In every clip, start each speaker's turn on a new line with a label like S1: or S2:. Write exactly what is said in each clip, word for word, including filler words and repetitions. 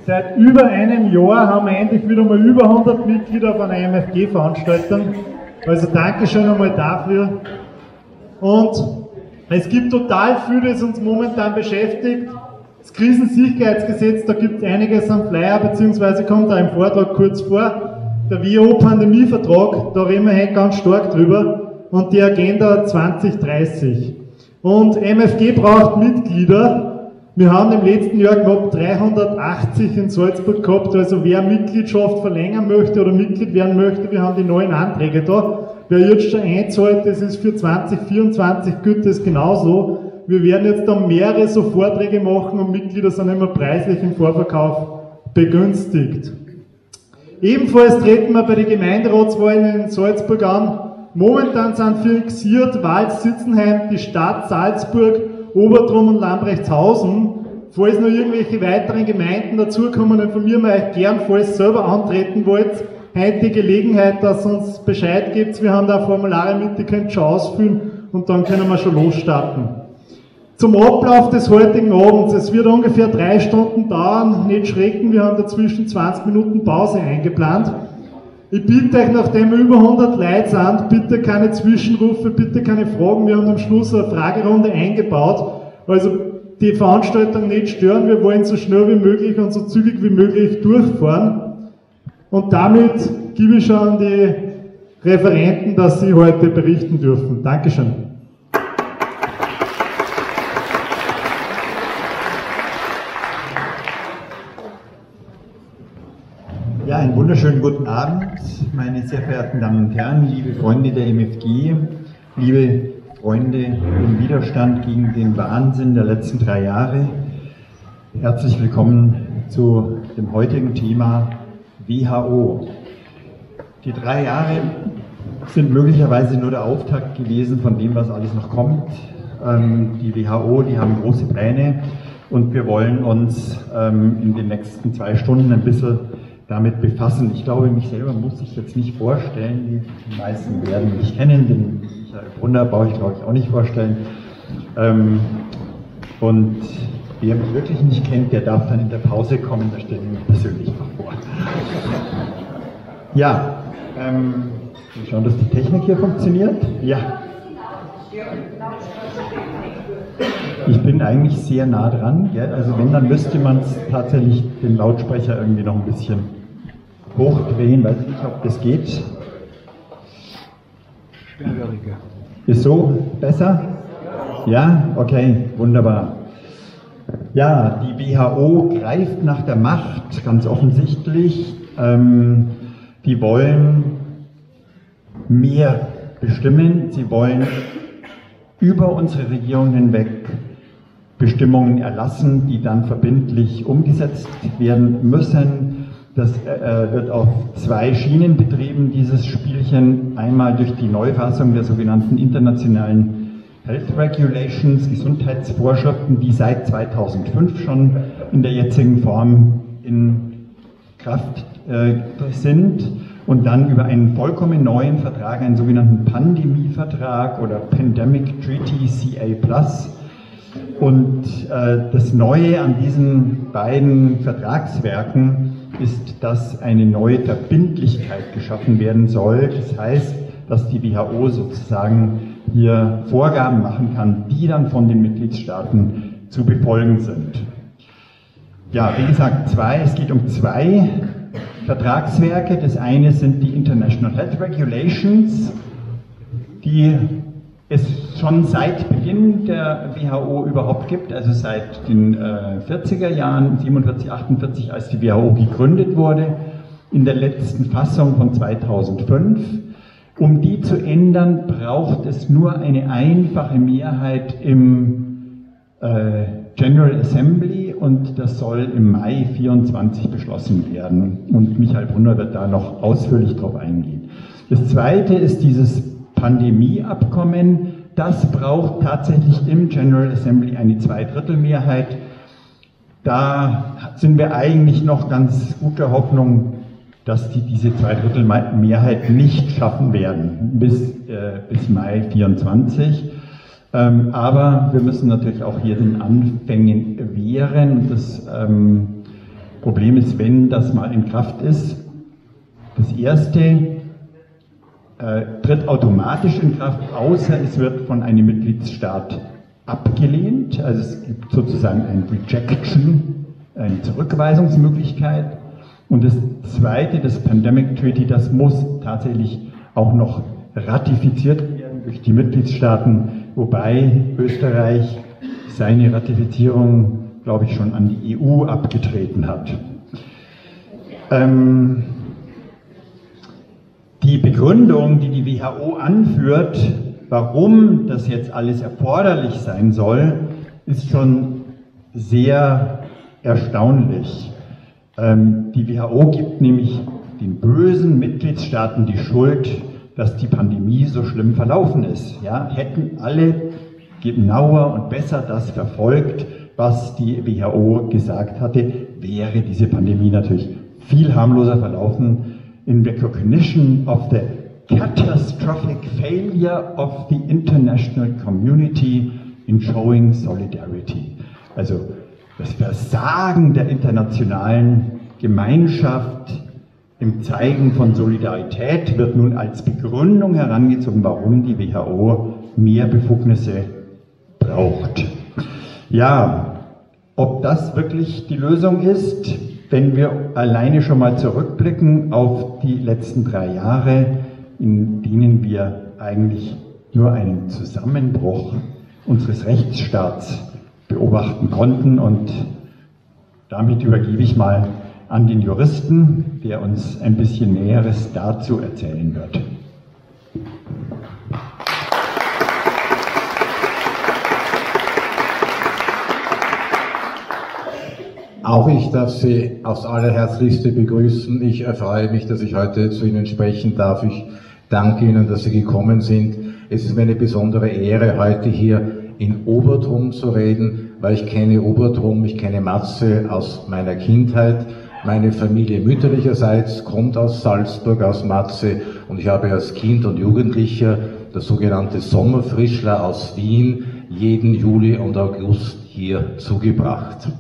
S1: Seit über einem Jahr haben wir endlich wieder mal über hundert Mitglieder auf einer M F G-Veranstaltung. Also danke schon einmal dafür. Und es gibt total viel, das uns momentan beschäftigt. Das Krisensicherheitsgesetz, da gibt es einiges am Flyer, beziehungsweise kommt da im Vortrag kurz vor. Der W H O-Pandemievertrag, da reden wir heute ganz stark drüber. Und die Agenda zwanzig dreißig. Und M F G braucht Mitglieder. Wir haben im letzten Jahr knapp dreihundertachtzig in Salzburg gehabt, also wer Mitgliedschaft verlängern möchte oder Mitglied werden möchte, wir haben die neuen Anträge da. Wer jetzt schon einzahlt, das ist für zwanzig vierundzwanzig gilt das genauso. Wir werden jetzt dann mehrere so Vorträge machen und Mitglieder sind immer preislich im Vorverkauf begünstigt. Ebenfalls treten wir bei den Gemeinderatswahlen in Salzburg an. Momentan sind fixiert Wals-Sitzenheim, die Stadt Salzburg, Obertrum und Lambrechtshausen. Falls noch irgendwelche weiteren Gemeinden dazukommen, informieren wir euch gern, falls ihr selber antreten wollt. Heute die Gelegenheit, dass ihr uns Bescheid gebt. Wir haben da Formulare mit, die könnt ihr schon ausfüllen und dann können wir schon losstarten. Zum Ablauf des heutigen Abends. Es wird ungefähr drei Stunden dauern. Nicht schrecken, wir haben dazwischen zwanzig Minuten Pause eingeplant. Ich bitte euch, nachdem wir über hundert Leute sind, bitte keine Zwischenrufe, bitte keine Fragen. Wir haben am Schluss eine Fragerunde eingebaut. Also die Veranstaltung nicht stören. Wir wollen so schnell wie möglich und so zügig wie möglich durchfahren. Und damit gebe ich schon an die Referenten, dass sie heute berichten dürfen. Dankeschön.
S2: Ja, einen wunderschönen guten Abend, meine sehr verehrten Damen und Herren, liebe Freunde der M F G, liebe Freunde im Widerstand gegen den Wahnsinn der letzten drei Jahre. Herzlich willkommen zu dem heutigen Thema W H O. Die drei Jahre sind möglicherweise nur der Auftakt gewesen von dem, was alles noch kommt. Die W H O, die haben große Pläne und wir wollen uns in den nächsten zwei Stunden ein bisschen damit befassen. Ich glaube, mich selber muss ich jetzt nicht vorstellen, die meisten werden mich kennen, den Michael Brunner brauche ich glaube ich auch nicht vorstellen. Und wer mich wirklich nicht kennt, der darf dann in der Pause kommen, da stelle ich mich persönlich noch vor. Ja, ähm, wir schauen, dass die Technik hier funktioniert. Ja. Ich bin eigentlich sehr nah dran, gell? Also wenn, dann müsste man tatsächlich den Lautsprecher irgendwie noch ein bisschen hochdrehen, weiß ich nicht, ob das geht. Schwerhöriger. Ist so besser? Ja? Okay, wunderbar. Ja, die W H O greift nach der Macht, ganz offensichtlich. Ähm, die wollen mehr bestimmen, sie wollen über unsere Regierung hinweg Bestimmungen erlassen, die dann verbindlich umgesetzt werden müssen. Das äh, wird auf zwei Schienen betrieben, dieses Spielchen. Einmal durch die Neufassung der sogenannten internationalen Health Regulations, Gesundheitsvorschriften, die seit zweitausendfünf schon in der jetzigen Form in Kraft äh, sind. Und dann über einen vollkommen neuen Vertrag, einen sogenannten Pandemievertrag oder Pandemic Treaty C A plus. Und äh, das Neue an diesen beiden Vertragswerken ist, dass eine neue Verbindlichkeit geschaffen werden soll. Das heißt, dass die W H O sozusagen hier Vorgaben machen kann, die dann von den Mitgliedstaaten zu befolgen sind. Ja, wie gesagt, zwei, es geht um zwei Vertragswerke. Das eine sind die International Health Regulations, die es schon seit Beginn der W H O überhaupt gibt, also seit den äh, vierziger Jahren, siebenundvierzig, achtundvierzig, als die W H O gegründet wurde, in der letzten Fassung von zweitausendfünf. Um die zu ändern, braucht es nur eine einfache Mehrheit im äh, General Assembly und das soll im Mai vierundzwanzig beschlossen werden. Und Michael Brunner wird da noch ausführlich drauf eingehen. Das zweite ist dieses Pandemieabkommen. Das braucht tatsächlich im General Assembly eine Zweidrittelmehrheit. Da sind wir eigentlich noch ganz guter Hoffnung, dass die diese Zweidrittelmehrheit nicht schaffen werden bis, äh, bis Mai vierundzwanzig. Ähm, aber wir müssen natürlich auch hier den Anfängen wehren. Das ähm, Problem ist, wenn das mal in Kraft ist, das erste äh, tritt automatisch in Kraft, außer es wird von einem Mitgliedsstaat abgelehnt. Also es gibt sozusagen ein Rejection, eine Zurückweisungsmöglichkeit. Und das zweite, das Pandemic Treaty, das muss tatsächlich auch noch ratifiziert werden durch die Mitgliedstaaten, wobei Österreich seine Ratifizierung, glaube ich, schon an die E U abgetreten hat. Ähm, die Begründung, die die W H O anführt, warum das jetzt alles erforderlich sein soll, ist schon sehr erstaunlich. Ähm, die W H O gibt nämlich den bösen Mitgliedstaaten die Schuld, dass die Pandemie so schlimm verlaufen ist. Ja, hätten alle genauer und besser das verfolgt, was die W H O gesagt hatte, wäre diese Pandemie natürlich viel harmloser verlaufen. In recognition of the catastrophic failure of the international community in showing solidarity. Also das Versagen der internationalen Gemeinschaft im Zeigen von Solidarität wird nun als Begründung herangezogen, warum die W H O mehr Befugnisse braucht. Ja, ob das wirklich die Lösung ist, wenn wir alleine schon mal zurückblicken auf die letzten drei Jahre, in denen wir eigentlich nur einen Zusammenbruch unseres Rechtsstaats beobachten konnten. Und damit übergebe ich mal an den Juristen, der uns ein bisschen Näheres dazu erzählen wird.
S3: Auch ich darf Sie aufs Allerherzlichste begrüßen. Ich freue mich, dass ich heute zu Ihnen sprechen darf. Ich danke Ihnen, dass Sie gekommen sind. Es ist mir eine besondere Ehre, heute hier in Obertrum zu reden, weil ich kenne Obertrum, ich kenne Matze aus meiner Kindheit. Meine Familie mütterlicherseits kommt aus Salzburg, aus Matze, und ich habe als Kind und Jugendlicher das sogenannte Sommerfrischler aus Wien jeden Juli und August hier zugebracht.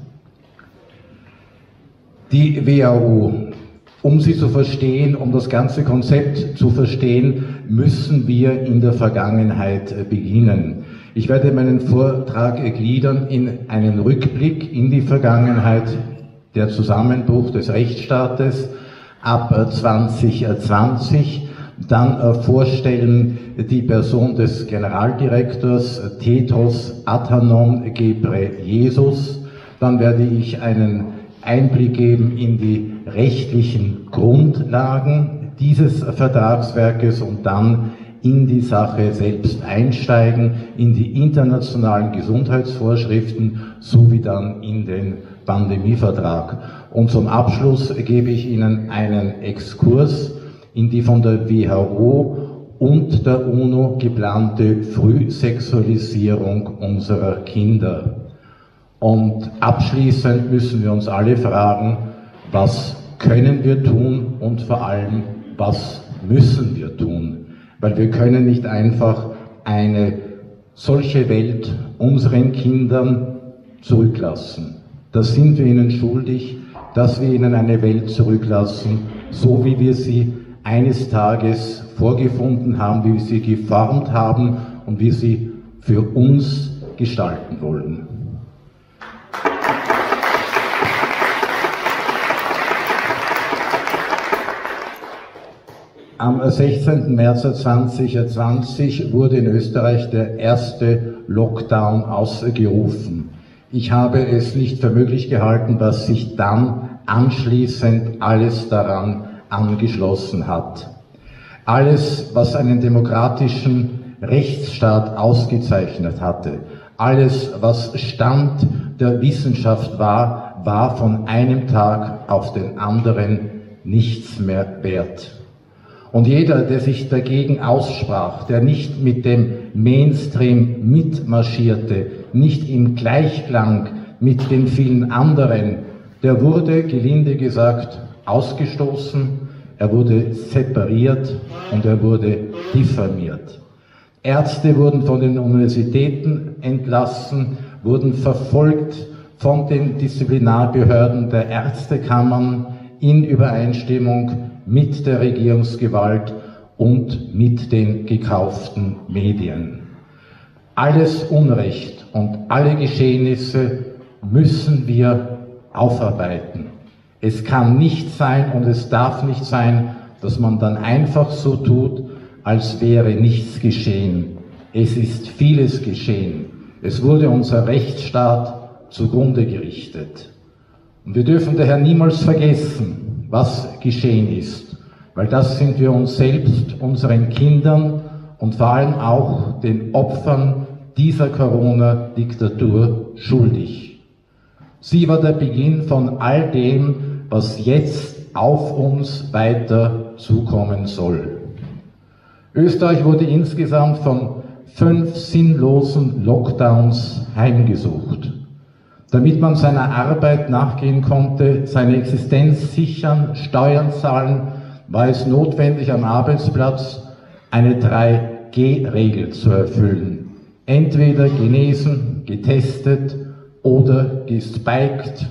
S3: Die W H O, um sie zu verstehen, um das ganze Konzept zu verstehen, müssen wir in der Vergangenheit beginnen. Ich werde meinen Vortrag gliedern in einen Rückblick in die Vergangenheit, der Zusammenbruch des Rechtsstaates ab zwanzig zwanzig, dann vorstellen die Person des Generaldirektors Tedros Adhanom Ghebreyesus, dann werde ich einen Einblick geben in die rechtlichen Grundlagen dieses Vertragswerkes und dann in die Sache selbst einsteigen, in die internationalen Gesundheitsvorschriften sowie dann in den Pandemievertrag. Und zum Abschluss gebe ich Ihnen einen Exkurs in die von der W H O und der UNO geplante Frühsexualisierung unserer Kinder. Und abschließend müssen wir uns alle fragen, was können wir tun und vor allem, was müssen wir tun? Weil wir können nicht einfach eine solche Welt unseren Kindern zurücklassen. Das sind wir ihnen schuldig, dass wir ihnen eine Welt zurücklassen, so wie wir sie eines Tages vorgefunden haben, wie wir sie geformt haben und wie sie für uns gestalten wollen. Am sechzehnten März zweitausendzwanzig wurde in Österreich der erste Lockdown ausgerufen. Ich habe es nicht für möglich gehalten, dass sich dann anschließend alles daran angeschlossen hat. Alles, was einen demokratischen Rechtsstaat ausgezeichnet hatte, alles, was Stand der Wissenschaft war, war von einem Tag auf den anderen nichts mehr wert. Und jeder, der sich dagegen aussprach, der nicht mit dem Mainstream mitmarschierte, nicht im Gleichklang mit den vielen anderen, der wurde, gelinde gesagt, ausgestoßen, er wurde separiert und er wurde diffamiert. Ärzte wurden von den Universitäten entlassen, wurden verfolgt von den Disziplinarbehörden der Ärztekammern in Übereinstimmung mit der Regierungsgewalt und mit den gekauften Medien. Alles Unrecht und alle Geschehnisse müssen wir aufarbeiten. Es kann nicht sein und es darf nicht sein, dass man dann einfach so tut, als wäre nichts geschehen. Es ist vieles geschehen. Es wurde unser Rechtsstaat zugrunde gerichtet. Und wir dürfen daher niemals vergessen, was geschehen ist, weil das sind wir uns selbst, unseren Kindern und vor allem auch den Opfern dieser Corona-Diktatur schuldig. Sie war der Beginn von all dem, was jetzt auf uns weiter zukommen soll. Österreich wurde insgesamt von fünf sinnlosen Lockdowns heimgesucht. Damit man seiner Arbeit nachgehen konnte, seine Existenz sichern, Steuern zahlen, war es notwendig, am Arbeitsplatz eine drei G Regel zu erfüllen. Entweder genesen, getestet oder gespiked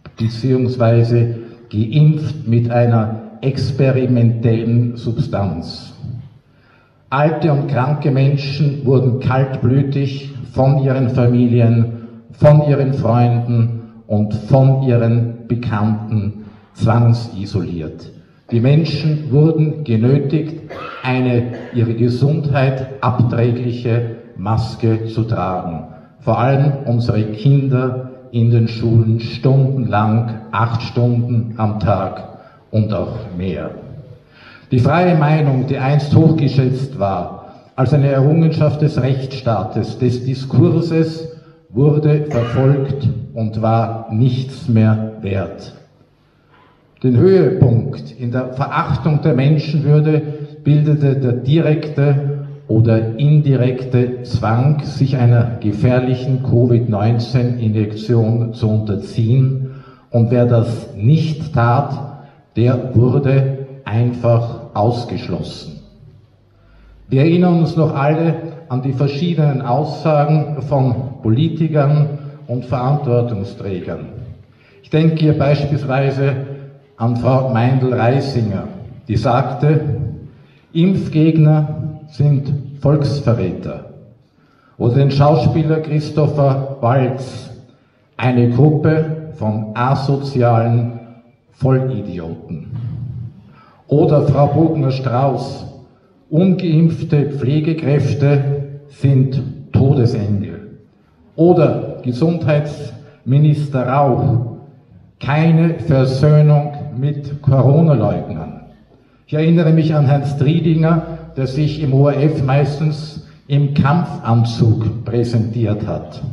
S3: bzw. geimpft mit einer experimentellen Substanz. Alte und kranke Menschen wurden kaltblütig von ihren Familien, von ihren Freunden und von ihren Bekannten zwangsisoliert. Die Menschen wurden genötigt, eine ihre Gesundheit abträgliche Maske zu tragen. Vor allem unsere Kinder in den Schulen stundenlang, acht Stunden am Tag und auch mehr. Die freie Meinung, die einst hochgeschätzt war, als eine Errungenschaft des Rechtsstaates, des Diskurses, wurde verfolgt und war nichts mehr wert. Den Höhepunkt in der Verachtung der Menschenwürde bildete der direkte oder indirekte Zwang, sich einer gefährlichen Covid neunzehn Injektion zu unterziehen. Und wer das nicht tat, der wurde einfach ausgeschlossen. Wir erinnern uns noch alle an die verschiedenen Aussagen von Politikern und Verantwortungsträgern. Ich denke hier beispielsweise an Frau Meindl-Reisinger, die sagte, Impfgegner sind Volksverräter. Oder den Schauspieler Christopher Waltz, eine Gruppe von asozialen Vollidioten. Oder Frau Bogner-Strauß, ungeimpfte Pflegekräfte sind Todesengel. Oder Gesundheitsminister Rauch, keine Versöhnung mit Corona-Leugnern. Ich erinnere mich an Herrn Striedinger, der sich im O R F meistens im Kampfanzug präsentiert hat.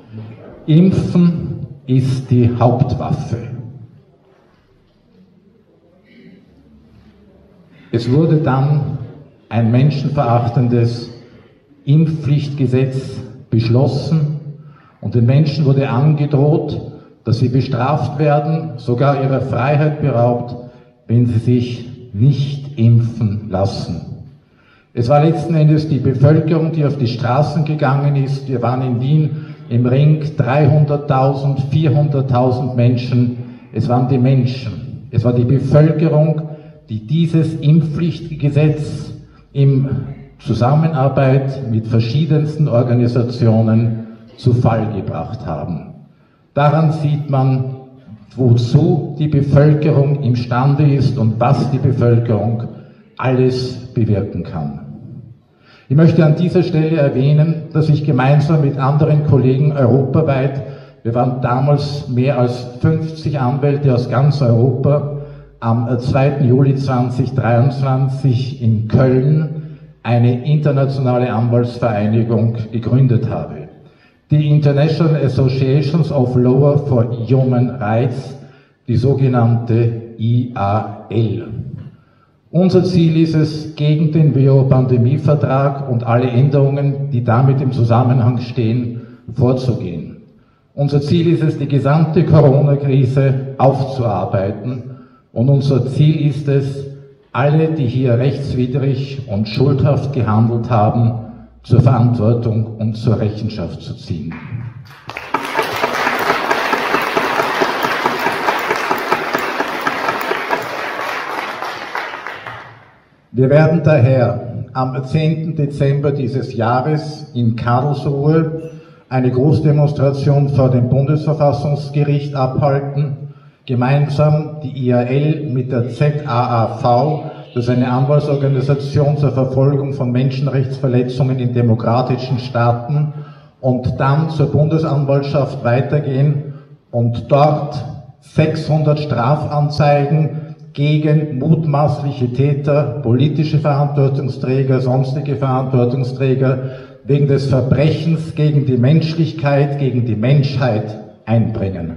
S3: Impfen ist die Hauptwaffe. Es wurde dann ein menschenverachtendes Impfpflichtgesetz beschlossen und den Menschen wurde angedroht, dass sie bestraft werden, sogar ihrer Freiheit beraubt, wenn sie sich nicht impfen lassen. Es war letzten Endes die Bevölkerung, die auf die Straßen gegangen ist. Wir waren in Wien im Ring, dreihunderttausend, vierhunderttausend Menschen. Es waren die Menschen, es war die Bevölkerung, die dieses Impfpflichtgesetz in Zusammenarbeit mit verschiedensten Organisationen zu Fall gebracht haben. Daran sieht man, wozu die Bevölkerung imstande ist und was die Bevölkerung alles bewirken kann. Ich möchte an dieser Stelle erwähnen, dass ich gemeinsam mit anderen Kollegen europaweit, wir waren damals mehr als fünfzig Anwälte aus ganz Europa, am zweiten Juli zweitausenddreiundzwanzig in Köln eine internationale Anwaltsvereinigung gegründet habe. Die International Associations of Law for Human Rights, die sogenannte I A L. Unser Ziel ist es, gegen den W H O-Pandemievertrag und alle Änderungen, die damit im Zusammenhang stehen, vorzugehen. Unser Ziel ist es, die gesamte Corona-Krise aufzuarbeiten. Und unser Ziel ist es, alle, die hier rechtswidrig und schuldhaft gehandelt haben, zur Verantwortung und zur Rechenschaft zu ziehen. Wir werden daher am zehnten Dezember dieses Jahres in Karlsruhe eine Großdemonstration vor dem Bundesverfassungsgericht abhalten, gemeinsam die I A L mit der Z A A V, das ist eine Anwaltsorganisation zur Verfolgung von Menschenrechtsverletzungen in demokratischen Staaten, und dann zur Bundesanwaltschaft weitergehen und dort sechshundert Strafanzeigen gegen mutmaßliche Täter, politische Verantwortungsträger, sonstige Verantwortungsträger wegen des Verbrechens gegen die Menschlichkeit, gegen die Menschheit einbringen.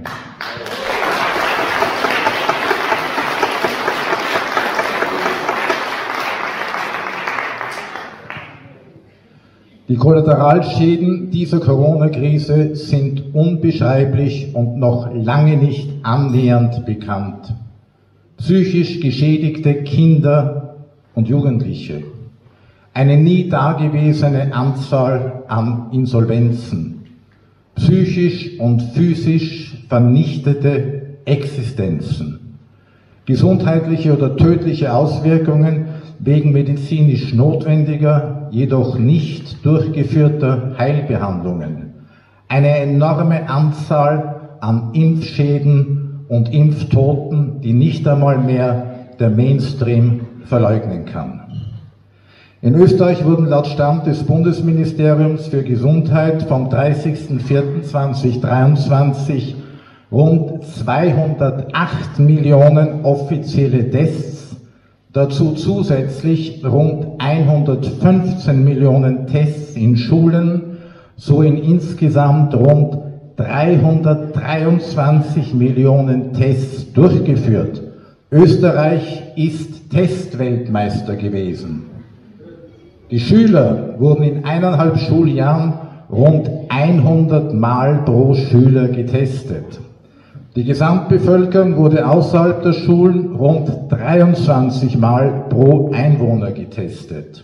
S3: Die Kollateralschäden dieser Corona-Krise sind unbeschreiblich und noch lange nicht annähernd bekannt. Psychisch geschädigte Kinder und Jugendliche, eine nie dagewesene Anzahl an Insolvenzen, psychisch und physisch vernichtete Existenzen, gesundheitliche oder tödliche Auswirkungen wegen medizinisch notwendiger, jedoch nicht durchgeführter Heilbehandlungen, eine enorme Anzahl an Impfschäden und Impftoten, die nicht einmal mehr der Mainstream verleugnen kann. In Österreich wurden laut Stand des Bundesministeriums für Gesundheit vom dreißigsten vierten zweitausenddreiundzwanzig rund zweihundertacht Millionen offizielle Tests, dazu zusätzlich rund hundertfünfzehn Millionen Tests in Schulen, so in insgesamt rund dreihundertdreiundzwanzig Millionen Tests durchgeführt. Österreich ist Testweltmeister gewesen. Die Schüler wurden in eineinhalb Schuljahren rund hundert Mal pro Schüler getestet. Die Gesamtbevölkerung wurde außerhalb der Schulen rund dreiundzwanzig Mal pro Einwohner getestet.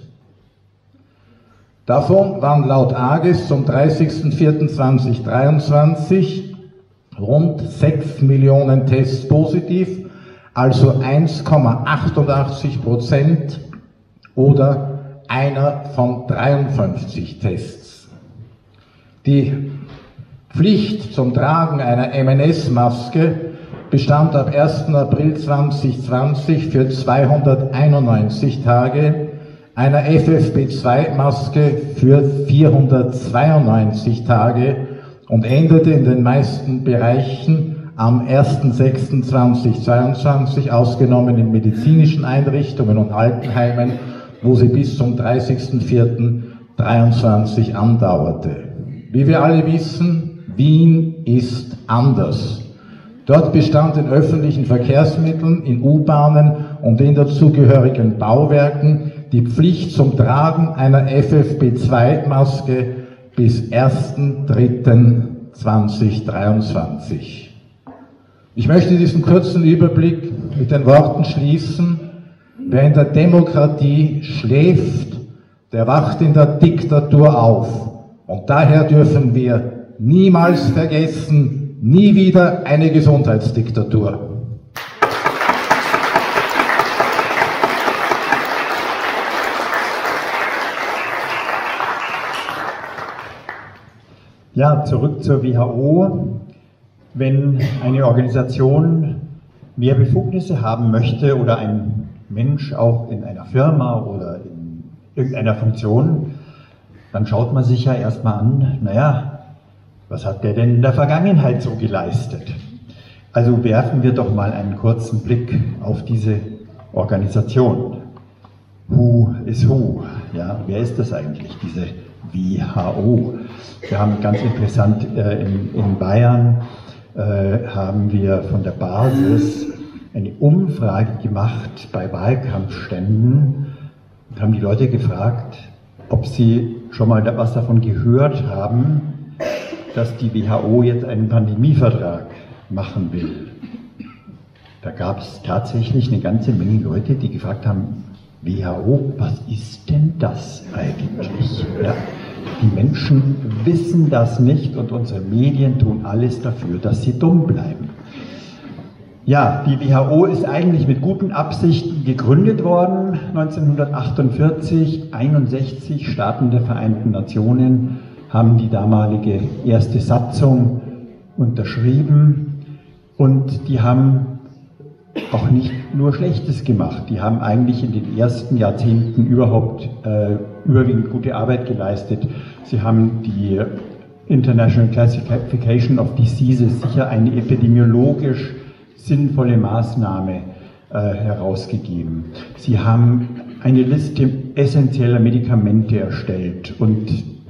S3: Davon waren laut AGES zum dreißigsten vierten zweitausenddreiundzwanzig rund sechs Millionen Tests positiv, also eins Komma achtundachtzig Prozent oder einer von dreiundfünfzig Tests. Die Pflicht zum Tragen einer M N S-Maske bestand ab ersten April zweitausendzwanzig für zweihunderteinundneunzig Tage, einer F F P zwei Maske für vierhundertzweiundneunzig Tage und endete in den meisten Bereichen am ersten sechsten zweitausendzweiundzwanzig, ausgenommen in medizinischen Einrichtungen und Altenheimen, wo sie bis zum dreißigsten vierten dreiundzwanzig andauerte. Wie wir alle wissen, Wien ist anders. Dort bestand in öffentlichen Verkehrsmitteln, in U-Bahnen und in dazugehörigen Bauwerken die Pflicht zum Tragen einer F F P zwei Maske bis ersten dritten zweitausenddreiundzwanzig. Ich möchte diesen kurzen Überblick mit den Worten schließen: Wer in der Demokratie schläft, der wacht in der Diktatur auf. Und daher dürfen wir niemals vergessen, nie wieder eine Gesundheitsdiktatur.
S2: Ja, zurück zur W H O. Wenn eine Organisation mehr Befugnisse haben möchte oder ein Mensch auch in einer Firma oder in irgendeiner Funktion, dann schaut man sich ja erstmal an, naja, was hat der denn in der Vergangenheit so geleistet? Also werfen wir doch mal einen kurzen Blick auf diese Organisation. Who is who? Ja, wer ist das eigentlich, diese W H O? Wir haben ganz interessant äh, in, in Bayern äh, haben wir von der Basis eine Umfrage gemacht bei Wahlkampfständen und haben die Leute gefragt, ob sie schon mal was davon gehört haben, dass die W H O jetzt einen Pandemievertrag machen will. Da gab es tatsächlich eine ganze Menge Leute, die gefragt haben, W H O, was ist denn das eigentlich? Ja, die Menschen wissen das nicht und unsere Medien tun alles dafür, dass sie dumm bleiben. Ja, die W H O ist eigentlich mit guten Absichten gegründet worden, neunzehnhundertachtundvierzig, einundsechzig Staaten der Vereinten Nationen haben die damalige erste Satzung unterschrieben und die haben auch nicht nur Schlechtes gemacht, die haben eigentlich in den ersten Jahrzehnten überhaupt äh, überwiegend gute Arbeit geleistet. Sie haben die International Classification of Diseases, sicher eine epidemiologisch sinnvolle Maßnahme äh, herausgegeben. Sie haben eine Liste essentieller Medikamente erstellt und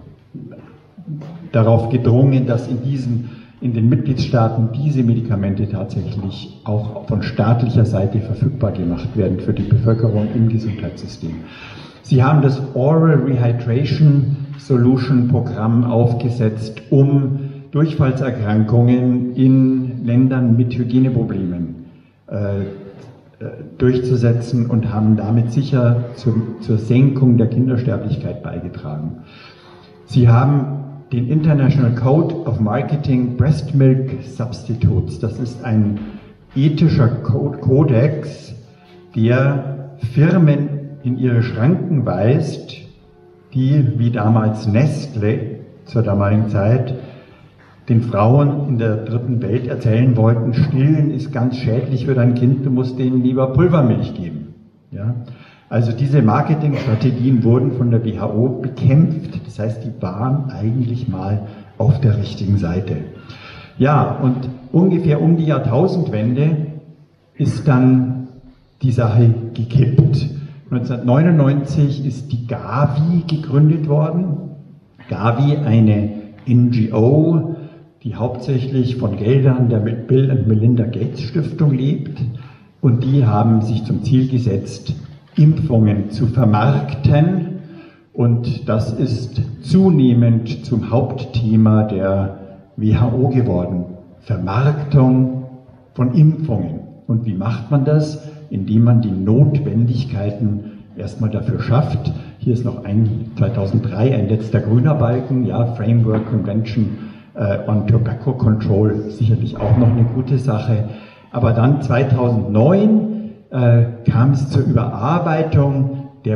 S2: darauf gedrungen, dass in diesen, in den Mitgliedstaaten diese Medikamente tatsächlich auch von staatlicher Seite verfügbar gemacht werden für die Bevölkerung im Gesundheitssystem. Sie haben das Oral Rehydration Solution Programm aufgesetzt, um Durchfallserkrankungen in Ländern mit Hygieneproblemen äh, durchzusetzen und haben damit sicher zum, zur Senkung der Kindersterblichkeit beigetragen. Sie haben den International Code of Marketing Breast Milk Substitutes. Das ist ein ethischer Code, Kodex, der Firmen in ihre Schranken weist, die wie damals Nestle zur damaligen Zeit den Frauen in der dritten Welt erzählen wollten, Stillen ist ganz schädlich für dein Kind, du musst denen lieber Pulvermilch geben. Ja? Also diese Marketingstrategien wurden von der W H O bekämpft, das heißt, die waren eigentlich mal auf der richtigen Seite. Ja, und ungefähr um die Jahrtausendwende ist dann die Sache gekippt. neunzehnhundertneunundneunzig ist die Gavi gegründet worden. Gavi, eine N G O, die hauptsächlich von Geldern der Bill und Melinda Gates Stiftung lebt. Und die haben sich zum Ziel gesetzt, Impfungen zu vermarkten. Und das ist zunehmend zum Hauptthema der W H O geworden. Vermarktung von Impfungen. Und wie macht man das? Indem man die Notwendigkeiten erstmal dafür schafft. Hier ist noch ein zweitausenddrei ein letzter grüner Balken, ja, Framework Convention uh, on Tobacco Control, sicherlich auch noch eine gute Sache. Aber dann zweitausendneun äh, kam es zur Überarbeitung der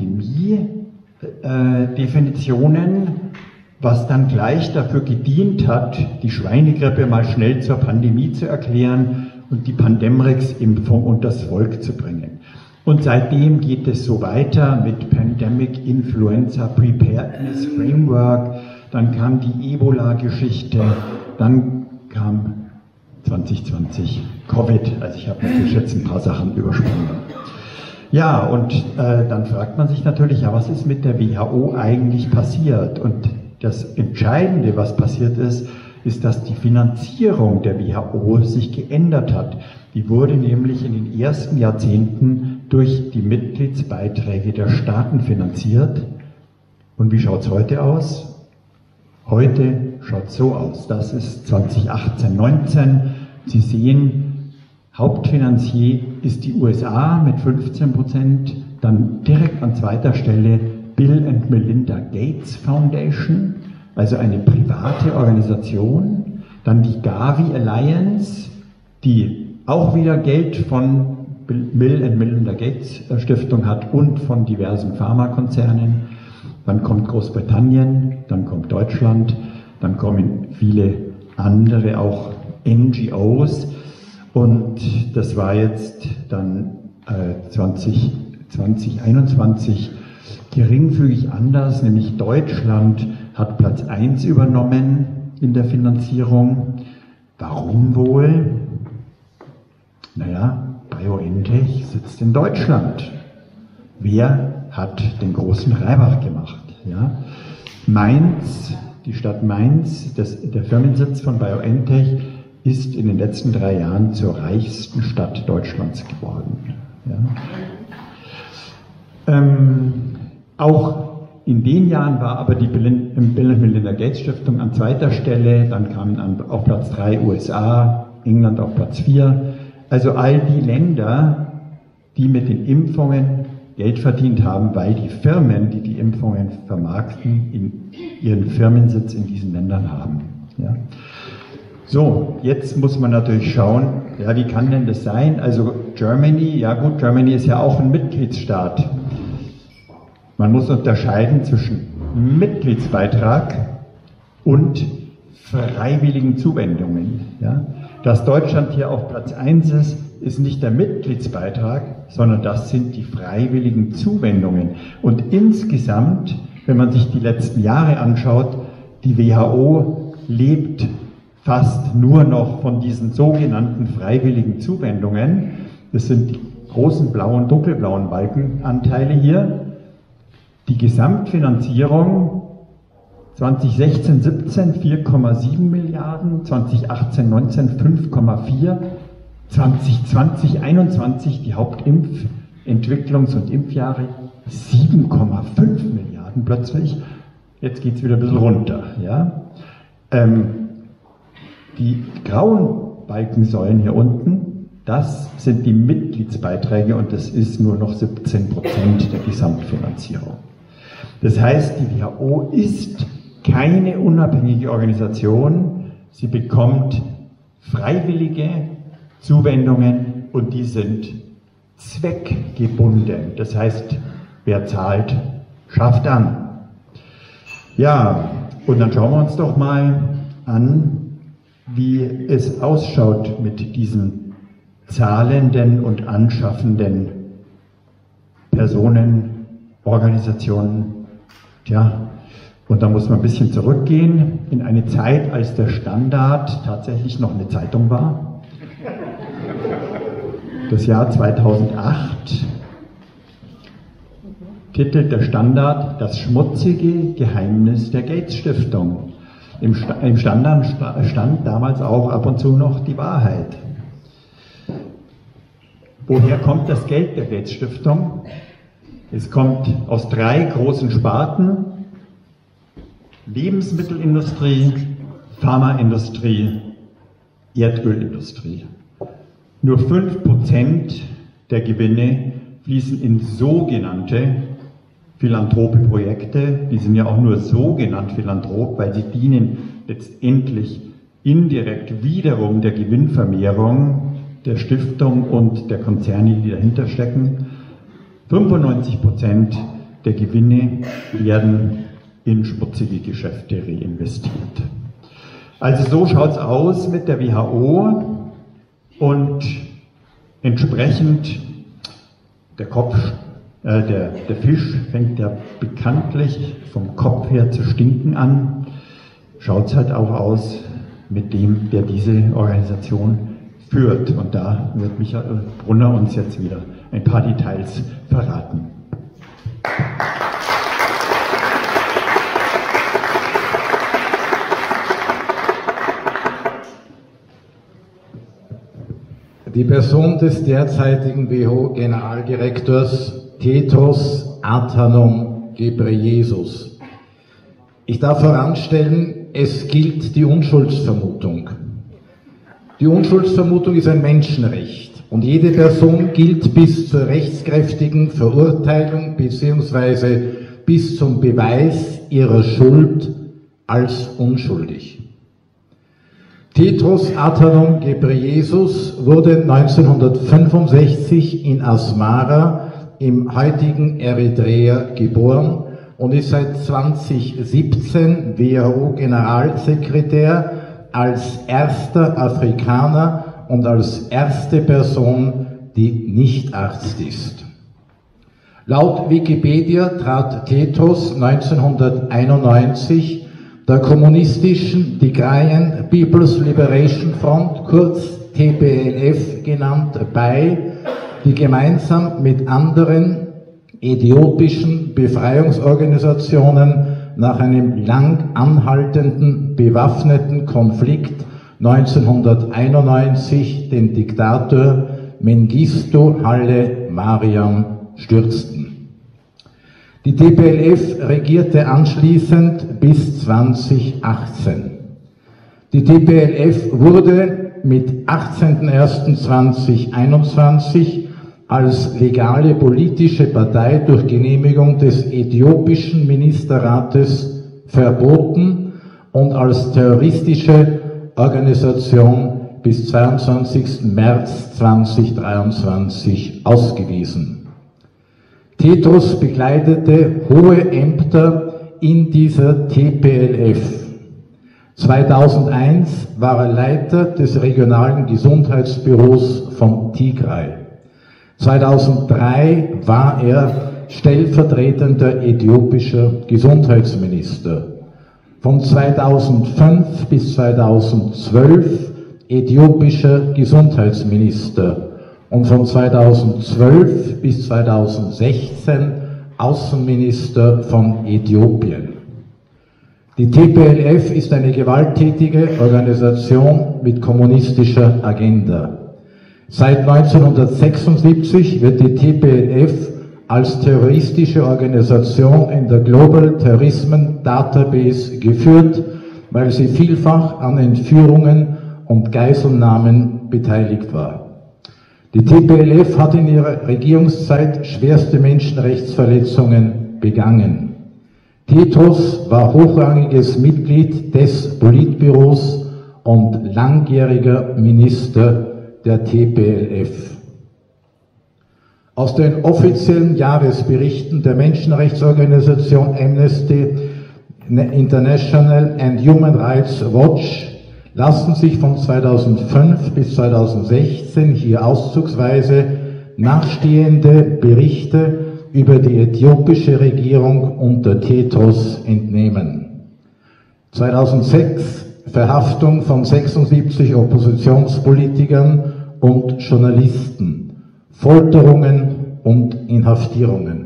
S2: Pandemie-Definitionen, äh, was dann gleich dafür gedient hat, die Schweinegrippe mal schnell zur Pandemie zu erklären und die Pandemrix-Impfung unter das Volk zu bringen. Und seitdem geht es so weiter mit Pandemic Influenza Preparedness Framework, dann kam die Ebola-Geschichte, dann kam zwanzig zwanzig Covid, also ich habe natürlich jetzt ein paar Sachen übersprungen. Ja, und äh, dann fragt man sich natürlich, ja, was ist mit der W H O eigentlich passiert? Und das Entscheidende, was passiert ist, ist, dass die Finanzierung der W H O sich geändert hat. Die wurde nämlich in den ersten Jahrzehnten durch die Mitgliedsbeiträge der Staaten finanziert. Und wie schaut es heute aus? Heute schaut es so aus. Das ist zwanzig achtzehn neunzehn. Sie sehen, Hauptfinanzier ist die U S A mit fünfzehn Prozent, dann direkt an zweiter Stelle Bill and Melinda Gates Foundation, also eine private Organisation, dann die Gavi Alliance, die auch wieder Geld von Bill and Melinda Gates Stiftung hat und von diversen Pharmakonzernen. Dann kommt Großbritannien, dann kommt Deutschland, dann kommen viele andere auch N G Os und das war jetzt dann äh, zwanzig einundzwanzig geringfügig anders, nämlich Deutschland hat Platz eins übernommen in der Finanzierung. Warum wohl? Naja, BioNTech sitzt in Deutschland. Wer hat den großen Reibach gemacht? Ja? Mainz, die Stadt Mainz, das, der Firmensitz von BioNTech, ist in den letzten drei Jahren zur reichsten Stadt Deutschlands geworden. Ja? Ähm, auch in den Jahren war aber die Bill and Melinda Gates Stiftung an zweiter Stelle, dann kamen an, auf Platz drei U S A, England auf Platz vier. Also all die Länder, die mit den Impfungen Geld verdient haben, weil die Firmen, die die Impfungen vermarkten, in ihren Firmensitz in diesen Ländern haben. Ja. So, jetzt muss man natürlich schauen, ja, wie kann denn das sein? Also Germany, ja gut, Germany ist ja auch ein Mitgliedsstaat. Man muss unterscheiden zwischen Mitgliedsbeitrag und freiwilligen Zuwendungen. Ja? Dass Deutschland hier auf Platz eins ist, ist nicht der Mitgliedsbeitrag, sondern das sind die freiwilligen Zuwendungen. Und insgesamt, wenn man sich die letzten Jahre anschaut, die W H O lebt fast nur noch von diesen sogenannten freiwilligen Zuwendungen. Das sind die großen blauen, dunkelblauen Balkenanteile hier. Die Gesamtfinanzierung zwanzig sechzehn siebzehn vier Komma sieben Milliarden, zwanzig achtzehn neunzehn fünf Komma vier, zwanzig zwanzig einundzwanzig die Hauptimpfentwicklungs- und Impfjahre sieben Komma fünf Milliarden plötzlich. Jetzt geht es wieder ein bisschen runter. Ja? Ähm, die grauen Balkensäulen hier unten, das sind die Mitgliedsbeiträge und das ist nur noch siebzehn Prozent der Gesamtfinanzierung. Das heißt, die W H O ist keine unabhängige Organisation, sie bekommt freiwillige Zuwendungen und die sind zweckgebunden. Das heißt, wer zahlt, schafft an. Ja, und dann schauen wir uns doch mal an, wie es ausschaut mit diesen zahlenden und anschaffenden Personen, Organisationen. Tja, und da muss man ein bisschen zurückgehen in eine Zeit, als der Standard tatsächlich noch eine Zeitung war. Das Jahr zweitausendacht titelt der Standard Das schmutzige Geheimnis der Gates Stiftung. Im, Sta im Standard stand damals auch ab und zu noch die Wahrheit. Woher kommt das Geld der Gates Stiftung? Es kommt aus drei großen Sparten: Lebensmittelindustrie, Pharmaindustrie, Erdölindustrie. Nur fünf Prozent der Gewinne fließen in sogenannte philanthrope Projekte. Die sind ja auch nur so genannt philanthrop, weil sie dienen letztendlich indirekt wiederum der Gewinnvermehrung der Stiftung und der Konzerne, die dahinter stecken. fünfundneunzig Prozent der Gewinne werden in schmutzige Geschäfte reinvestiert. Also so schaut es aus mit der W H O und entsprechend der Kopf, äh, der, der Fisch fängt ja bekanntlich vom Kopf her zu stinken an. Schaut es halt auch aus mit dem, der diese Organisation führt. Und da wird Michael Brunner uns jetzt wieder ein paar Details verraten.
S3: Die Person des derzeitigen W H O-Generaldirektors Tedros Adhanom Ghebreyesus. Ich darf voranstellen, es gilt die Unschuldsvermutung. Die Unschuldsvermutung ist ein Menschenrecht und jede Person gilt bis zur rechtskräftigen Verurteilung bzw. bis zum Beweis ihrer Schuld als unschuldig. Tedros Adhanom Ghebreyesus wurde neunzehnhundertfünfundsechzig in Asmara im heutigen Eritrea geboren und ist seit zweitausendsiebzehn W H O-Generalsekretär als erster Afrikaner und als erste Person, die nicht Arzt ist. Laut Wikipedia trat Tedros neunzehnhunderteinundneunzig der kommunistischen Tigrayan People's Liberation Front, kurz T P L F genannt, bei, die gemeinsam mit anderen äthiopischen Befreiungsorganisationen nach einem lang anhaltenden bewaffneten Konflikt neunzehnhunderteinundneunzig den Diktator Mengistu Haile Mariam stürzten. Die T P L F regierte anschließend bis zweitausendachtzehn. Die T P L F wurde mit achtzehnten ersten zweitausendeinundzwanzig als legale politische Partei durch Genehmigung des äthiopischen Ministerrates verboten und als terroristische Organisation bis zweiundzwanzigsten März zweitausenddreiundzwanzig ausgewiesen. Tedros bekleidete hohe Ämter in dieser T P L F. zweitausendeins war er Leiter des regionalen Gesundheitsbüros von Tigray. zweitausenddrei war er stellvertretender äthiopischer Gesundheitsminister. Von zweitausendfünf bis zweitausendzwölf äthiopischer Gesundheitsminister und von zweitausendzwölf bis zweitausendsechzehn Außenminister von Äthiopien. Die T P L F ist eine gewalttätige Organisation mit kommunistischer Agenda. Seit neunzehnhundertsechsundsiebzig wird die T P L F als terroristische Organisation in der Global Terrorism Database geführt, weil sie vielfach an Entführungen und Geiselnahmen beteiligt war. Die T P L F hat in ihrer Regierungszeit schwerste Menschenrechtsverletzungen begangen. Tedros war hochrangiges Mitglied des Politbüros und langjähriger Minister der T P L F. Aus den offiziellen Jahresberichten der Menschenrechtsorganisation Amnesty International and Human Rights Watch lassen sich von zweitausendfünf bis zweitausendsechzehn hier auszugsweise nachstehende Berichte über die äthiopische Regierung unter Tedros entnehmen. zweitausendsechs Verhaftung von sechsundsiebzig Oppositionspolitikern und Journalisten, Folterungen und Inhaftierungen.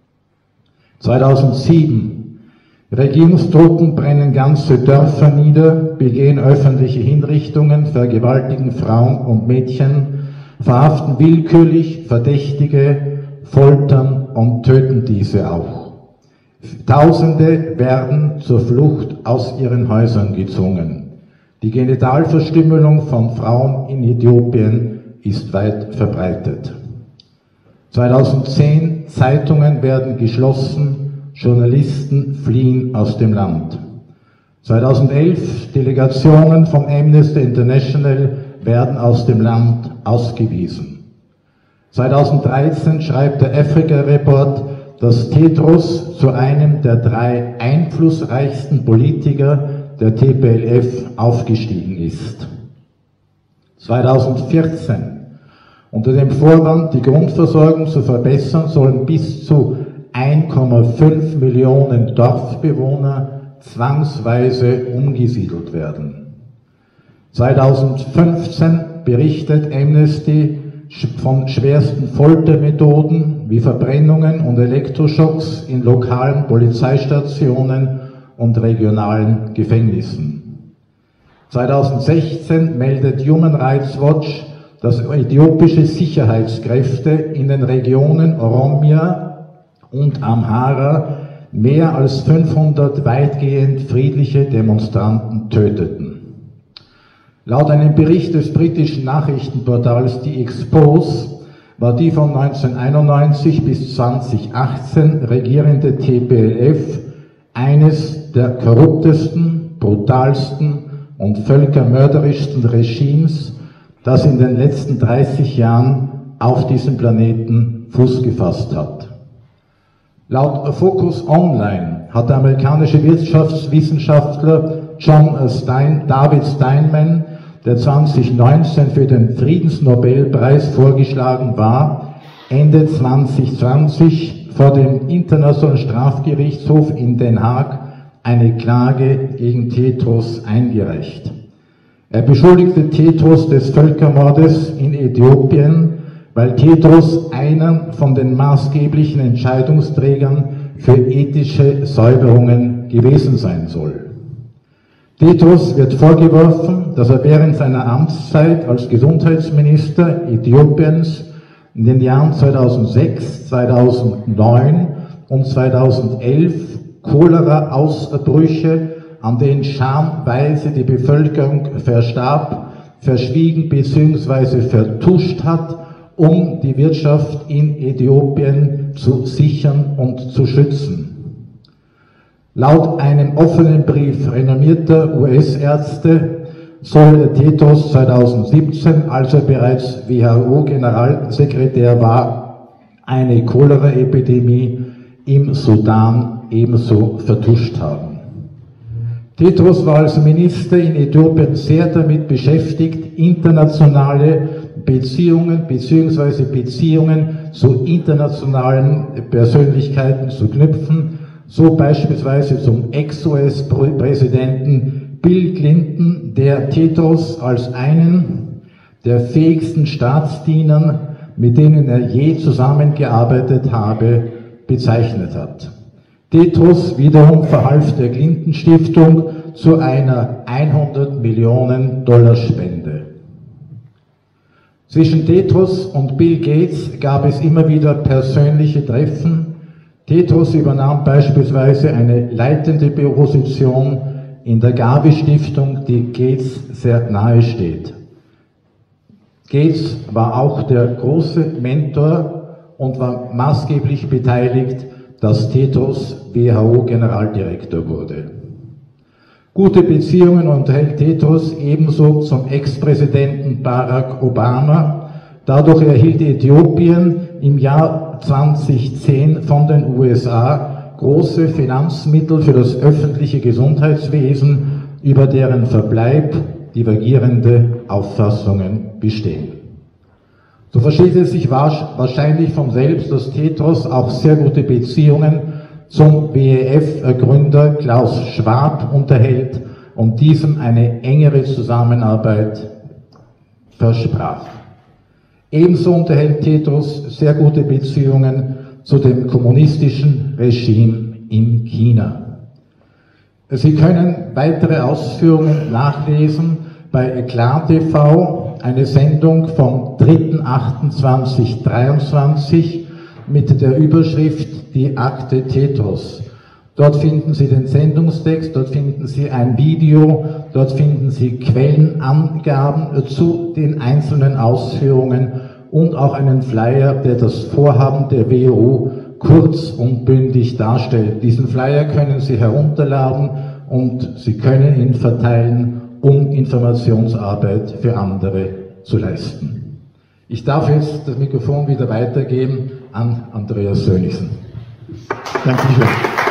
S3: zweitausendsieben Regierungstruppen brennen ganze Dörfer nieder, begehen öffentliche Hinrichtungen, vergewaltigen Frauen und Mädchen, verhaften willkürlich Verdächtige, foltern und töten diese auch. Tausende werden zur Flucht aus ihren Häusern gezwungen. Die Genitalverstümmelung von Frauen in Äthiopien ist weit verbreitet. zweitausendzehn Zeitungen werden geschlossen, Journalisten fliehen aus dem Land. zweitausendelf Delegationen von Amnesty International werden aus dem Land ausgewiesen. zweitausenddreizehn schreibt der Africa Report, dass Tedros zu einem der drei einflussreichsten Politiker der T P L F aufgestiegen ist. zweitausendvierzehn Unter dem Vorwand, die Grundversorgung zu verbessern, sollen bis zu eins Komma fünf Millionen Dorfbewohner zwangsweise umgesiedelt werden. zweitausendfünfzehn berichtet Amnesty von schwersten Foltermethoden wie Verbrennungen und Elektroschocks in lokalen Polizeistationen und regionalen Gefängnissen. zweitausendsechzehn meldet Human Rights Watch, dass äthiopische Sicherheitskräfte in den Regionen Oromia und Amhara mehr als fünfhundert weitgehend friedliche Demonstranten töteten. Laut einem Bericht des britischen Nachrichtenportals The Expose war die von neunzehnhunderteinundneunzig bis zweitausendachtzehn regierende T P L F eines der korruptesten, brutalsten und völkermörderischsten Regimes, das in den letzten dreißig Jahren auf diesem Planeten Fuß gefasst hat. Laut Focus Online hat der amerikanische Wirtschaftswissenschaftler John Stein, David Steinman, der zweitausendneunzehn für den Friedensnobelpreis vorgeschlagen war, Ende zweitausendzwanzig vor dem Internationalen Strafgerichtshof in Den Haag eine Klage gegen Tedros eingereicht. Er beschuldigte Tedros des Völkermordes in Äthiopien, weil Tedros einer von den maßgeblichen Entscheidungsträgern für ethische Säuberungen gewesen sein soll. Tedros wird vorgeworfen, dass er während seiner Amtszeit als Gesundheitsminister Äthiopiens in den Jahren zweitausendsechs, zweitausendneun und zweitausendelf Cholera-Ausbrüche, an denen schamweise die Bevölkerung verstarb, verschwiegen bzw. vertuscht hat, um die Wirtschaft in Äthiopien zu sichern und zu schützen. Laut einem offenen Brief renommierter U S-Ärzte soll Tedros zweitausendsiebzehn, als er bereits W H O-Generalsekretär war, eine Cholera-Epidemie im Sudan ebenso vertuscht haben. Tedros war als Minister in Äthiopien sehr damit beschäftigt, internationale Beziehungen bzw. Beziehungen zu internationalen Persönlichkeiten zu knüpfen, so beispielsweise zum Ex-U S-Präsidenten Bill Clinton, der Tedros als einen der fähigsten Staatsdiener, mit denen er je zusammengearbeitet habe, bezeichnet hat. Tedros wiederum verhalf der Clinton Stiftung zu einer hundert Millionen Dollar Spende. Zwischen Tedros und Bill Gates gab es immer wieder persönliche Treffen. Tedros übernahm beispielsweise eine leitende Position in der Gavi Stiftung, die Gates sehr nahe steht. Gates war auch der große Mentor und war maßgeblich beteiligt, dass Tedros W H O-Generaldirektor wurde. Gute Beziehungen unterhält Tedros ebenso zum Ex-Präsidenten Barack Obama. Dadurch erhielt Äthiopien im Jahr zweitausendzehn von den U S A große Finanzmittel für das öffentliche Gesundheitswesen, über deren Verbleib divergierende Auffassungen bestehen. So versteht es sich wahrscheinlich von selbst, dass Tedros auch sehr gute Beziehungen zum W E F-Gründer Klaus Schwab unterhält und diesem eine engere Zusammenarbeit versprach. Ebenso unterhält Tedros sehr gute Beziehungen zu dem kommunistischen Regime in China. Sie können weitere Ausführungen nachlesen bei Eklat T V, eine Sendung vom dritten achten zweitausenddreiundzwanzig mit der Überschrift Die Akte Tedros. Dort finden Sie den Sendungstext, dort finden Sie ein Video, dort finden Sie Quellenangaben zu den einzelnen Ausführungen und auch einen Flyer, der das Vorhaben der W H O kurz und bündig darstellt. Diesen Flyer können Sie herunterladen und Sie können ihn verteilen, um Informationsarbeit für andere zu leisten. Ich darf jetzt das Mikrofon wieder weitergeben an Andreas Sönnigsen.
S2: Dankeschön.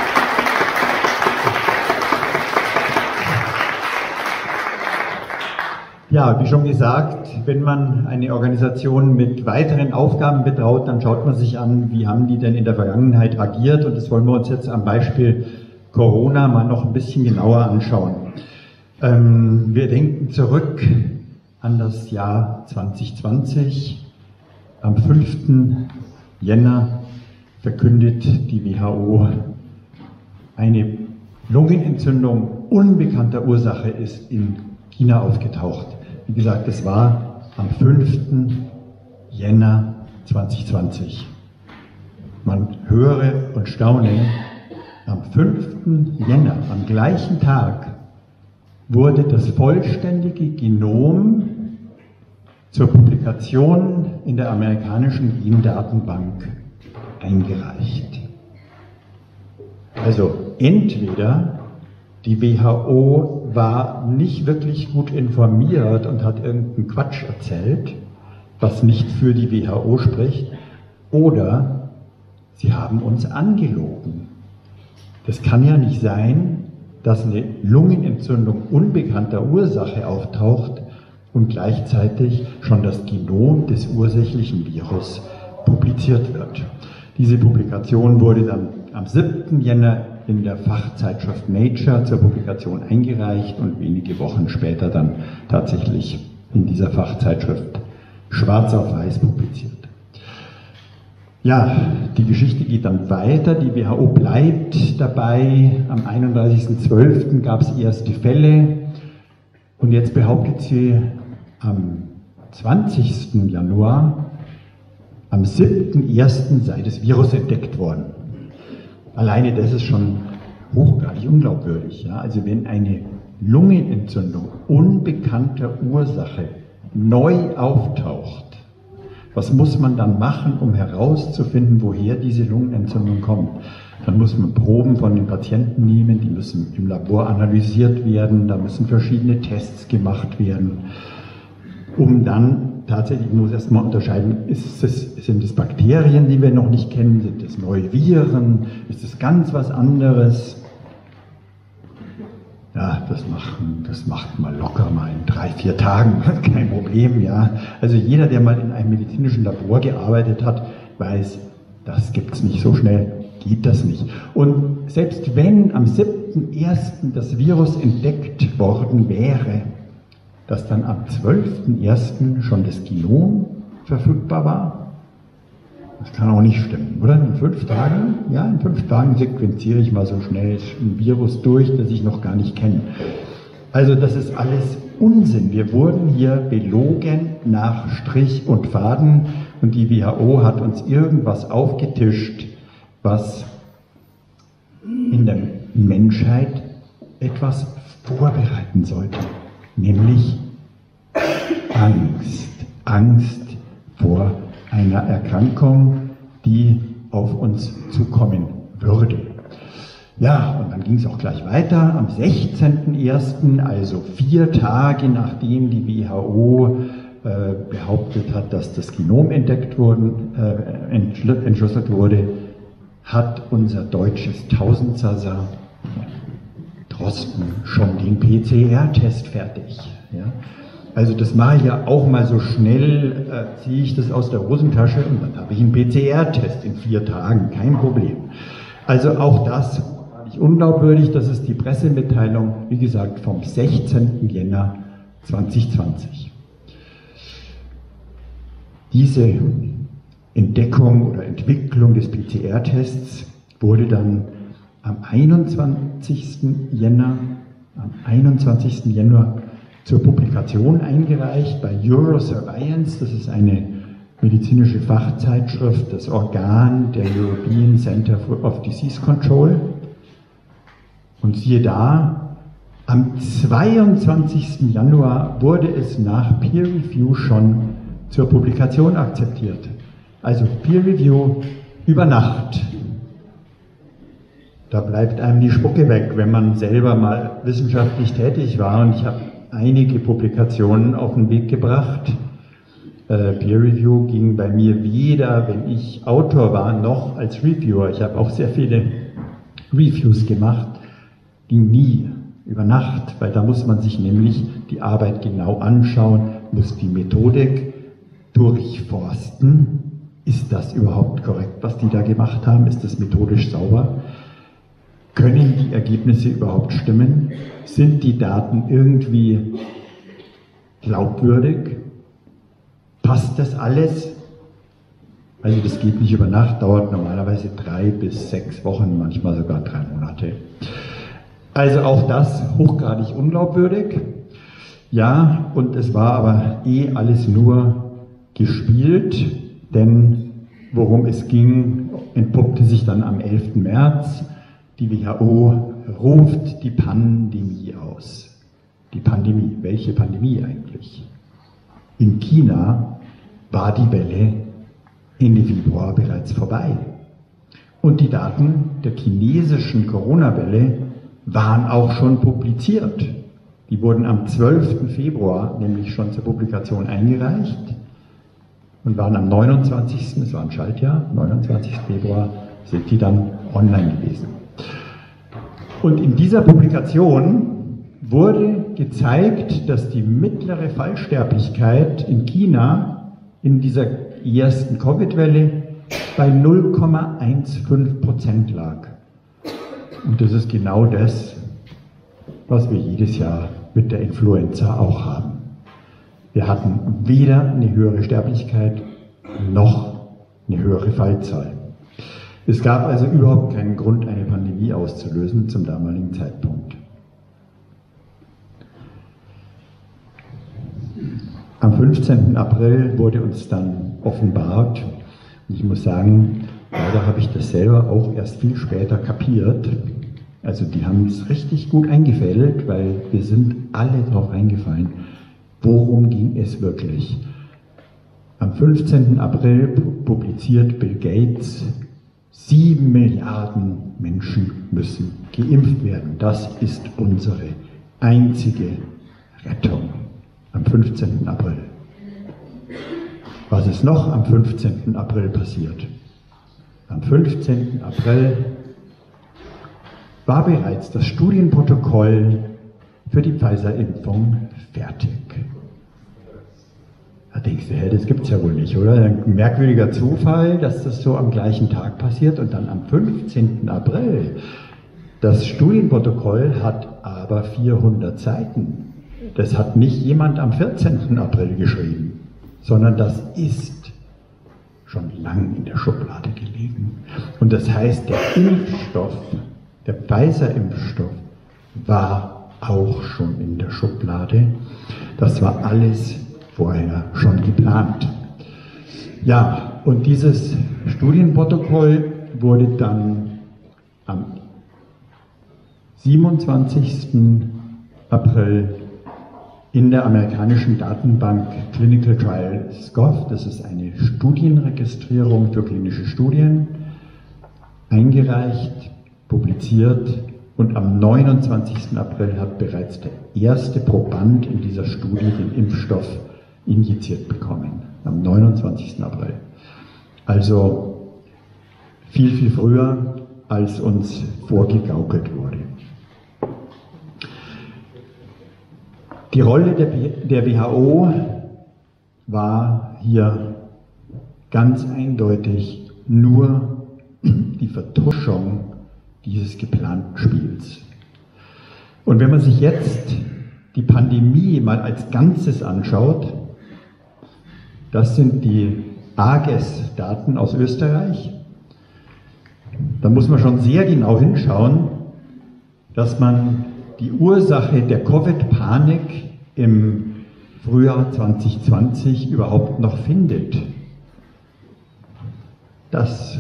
S2: Ja, wie schon gesagt, wenn man eine Organisation mit weiteren Aufgaben betraut, dann schaut man sich an, wie haben die denn in der Vergangenheit agiert, und das wollen wir uns jetzt am Beispiel Corona mal noch ein bisschen genauer anschauen. Ähm, wir denken zurück an das Jahr zwanzig zwanzig. Am fünften Jänner verkündet die W H O, eine Lungenentzündung unbekannter Ursache ist in China aufgetaucht. Wie gesagt, es war am fünften Jänner zwanzig zwanzig. Man höre und staune, am fünften Jänner, am gleichen Tag, wurde das vollständige Genom zur Publikation in der amerikanischen Gendatenbank eingereicht. Also entweder die W H O war nicht wirklich gut informiert und hat irgendeinen Quatsch erzählt, was nicht für die W H O spricht, oder sie haben uns angelogen. Das kann ja nicht sein, dass eine Lungenentzündung unbekannter Ursache auftaucht und gleichzeitig schon das Genom des ursächlichen Virus publiziert wird. Diese Publikation wurde dann am siebten Jänner in der Fachzeitschrift Nature zur Publikation eingereicht und wenige Wochen später dann tatsächlich in dieser Fachzeitschrift schwarz auf weiß publiziert. Ja, die Geschichte geht dann weiter, die W H O bleibt dabei. Am einunddreißigsten zwölften gab es erste Fälle und jetzt behauptet sie am zwanzigsten Januar, am siebten ersten sei das Virus entdeckt worden. Alleine das ist schon hochgradig unglaubwürdig. Ja? Also wenn eine Lungenentzündung unbekannter Ursache neu auftaucht, was muss man dann machen, um herauszufinden, woher diese Lungenentzündung kommt? Dann muss man Proben von den Patienten nehmen, die müssen im Labor analysiert werden, da müssen verschiedene Tests gemacht werden, um dann tatsächlich, ich muss erstmal unterscheiden, ist es, sind es Bakterien, die wir noch nicht kennen, sind es neue Viren, ist es ganz was anderes? Ja, das macht, das macht man locker mal in drei, vier Tagen, kein Problem, ja. Also jeder, der mal in einem medizinischen Labor gearbeitet hat, weiß, das gibt es nicht so schnell, geht das nicht. Und selbst wenn am siebten ersten das Virus entdeckt worden wäre, dass dann am zwölften ersten schon das Genom verfügbar war, das kann auch nicht stimmen, oder? In fünf Tagen, ja, in fünf Tagen sequenziere ich mal so schnell ein Virus durch, das ich noch gar nicht kenne. Also das ist alles Unsinn. Wir wurden hier belogen nach Strich und Faden und die W H O hat uns irgendwas aufgetischt, was in der Menschheit etwas vorbereiten sollte, nämlich Angst. Angst vor einer Erkrankung, die auf uns zukommen würde. Ja, und dann ging es auch gleich weiter. Am sechzehnten ersten, also vier Tage nachdem die W H O äh, behauptet hat, dass das Genom entdeckt worden, äh, entschlüsselt wurde, hat unser deutsches Tausendsasa Drosten schon den P C R-Test fertig. Ja? Also das mache ich ja auch mal so schnell, äh, ziehe ich das aus der Hosentasche und dann habe ich einen P C R-Test in vier Tagen, kein Problem. Also auch das war nicht unglaubwürdig, das ist die Pressemitteilung, wie gesagt, vom sechzehnten Jänner zweitausendzwanzig. Diese Entdeckung oder Entwicklung des P C R-Tests wurde dann am einundzwanzigsten Jänner, am einundzwanzigsten Jänner zur Publikation eingereicht bei Eurosurveillance, das ist eine medizinische Fachzeitschrift, das Organ der European Center of Disease Control. Und siehe da, am zweiundzwanzigsten Januar wurde es nach Peer Review schon zur Publikation akzeptiert. Also Peer Review über Nacht. Da bleibt einem die Spucke weg, wenn man selber mal wissenschaftlich tätig war. Und ich habe einige Publikationen auf den Weg gebracht. Äh, Peer Review ging bei mir weder, wenn ich Autor war, noch als Reviewer. Ich habe auch sehr viele Reviews gemacht. Ging nie über Nacht, weil da muss man sich nämlich die Arbeit genau anschauen, muss die Methodik durchforsten. Ist das überhaupt korrekt, was die da gemacht haben? Ist das methodisch sauber? Können die Ergebnisse überhaupt stimmen? Sind die Daten irgendwie glaubwürdig? Passt das alles? Also das geht nicht über Nacht, dauert normalerweise drei bis sechs Wochen, manchmal sogar drei Monate. Also auch das hochgradig unglaubwürdig. Ja, und es war aber eh alles nur gespielt, denn worum es ging, entpuppte sich dann am elften März. Die W H O ruft die Pandemie aus. Die Pandemie, welche Pandemie eigentlich? In China war die Welle Ende Februar bereits vorbei. Und die Daten der chinesischen Corona-Welle waren auch schon publiziert. Die wurden am zwölften Februar nämlich schon zur Publikation eingereicht und waren am neunundzwanzigsten, es war ein Schaltjahr, neunundzwanzigsten Februar, sind die dann online gewesen. Und in dieser Publikation wurde gezeigt, dass die mittlere Fallsterblichkeit in China in dieser ersten Covid-Welle bei null Komma fünfzehn Prozent lag. Und das ist genau das, was wir jedes Jahr mit der Influenza auch haben. Wir hatten weder eine höhere Sterblichkeit noch eine höhere Fallzahl. Es gab also überhaupt keinen Grund, eine Pandemie auszulösen zum damaligen Zeitpunkt. Am fünfzehnten April wurde uns dann offenbart, und ich muss sagen, leider habe ich das selber auch erst viel später kapiert. Also die haben es richtig gut eingefädelt, weil wir sind alle darauf eingefallen, worum ging es wirklich. Am fünfzehnten April publiziert Bill Gates Sieben Milliarden Menschen müssen geimpft werden. Das ist unsere einzige Rettung am fünfzehnten April. Was ist noch am fünfzehnten April passiert? Am fünfzehnten April war bereits das Studienprotokoll für die Pfizer-Impfung fertig. Da denkst du, hey, das gibt es ja wohl nicht, oder? Ein merkwürdiger Zufall, dass das so am gleichen Tag passiert und dann am fünfzehnten April. Das Studienprotokoll hat aber vierhundert Seiten. Das hat nicht jemand am vierzehnten April geschrieben, sondern das ist schon lang in der Schublade gelegen. Und das heißt, der Impfstoff, der Pfizer-Impfstoff, war auch schon in der Schublade. Das war alles vorher schon geplant. Ja, und dieses Studienprotokoll wurde dann am siebenundzwanzigsten April in der amerikanischen Datenbank Clinical Trials Gov, das ist eine Studienregistrierung für klinische Studien, eingereicht, publiziert, und am neunundzwanzigsten April hat bereits der erste Proband in dieser Studie den Impfstoff injiziert bekommen. Am neunundzwanzigsten April. Also viel, viel früher, als uns vorgegaukelt wurde. Die Rolle der, der W H O war hier ganz eindeutig nur die Vertuschung dieses geplanten Spiels. Und wenn man sich jetzt die Pandemie mal als Ganzes anschaut, das sind die A G E S-Daten aus Österreich, da muss man schon sehr genau hinschauen, dass man die Ursache der Covid-Panik im Frühjahr zwanzig zwanzig überhaupt noch findet. Das,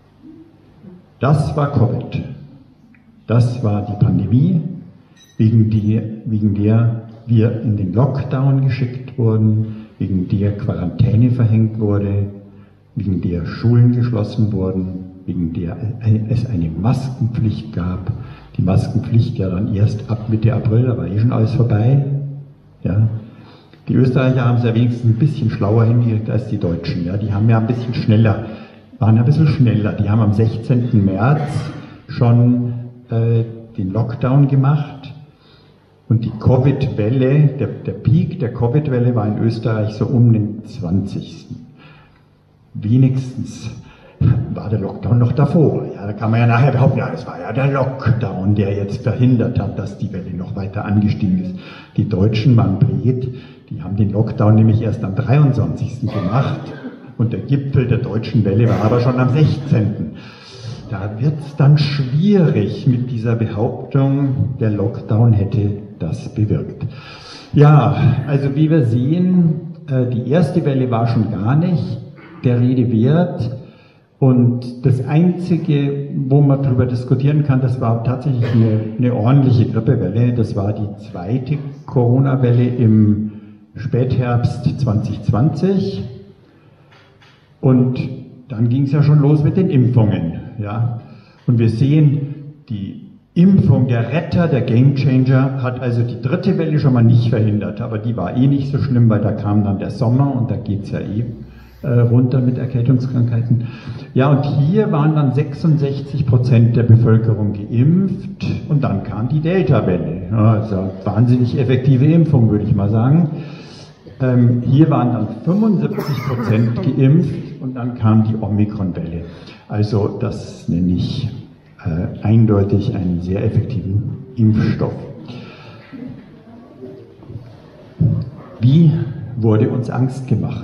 S2: das war Covid. Das war die Pandemie, wegen, die, wegen der wir in den Lockdown geschickt wurden, wegen der Quarantäne verhängt wurde, wegen der Schulen geschlossen wurden, wegen der es eine Maskenpflicht gab. Die Maskenpflicht ja dann erst ab Mitte April, da war eh schon alles vorbei. Ja. Die Österreicher haben es ja wenigstens ein bisschen schlauer hingekriegt als die Deutschen. Ja. Die haben ja ein bisschen schneller, waren ein bisschen schneller. Die haben am sechzehnten März schon äh, den Lockdown gemacht. Und die Covid-Welle, der, der Peak der Covid-Welle war in Österreich so um den zwanzigsten Wenigstens war der Lockdown noch davor. Ja, da kann man ja nachher behaupten, ja, das war ja der Lockdown, der jetzt verhindert hat, dass die Welle noch weiter angestiegen ist. Die Deutschen waren blöd, die haben den Lockdown nämlich erst am dreiundzwanzigsten gemacht und der Gipfel der deutschen Welle war aber schon am sechzehnten Da wird es dann schwierig mit dieser Behauptung, der Lockdown hätte das bewirkt. Ja, also wie wir sehen, die erste Welle war schon gar nicht der Rede wert. Und das Einzige, wo man darüber diskutieren kann, das war tatsächlich eine, eine ordentliche Grippewelle. Das war die zweite Corona-Welle im Spätherbst zwanzig zwanzig. Und dann ging es ja schon los mit den Impfungen. Ja. Und wir sehen, die Impfung, der Retter, der Gamechanger, hat also die dritte Welle schon mal nicht verhindert. Aber die war eh nicht so schlimm, weil da kam dann der Sommer und da geht es ja eh runter mit Erkältungskrankheiten. Ja, und hier waren dann sechsundsechzig Prozent der Bevölkerung geimpft und dann kam die Delta-Welle. Ja, also wahnsinnig effektive Impfung, würde ich mal sagen. Ähm, hier waren dann fünfundsiebzig Prozent geimpft und dann kam die Omikron-Welle. Also das nenne ich äh, eindeutig einen sehr effektiven Impfstoff. Wie wurde uns Angst gemacht?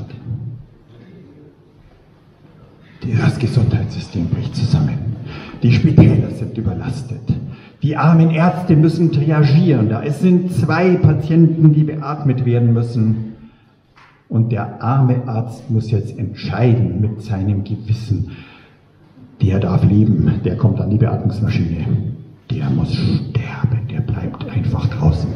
S2: Das Gesundheitssystem bricht zusammen. Die Spitäler sind überlastet. Die armen Ärzte müssen triagieren. Da sind zwei Patienten, die beatmet werden müssen. Und der arme Arzt muss jetzt entscheiden mit seinem Gewissen. Der darf leben, der kommt an die Beatmungsmaschine. Der muss sterben, der bleibt einfach draußen.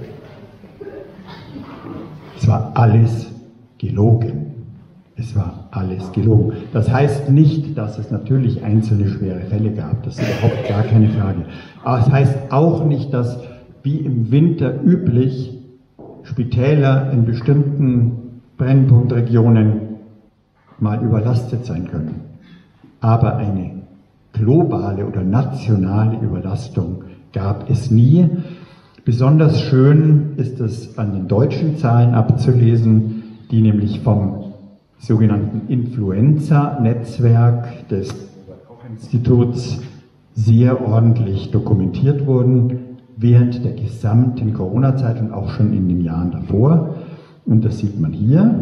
S2: Es war alles gelogen. Es war alles gelogen. Das heißt nicht, dass es natürlich einzelne schwere Fälle gab, das ist überhaupt gar keine Frage. Aber es heißt auch nicht, dass wie im Winter üblich Spitäler in bestimmten Brennpunktregionen mal überlastet sein können. Aber eine globale oder nationale Überlastung gab es nie. Besonders schön ist es an den deutschen Zahlen abzulesen, die nämlich vom sogenannten Influenza-Netzwerk des Koch-Instituts sehr ordentlich dokumentiert wurden, während der gesamten Corona-Zeit und auch schon in den Jahren davor. Und das sieht man hier.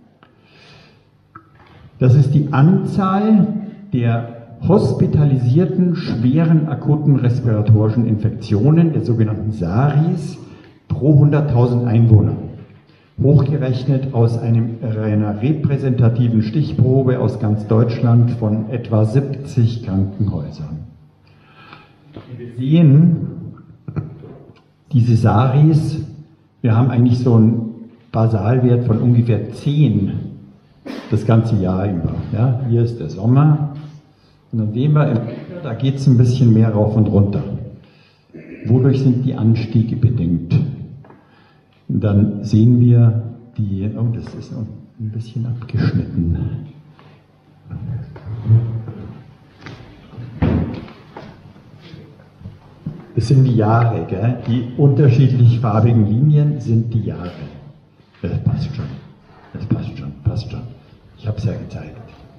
S2: Das ist die Anzahl der hospitalisierten schweren akuten respiratorischen Infektionen, der sogenannten SARIs, pro hunderttausend Einwohner. Hochgerechnet aus einem, einer repräsentativen Stichprobe aus ganz Deutschland von etwa siebzig Krankenhäusern. Wir sehen, diese SARIs, wir haben eigentlich so einen Basalwert von ungefähr zehn das ganze Jahr über. Ja, hier ist der Sommer und dann sehen wir, im Winter, da geht es ein bisschen mehr rauf und runter. Wodurch sind die Anstiege bedingt? Und dann sehen wir die, oh, das ist ein bisschen abgeschnitten. Das sind die Jahre, gell? Die unterschiedlich farbigen Linien sind die Jahre. Das passt schon, das passt schon, passt schon. Ich habe es ja gezeigt.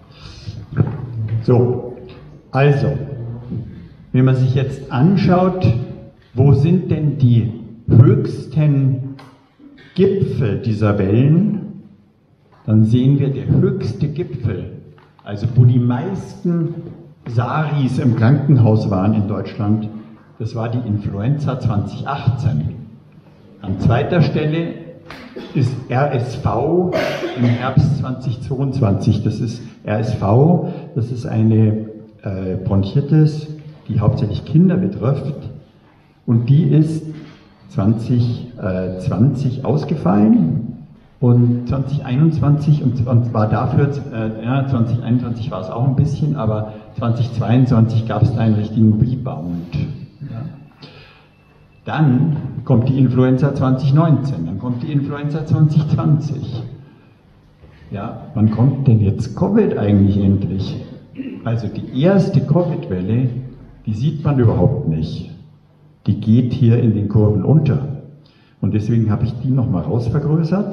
S2: So, also, wenn man sich jetzt anschaut, wo sind denn die höchsten Gipfel dieser Wellen, dann sehen wir, der höchste Gipfel, also wo die meisten SARIs im Krankenhaus waren in Deutschland, das war die Influenza zwanzig achtzehn. An zweiter Stelle ist R S V im Herbst zweitausendzweiundzwanzig. Das ist R S V, das ist eine äh, Bronchitis, die hauptsächlich Kinder betrifft. Und die ist zwanzig zwanzig ausgefallen und zwanzig einundzwanzig, und, und war dafür, äh, ja, zwanzig einundzwanzig war es auch ein bisschen, aber zwanzig zweiundzwanzig gab es da einen richtigen Rebound. Ja. Dann kommt die Influenza zwanzig neunzehn, dann kommt die Influenza zwanzig zwanzig. Ja, wann kommt denn jetzt Covid eigentlich endlich? Also die erste Covid-Welle, die sieht man überhaupt nicht. Die geht hier in den Kurven unter. Und deswegen habe ich die nochmal rausvergrößert.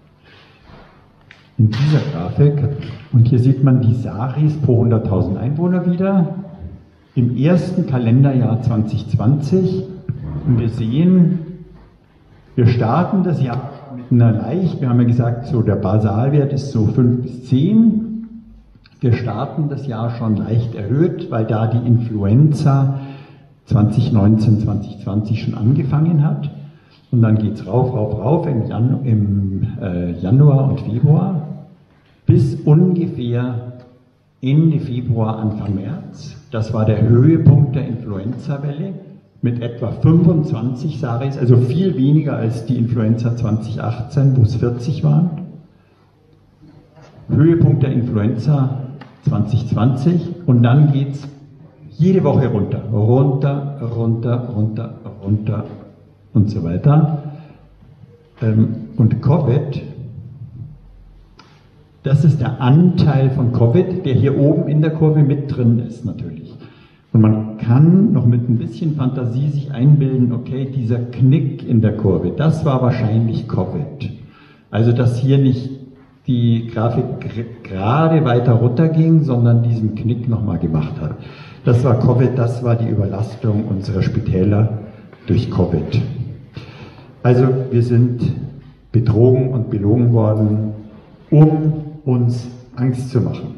S2: In dieser Grafik. Und hier sieht man die SARIs pro hunderttausend Einwohner wieder. Im ersten Kalenderjahr zwanzig zwanzig. Und wir sehen, wir starten das Jahr mit einer leicht, wir haben ja gesagt, so der Basalwert ist so fünf bis zehn. Wir starten das Jahr schon leicht erhöht, weil da die Influenza zwanzig neunzehn, zwanzig zwanzig schon angefangen hat. Und dann geht es rauf, rauf, rauf im, Jan im äh, Januar und Februar bis ungefähr Ende Februar, Anfang März. Das war der Höhepunkt der Influenza-Welle mit etwa fünfundzwanzig SARIs, also viel weniger als die Influenza zwanzig achtzehn, wo es vierzig waren. Höhepunkt der Influenza zwanzig zwanzig und dann geht es jede Woche runter, runter, runter, runter, runter und so weiter. Und Covid, das ist der Anteil von Covid, der hier oben in der Kurve mit drin ist natürlich. Und man kann noch mit ein bisschen Fantasie sich einbilden, okay, dieser Knick in der Kurve, das war wahrscheinlich Covid. Also dass hier nicht die Grafik gerade weiter runter ging, sondern diesen Knick nochmal gemacht hat. Das war Covid, das war die Überlastung unserer Spitäler durch Covid. Also wir sind betrogen und belogen worden, um uns Angst zu machen.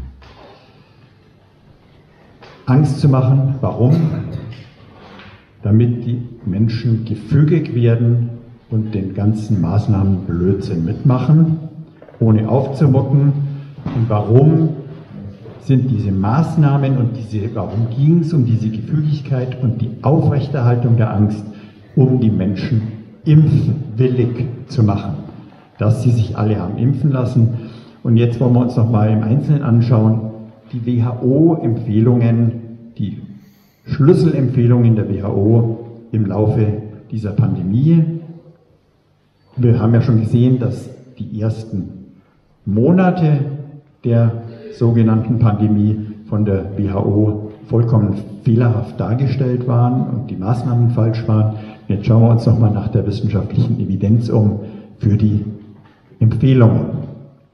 S2: Angst zu machen, warum? Damit die Menschen gefügig werden und den ganzen Maßnahmen Blödsinn mitmachen, ohne aufzumucken. Und warum sind diese Maßnahmen und diese, warum ging es um diese Gefügigkeit und die Aufrechterhaltung der Angst, um die Menschen impfwillig zu machen, dass sie sich alle haben impfen lassen. Und jetzt wollen wir uns nochmal im Einzelnen anschauen, die W H O-Empfehlungen, die Schlüsselempfehlungen der W H O im Laufe dieser Pandemie. Wir haben ja schon gesehen, dass die ersten Monate der sogenannten Pandemie von der W H O vollkommen fehlerhaft dargestellt waren und die Maßnahmen falsch waren. Jetzt schauen wir uns nochmal nach der wissenschaftlichen Evidenz um für die Empfehlungen.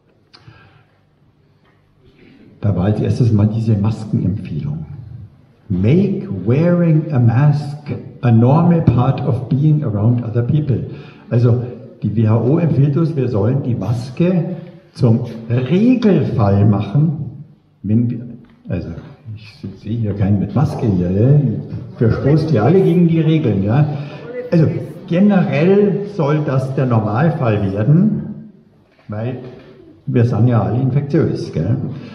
S2: Da war als erstes mal diese Maskenempfehlung. Make wearing a mask a normal part of being around other people. Also die W H O empfiehlt uns, wir sollen die Maske zum Regelfall machen, wenn wir, also ich sehe hier keinen mit Maske hier, ja? Verstoßt ihr alle gegen die Regeln. Ja? Also generell soll das der Normalfall werden, weil wir sind ja alle infektiös. Gell?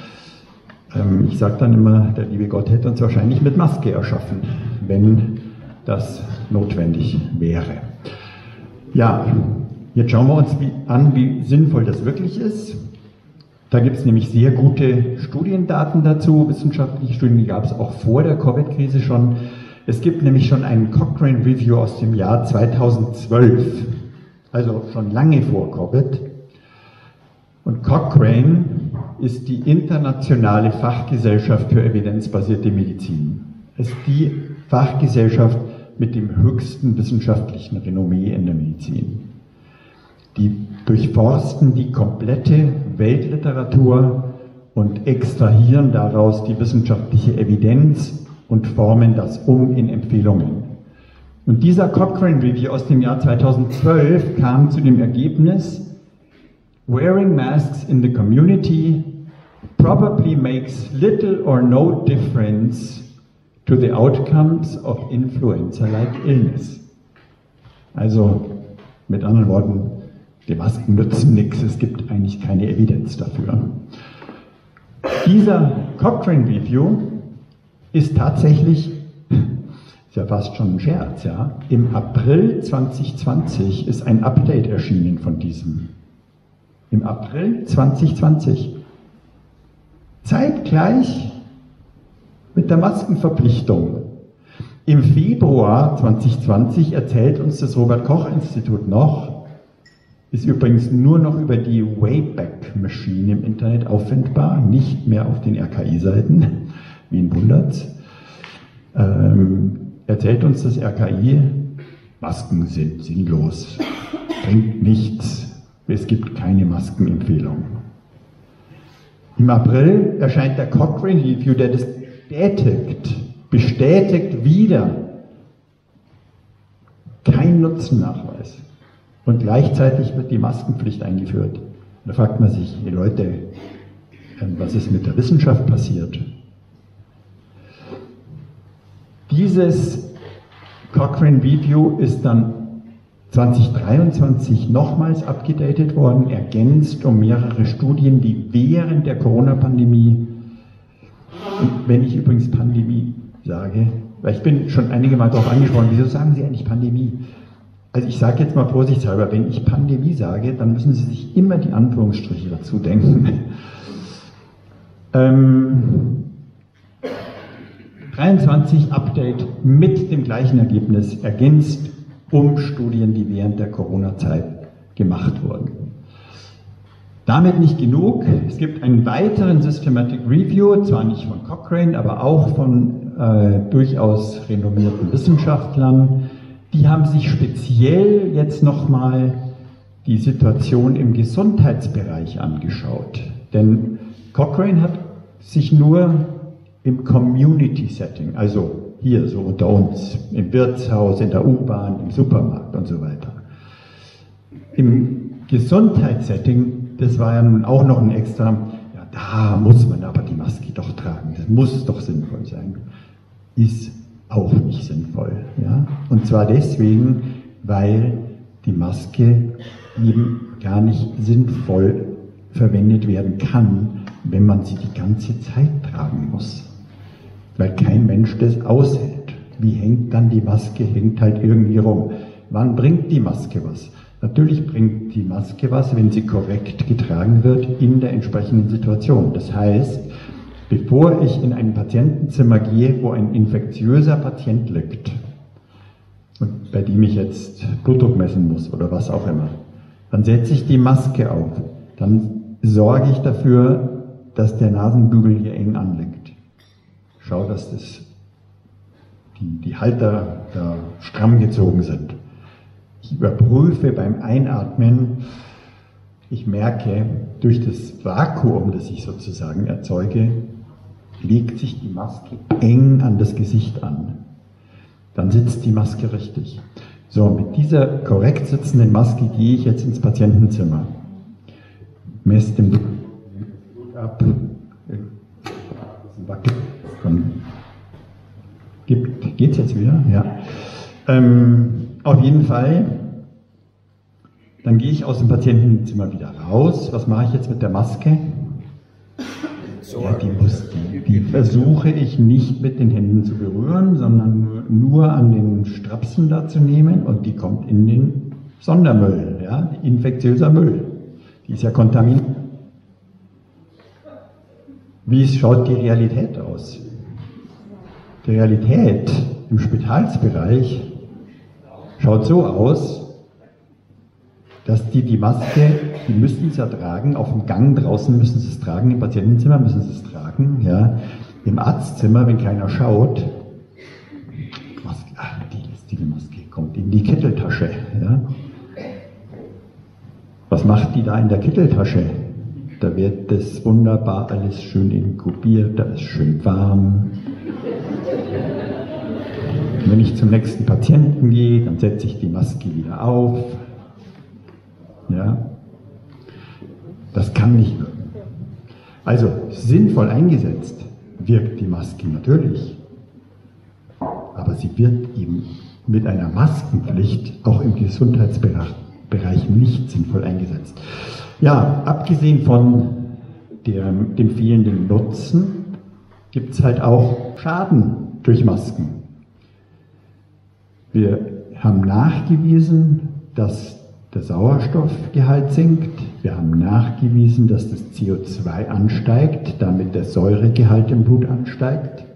S2: Ähm, ich sage dann immer, der liebe Gott hätte uns wahrscheinlich mit Maske erschaffen, wenn das notwendig wäre. Ja, jetzt schauen wir uns wie, an, wie sinnvoll das wirklich ist. Da gibt es nämlich sehr gute Studiendaten dazu, wissenschaftliche Studien, die gab es auch vor der Covid-Krise schon. Es gibt nämlich schon einen Cochrane Review aus dem Jahr zweitausendzwölf, also schon lange vor Covid. Und Cochrane ist die internationale Fachgesellschaft für evidenzbasierte Medizin. Es ist die Fachgesellschaft mit dem höchsten wissenschaftlichen Renommee in der Medizin. Die durchforsten die komplette Weltliteratur und extrahieren daraus die wissenschaftliche Evidenz und formen das um in Empfehlungen. Und dieser Cochrane Review aus dem Jahr zweitausendzwölf kam zu dem Ergebnis, wearing masks in the community probably makes little or no difference to the outcomes of influenza-like illness. Also mit anderen Worten, die Masken nützen nichts, es gibt eigentlich keine Evidenz dafür. Dieser Cochrane Review ist tatsächlich, ist ja fast schon ein Scherz, ja, im April zweitausendzwanzig ist ein Update erschienen von diesem. Im April zweitausendzwanzig. Zeitgleich mit der Maskenverpflichtung. Im Februar zweitausendzwanzig erzählt uns das Robert-Koch-Institut noch, ist übrigens nur noch über die Wayback Machine im Internet auffindbar, nicht mehr auf den R K I-Seiten, wen wundert's. Ähm, erzählt uns das R K I, Masken sind sinnlos, bringt nichts, es gibt keine Maskenempfehlung. Im April erscheint der Cochrane Review, der das bestätigt, bestätigt wieder, kein Nutzennachweis. Und gleichzeitig wird die Maskenpflicht eingeführt. Da fragt man sich, die Leute, was ist mit der Wissenschaft passiert? Dieses Cochrane Review ist dann zweitausenddreiundzwanzig nochmals abgedatet worden, ergänzt um mehrere Studien, die während der Corona-Pandemie, und wenn ich übrigens Pandemie sage, weil ich bin schon einige Mal darauf angesprochen, wieso sagen Sie eigentlich Pandemie? Also ich sage jetzt mal vorsichtshalber, wenn ich Pandemie sage, dann müssen Sie sich immer die Anführungsstriche dazu denken. ähm, dreiundzwanzig Update mit dem gleichen Ergebnis, ergänzt um Studien, die während der Corona-Zeit gemacht wurden. Damit nicht genug, es gibt einen weiteren Systematic Review, zwar nicht von Cochrane, aber auch von äh, durchaus renommierten Wissenschaftlern. Die haben sich speziell jetzt nochmal die Situation im Gesundheitsbereich angeschaut. Denn Cochrane hat sich nur im Community-Setting, also hier so unter uns, im Wirtshaus, in der U-Bahn, im Supermarkt und so weiter. Im Gesundheitssetting, das war ja nun auch noch ein extra, ja, da muss man aber die Maske doch tragen, das muss doch sinnvoll sein. Ist auch nicht sinnvoll. Ja? Und zwar deswegen, weil die Maske eben gar nicht sinnvoll verwendet werden kann, wenn man sie die ganze Zeit tragen muss. Weil kein Mensch das aushält. Wie hängt dann die Maske? Hängt halt irgendwie rum. Wann bringt die Maske was? Natürlich bringt die Maske was, wenn sie korrekt getragen wird in der entsprechenden Situation. Das heißt, bevor ich in ein Patientenzimmer gehe, wo ein infektiöser Patient liegt, und bei dem ich jetzt Blutdruck messen muss oder was auch immer, dann setze ich die Maske auf. Dann sorge ich dafür, dass der Nasenbügel hier eng anliegt. Schau, dass das, die, die Halter da stramm gezogen sind. Ich überprüfe beim Einatmen, ich merke, durch das Vakuum, das ich sozusagen erzeuge, legt sich die Maske eng an das Gesicht an. Dann sitzt die Maske richtig. So, mit dieser korrekt sitzenden Maske gehe ich jetzt ins Patientenzimmer. Messe den Blut ab. Gibt, geht's jetzt wieder? Ja. Ähm, auf jeden Fall, dann gehe ich aus dem Patientenzimmer wieder raus. Was mache ich jetzt mit der Maske? Ja, die, muss, die, die versuche ich nicht mit den Händen zu berühren, sondern nur, nur an den Strapsen da zu nehmen und die kommt in den Sondermüll, ja, infektiöser Müll. Die ist ja kontaminiert. Wie schaut die Realität aus? Die Realität im Spitalsbereich schaut so aus, dass die die Maske, die müssen es ja tragen, auf dem Gang draußen müssen sie es tragen, im Patientenzimmer müssen sie es tragen, ja. Im Arztzimmer, wenn keiner schaut, Maske, ach, die lästige Maske kommt in die Kitteltasche, ja. Was macht die da in der Kitteltasche? Da wird das wunderbar alles schön inkubiert, da ist schön warm. Und wenn ich zum nächsten Patienten gehe, dann setze ich die Maske wieder auf. Ja, das kann nicht wirken. Also sinnvoll eingesetzt wirkt die Maske natürlich, aber sie wird eben mit einer Maskenpflicht auch im Gesundheitsbereich nicht sinnvoll eingesetzt. Ja, abgesehen von der, dem fehlenden Nutzen gibt es halt auch Schaden durch Masken. Wir haben nachgewiesen, dass der Sauerstoffgehalt sinkt. Wir haben nachgewiesen, dass das C O zwei ansteigt, damit der Säuregehalt im Blut ansteigt.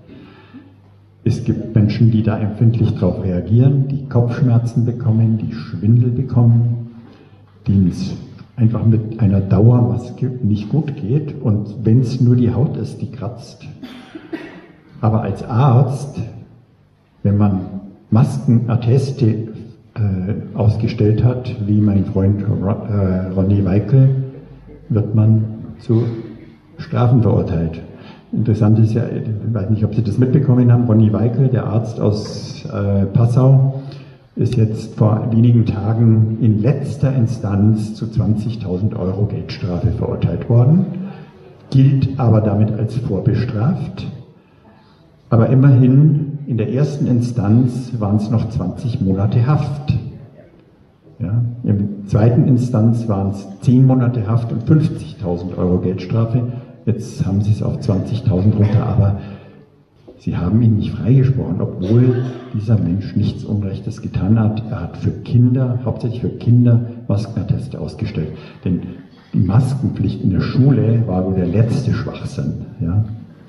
S2: Es gibt Menschen, die da empfindlich darauf reagieren, die Kopfschmerzen bekommen, die Schwindel bekommen, denen es einfach mit einer Dauermaske nicht gut geht und wenn es nur die Haut ist, die kratzt. Aber als Arzt, wenn man Maskenatteste Äh, ausgestellt hat, wie mein Freund äh, Ronny Weikel, wird man zu Strafen verurteilt. Interessant ist ja, ich weiß nicht, ob Sie das mitbekommen haben, Ronny Weikel, der Arzt aus äh, Passau, ist jetzt vor wenigen Tagen in letzter Instanz zu zwanzigtausend Euro Geldstrafe verurteilt worden, gilt aber damit als vorbestraft. Aber immerhin, in der ersten Instanz waren es noch zwanzig Monate Haft. Ja, in der zweiten Instanz waren es zehn Monate Haft und fünfzigtausend Euro Geldstrafe. Jetzt haben sie es auf zwanzigtausend runter, aber sie haben ihn nicht freigesprochen, obwohl dieser Mensch nichts Unrechtes getan hat. Er hat für Kinder, hauptsächlich für Kinder, Maskenatteste ausgestellt. Denn die Maskenpflicht in der Schule war wohl der letzte Schwachsinn. Ja.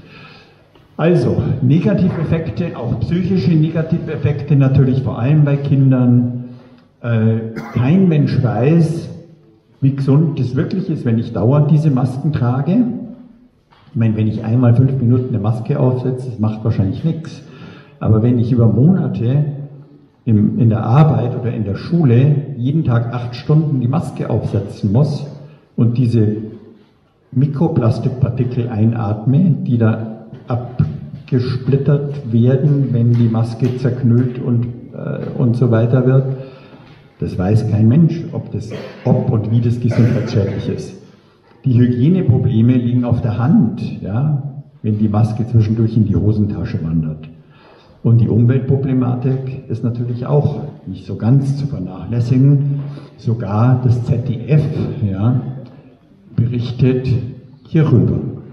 S2: Also, Negativeffekte, auch psychische Negativeffekte natürlich vor allem bei Kindern. Äh, kein Mensch weiß, wie gesund das wirklich ist, wenn ich dauernd diese Masken trage. Ich meine, wenn ich einmal fünf Minuten eine Maske aufsetze, das macht wahrscheinlich nichts. Aber wenn ich über Monate im, in der Arbeit oder in der Schule jeden Tag acht Stunden die Maske aufsetzen muss und diese Mikroplastikpartikel einatme, die da abgesplittert werden, wenn die Maske zerknüllt und, äh, und so weiter wird. Das weiß kein Mensch, ob, das, ob und wie das gesundheitsschädlich ist. Die Hygieneprobleme liegen auf der Hand, ja, wenn die Maske zwischendurch in die Hosentasche wandert. Und die Umweltproblematik ist natürlich auch nicht so ganz zu vernachlässigen. Sogar das Z D F ja, berichtet hierüber.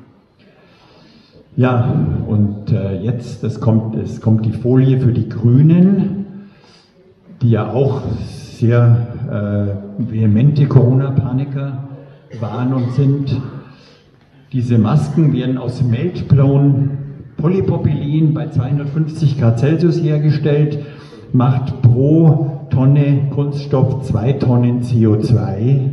S2: Ja, und äh, jetzt, es kommt, es kommt die Folie für die Grünen, die ja auch sehr äh, vehemente Corona-Paniker waren und sind. Diese Masken werden aus Meltblown Polypropylen bei zweihundertfünfzig Grad Celsius hergestellt, macht pro Tonne Kunststoff zwei Tonnen C O zwei.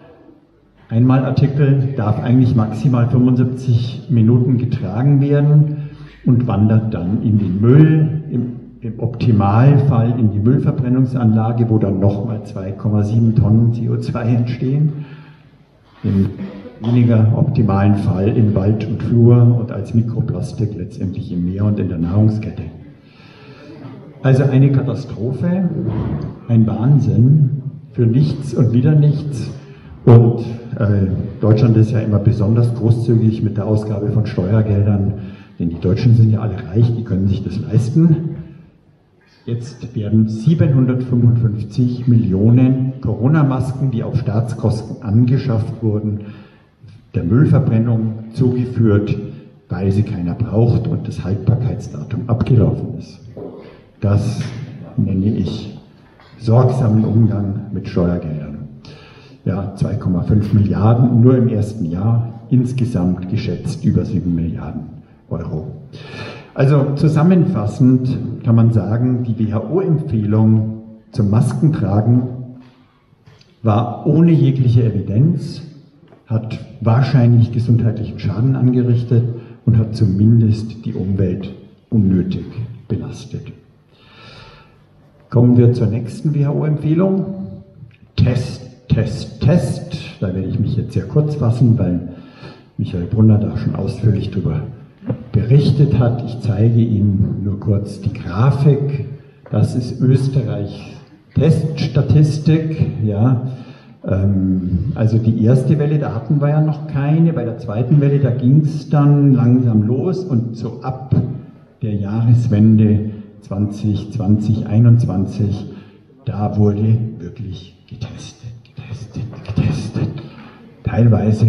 S2: Einmalartikel darf eigentlich maximal fünfundsiebzig Minuten getragen werden und wandert dann in den Müll, im, im Optimalfall in die Müllverbrennungsanlage, wo dann nochmal zwei Komma sieben Tonnen C O zwei entstehen. Im weniger optimalen Fall in Wald und Flur und als Mikroplastik letztendlich im Meer und in der Nahrungskette. Also eine Katastrophe, ein Wahnsinn für nichts und wieder nichts. Und äh, Deutschland ist ja immer besonders großzügig mit der Ausgabe von Steuergeldern, denn die Deutschen sind ja alle reich, die können sich das leisten. Jetzt werden siebenhundertfünfundfünfzig Millionen Corona-Masken, die auf Staatskosten angeschafft wurden, der Müllverbrennung zugeführt, weil sie keiner braucht und das Haltbarkeitsdatum abgelaufen ist. Das nenne ich sorgsamen Umgang mit Steuergeldern. Ja, zwei Komma fünf Milliarden nur im ersten Jahr, insgesamt geschätzt über sieben Milliarden Euro. Also zusammenfassend kann man sagen, die W H O-Empfehlung zum Maskentragen war ohne jegliche Evidenz, hat wahrscheinlich gesundheitlichen Schaden angerichtet und hat zumindest die Umwelt unnötig belastet. Kommen wir zur nächsten W H O-Empfehlung. Test, Test, Test. Da werde ich mich jetzt sehr kurz fassen, weil Michael Brunner da schon ausführlich darüber berichtet hat. Ich zeige Ihnen nur kurz die Grafik. Das ist Österreichs Teststatistik. Ja. Also die erste Welle, da hatten wir ja noch keine. Bei der zweiten Welle, da ging es dann langsam los und so ab der Jahreswende zwanzig zwanzig, einundzwanzig, da wurde wirklich getestet, getestet, getestet. Teilweise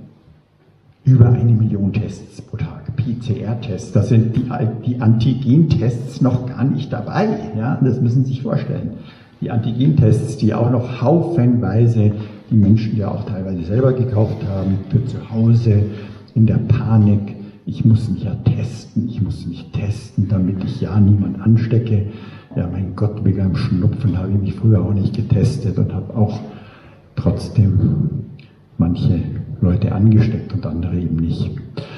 S2: über eine Million Tests pro Tag, P C R-Tests. Da sind die, die Antigen-Tests noch gar nicht dabei. Ja? Das müssen Sie sich vorstellen. Die Antigen-Tests, die auch noch haufenweise die Menschen ja auch teilweise selber gekauft haben, für zu Hause, in der Panik. Ich muss mich ja testen, ich muss mich testen, damit ich ja niemand anstecke. Ja, mein Gott, wegen einem Schnupfen habe ich mich früher auch nicht getestet und habe auch trotzdem manche Leute angesteckt und andere eben nicht.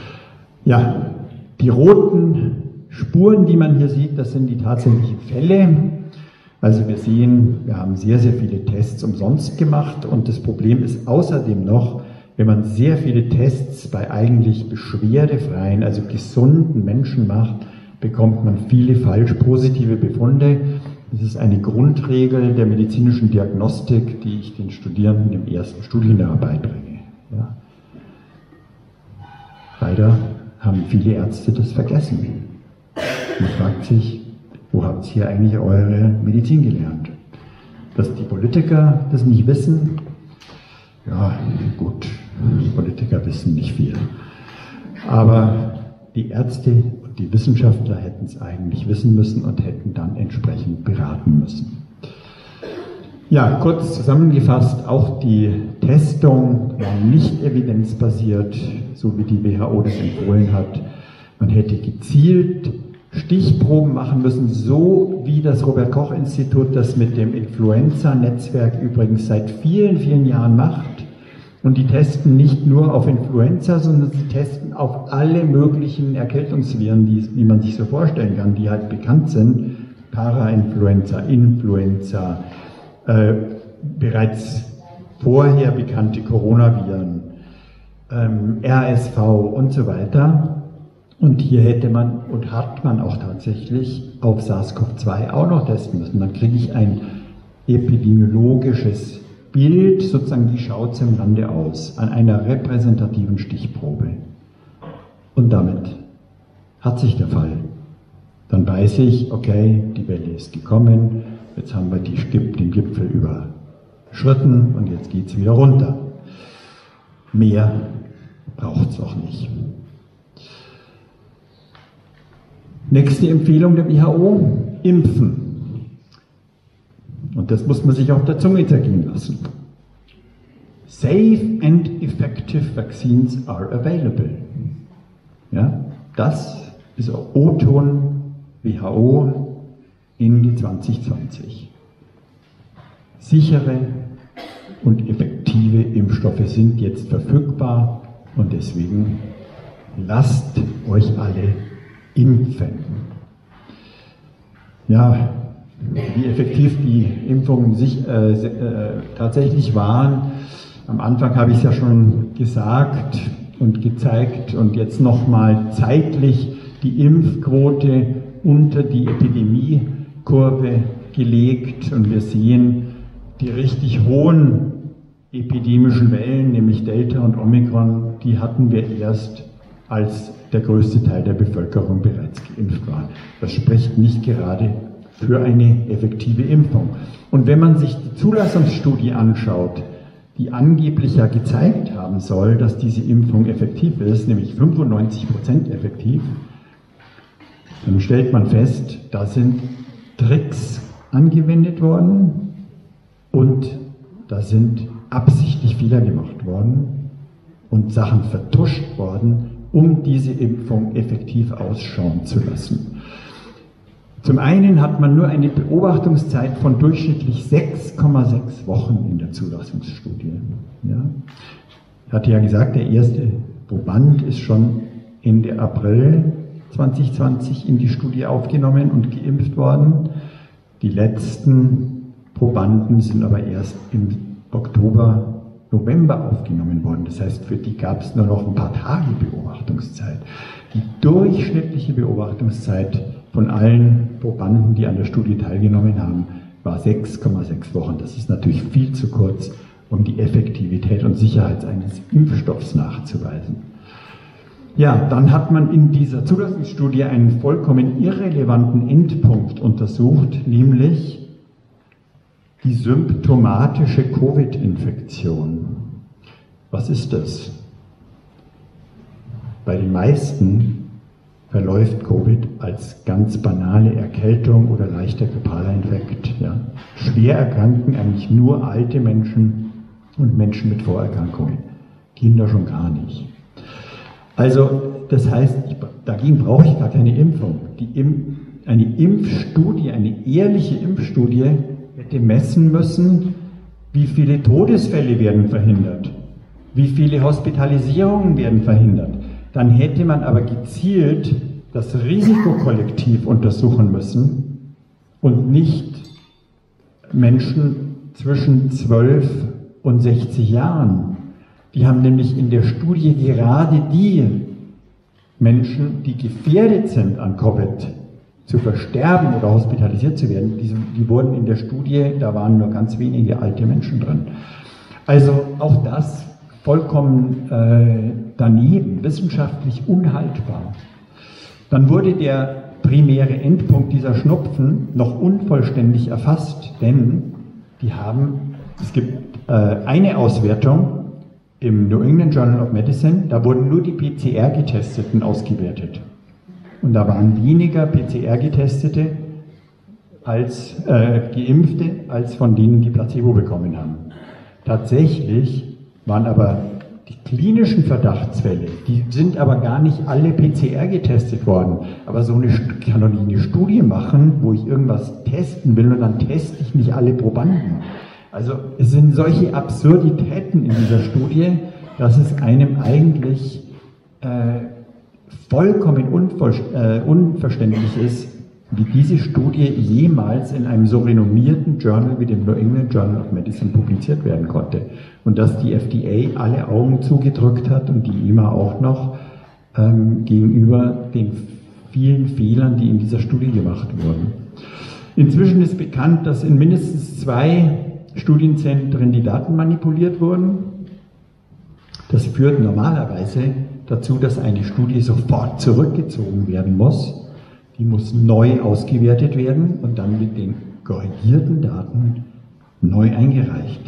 S2: Ja, die roten Spuren, die man hier sieht, das sind die tatsächlichen Fälle. Also wir sehen, wir haben sehr, sehr viele Tests umsonst gemacht und das Problem ist außerdem noch, wenn man sehr viele Tests bei eigentlich beschwerdefreien, also gesunden Menschen macht, bekommt man viele falsch positive Befunde. Das ist eine Grundregel der medizinischen Diagnostik, die ich den Studierenden im ersten Studienjahr beibringe. Ja. Leider haben viele Ärzte das vergessen. Man fragt sich, wo habt ihr hier eigentlich eure Medizin gelernt? Dass die Politiker das nicht wissen? Ja, gut, die Politiker wissen nicht viel. Aber die Ärzte und die Wissenschaftler hätten es eigentlich wissen müssen und hätten dann entsprechend beraten müssen. Ja, kurz zusammengefasst, auch die Testung war nicht evidenzbasiert, so wie die W H O das empfohlen hat. Man hätte gezielt Stichproben machen müssen, so wie das Robert-Koch-Institut das mit dem Influenza-Netzwerk übrigens seit vielen, vielen Jahren macht. Und die testen nicht nur auf Influenza, sondern sie testen auf alle möglichen Erkältungsviren, die, die man sich so vorstellen kann, die halt bekannt sind. Parainfluenza, Influenza, äh, bereits vorher bekannte Coronaviren, ähm, R S V und so weiter. Und hier hätte man und hat man auch tatsächlich auf SARS CoV zwei auch noch testen müssen. Dann kriege ich ein epidemiologisches Bild, sozusagen, wie schaut es im Lande aus, an einer repräsentativen Stichprobe. Und damit hat sich der Fall. Dann weiß ich, okay, die Welle ist gekommen, jetzt haben wir die, den Gipfel überschritten und jetzt geht es wieder runter. Mehr braucht es auch nicht. Nächste Empfehlung der W H O, impfen. Und das muss man sich auf der Zunge zergehen lassen. Safe and effective vaccines are available. Ja, das ist O-Ton W H O Ende zwanzig zwanzig. Sichere und effektive Impfstoffe sind jetzt verfügbar und deswegen lasst euch alle impfen. Ja, wie effektiv die Impfungen sich, äh, äh, tatsächlich waren, am Anfang habe ich es ja schon gesagt und gezeigt und jetzt nochmal zeitlich die Impfquote unter die Epidemiekurve gelegt und wir sehen die richtig hohen epidemischen Wellen, nämlich Delta und Omikron, die hatten wir erst, als der größte Teil der Bevölkerung bereits geimpft war. Das spricht nicht gerade für eine effektive Impfung. Und wenn man sich die Zulassungsstudie anschaut, die angeblich ja gezeigt haben soll, dass diese Impfung effektiv ist, nämlich fünfundneunzig Prozent effektiv, dann stellt man fest, da sind Tricks angewendet worden und da sind absichtlich Fehler gemacht worden und Sachen vertuscht worden, um diese Impfung effektiv ausschauen zu lassen. Zum einen hat man nur eine Beobachtungszeit von durchschnittlich sechs Komma sechs Wochen in der Zulassungsstudie. Ja. Ich hatte ja gesagt, der erste Proband ist schon Ende April zwanzig zwanzig in die Studie aufgenommen und geimpft worden. Die letzten Probanden sind aber erst im Oktober, November aufgenommen worden. Das heißt, für die gab es nur noch ein paar Tage Beobachtungszeit. Die durchschnittliche Beobachtungszeit von allen Probanden, die an der Studie teilgenommen haben, war sechs Komma sechs Wochen. Das ist natürlich viel zu kurz, um die Effektivität und Sicherheit eines Impfstoffs nachzuweisen. Ja, dann hat man in dieser Zulassungsstudie einen vollkommen irrelevanten Endpunkt untersucht, nämlich die symptomatische Covid-Infektion. Was ist das? Bei den meisten verläuft Covid als ganz banale Erkältung oder leichter grippaler Infekt. Ja. Schwer erkranken eigentlich nur alte Menschen und Menschen mit Vorerkrankungen. Kinder schon gar nicht. Also, das heißt, ich, dagegen brauche ich gar keine Impfung. Die Im, eine Impfstudie, eine ehrliche Impfstudie hätte messen müssen, wie viele Todesfälle werden verhindert, wie viele Hospitalisierungen werden verhindert. Dann hätte man aber gezielt das Risikokollektiv untersuchen müssen und nicht Menschen zwischen zwölf und sechzig Jahren. Die haben nämlich in der Studie gerade die Menschen, die gefährdet sind an Covid zu versterben oder hospitalisiert zu werden, die, die wurden in der Studie, da waren nur ganz wenige alte Menschen drin. Also auch das vollkommen äh, daneben, wissenschaftlich unhaltbar. Dann wurde der primäre Endpunkt dieser Schnupfen noch unvollständig erfasst, denn die haben, es gibt äh, eine Auswertung im New England Journal of Medicine, da wurden nur die P C R-Getesteten ausgewertet. Und da waren weniger P C R-Getestete als äh, Geimpfte, als von denen, die Placebo bekommen haben. Tatsächlich waren aber die klinischen Verdachtsfälle, die sind aber gar nicht alle P C R getestet worden. Aber so eine, ich kann doch nicht eine Studie machen, wo ich irgendwas testen will und dann teste ich nicht alle Probanden. Also es sind solche Absurditäten in dieser Studie, dass es einem eigentlich äh, vollkommen unver äh, unverständlich ist, wie diese Studie jemals in einem so renommierten Journal wie dem New England Journal of Medicine publiziert werden konnte. Und dass die F D A alle Augen zugedrückt hat und die E M A auch noch ähm, gegenüber den vielen Fehlern, die in dieser Studie gemacht wurden. Inzwischen ist bekannt, dass in mindestens zwei Studienzentren die Daten manipuliert wurden. Das führt normalerweise dazu, dass eine Studie sofort zurückgezogen werden muss. Die muss neu ausgewertet werden und dann mit den korrigierten Daten neu eingereicht.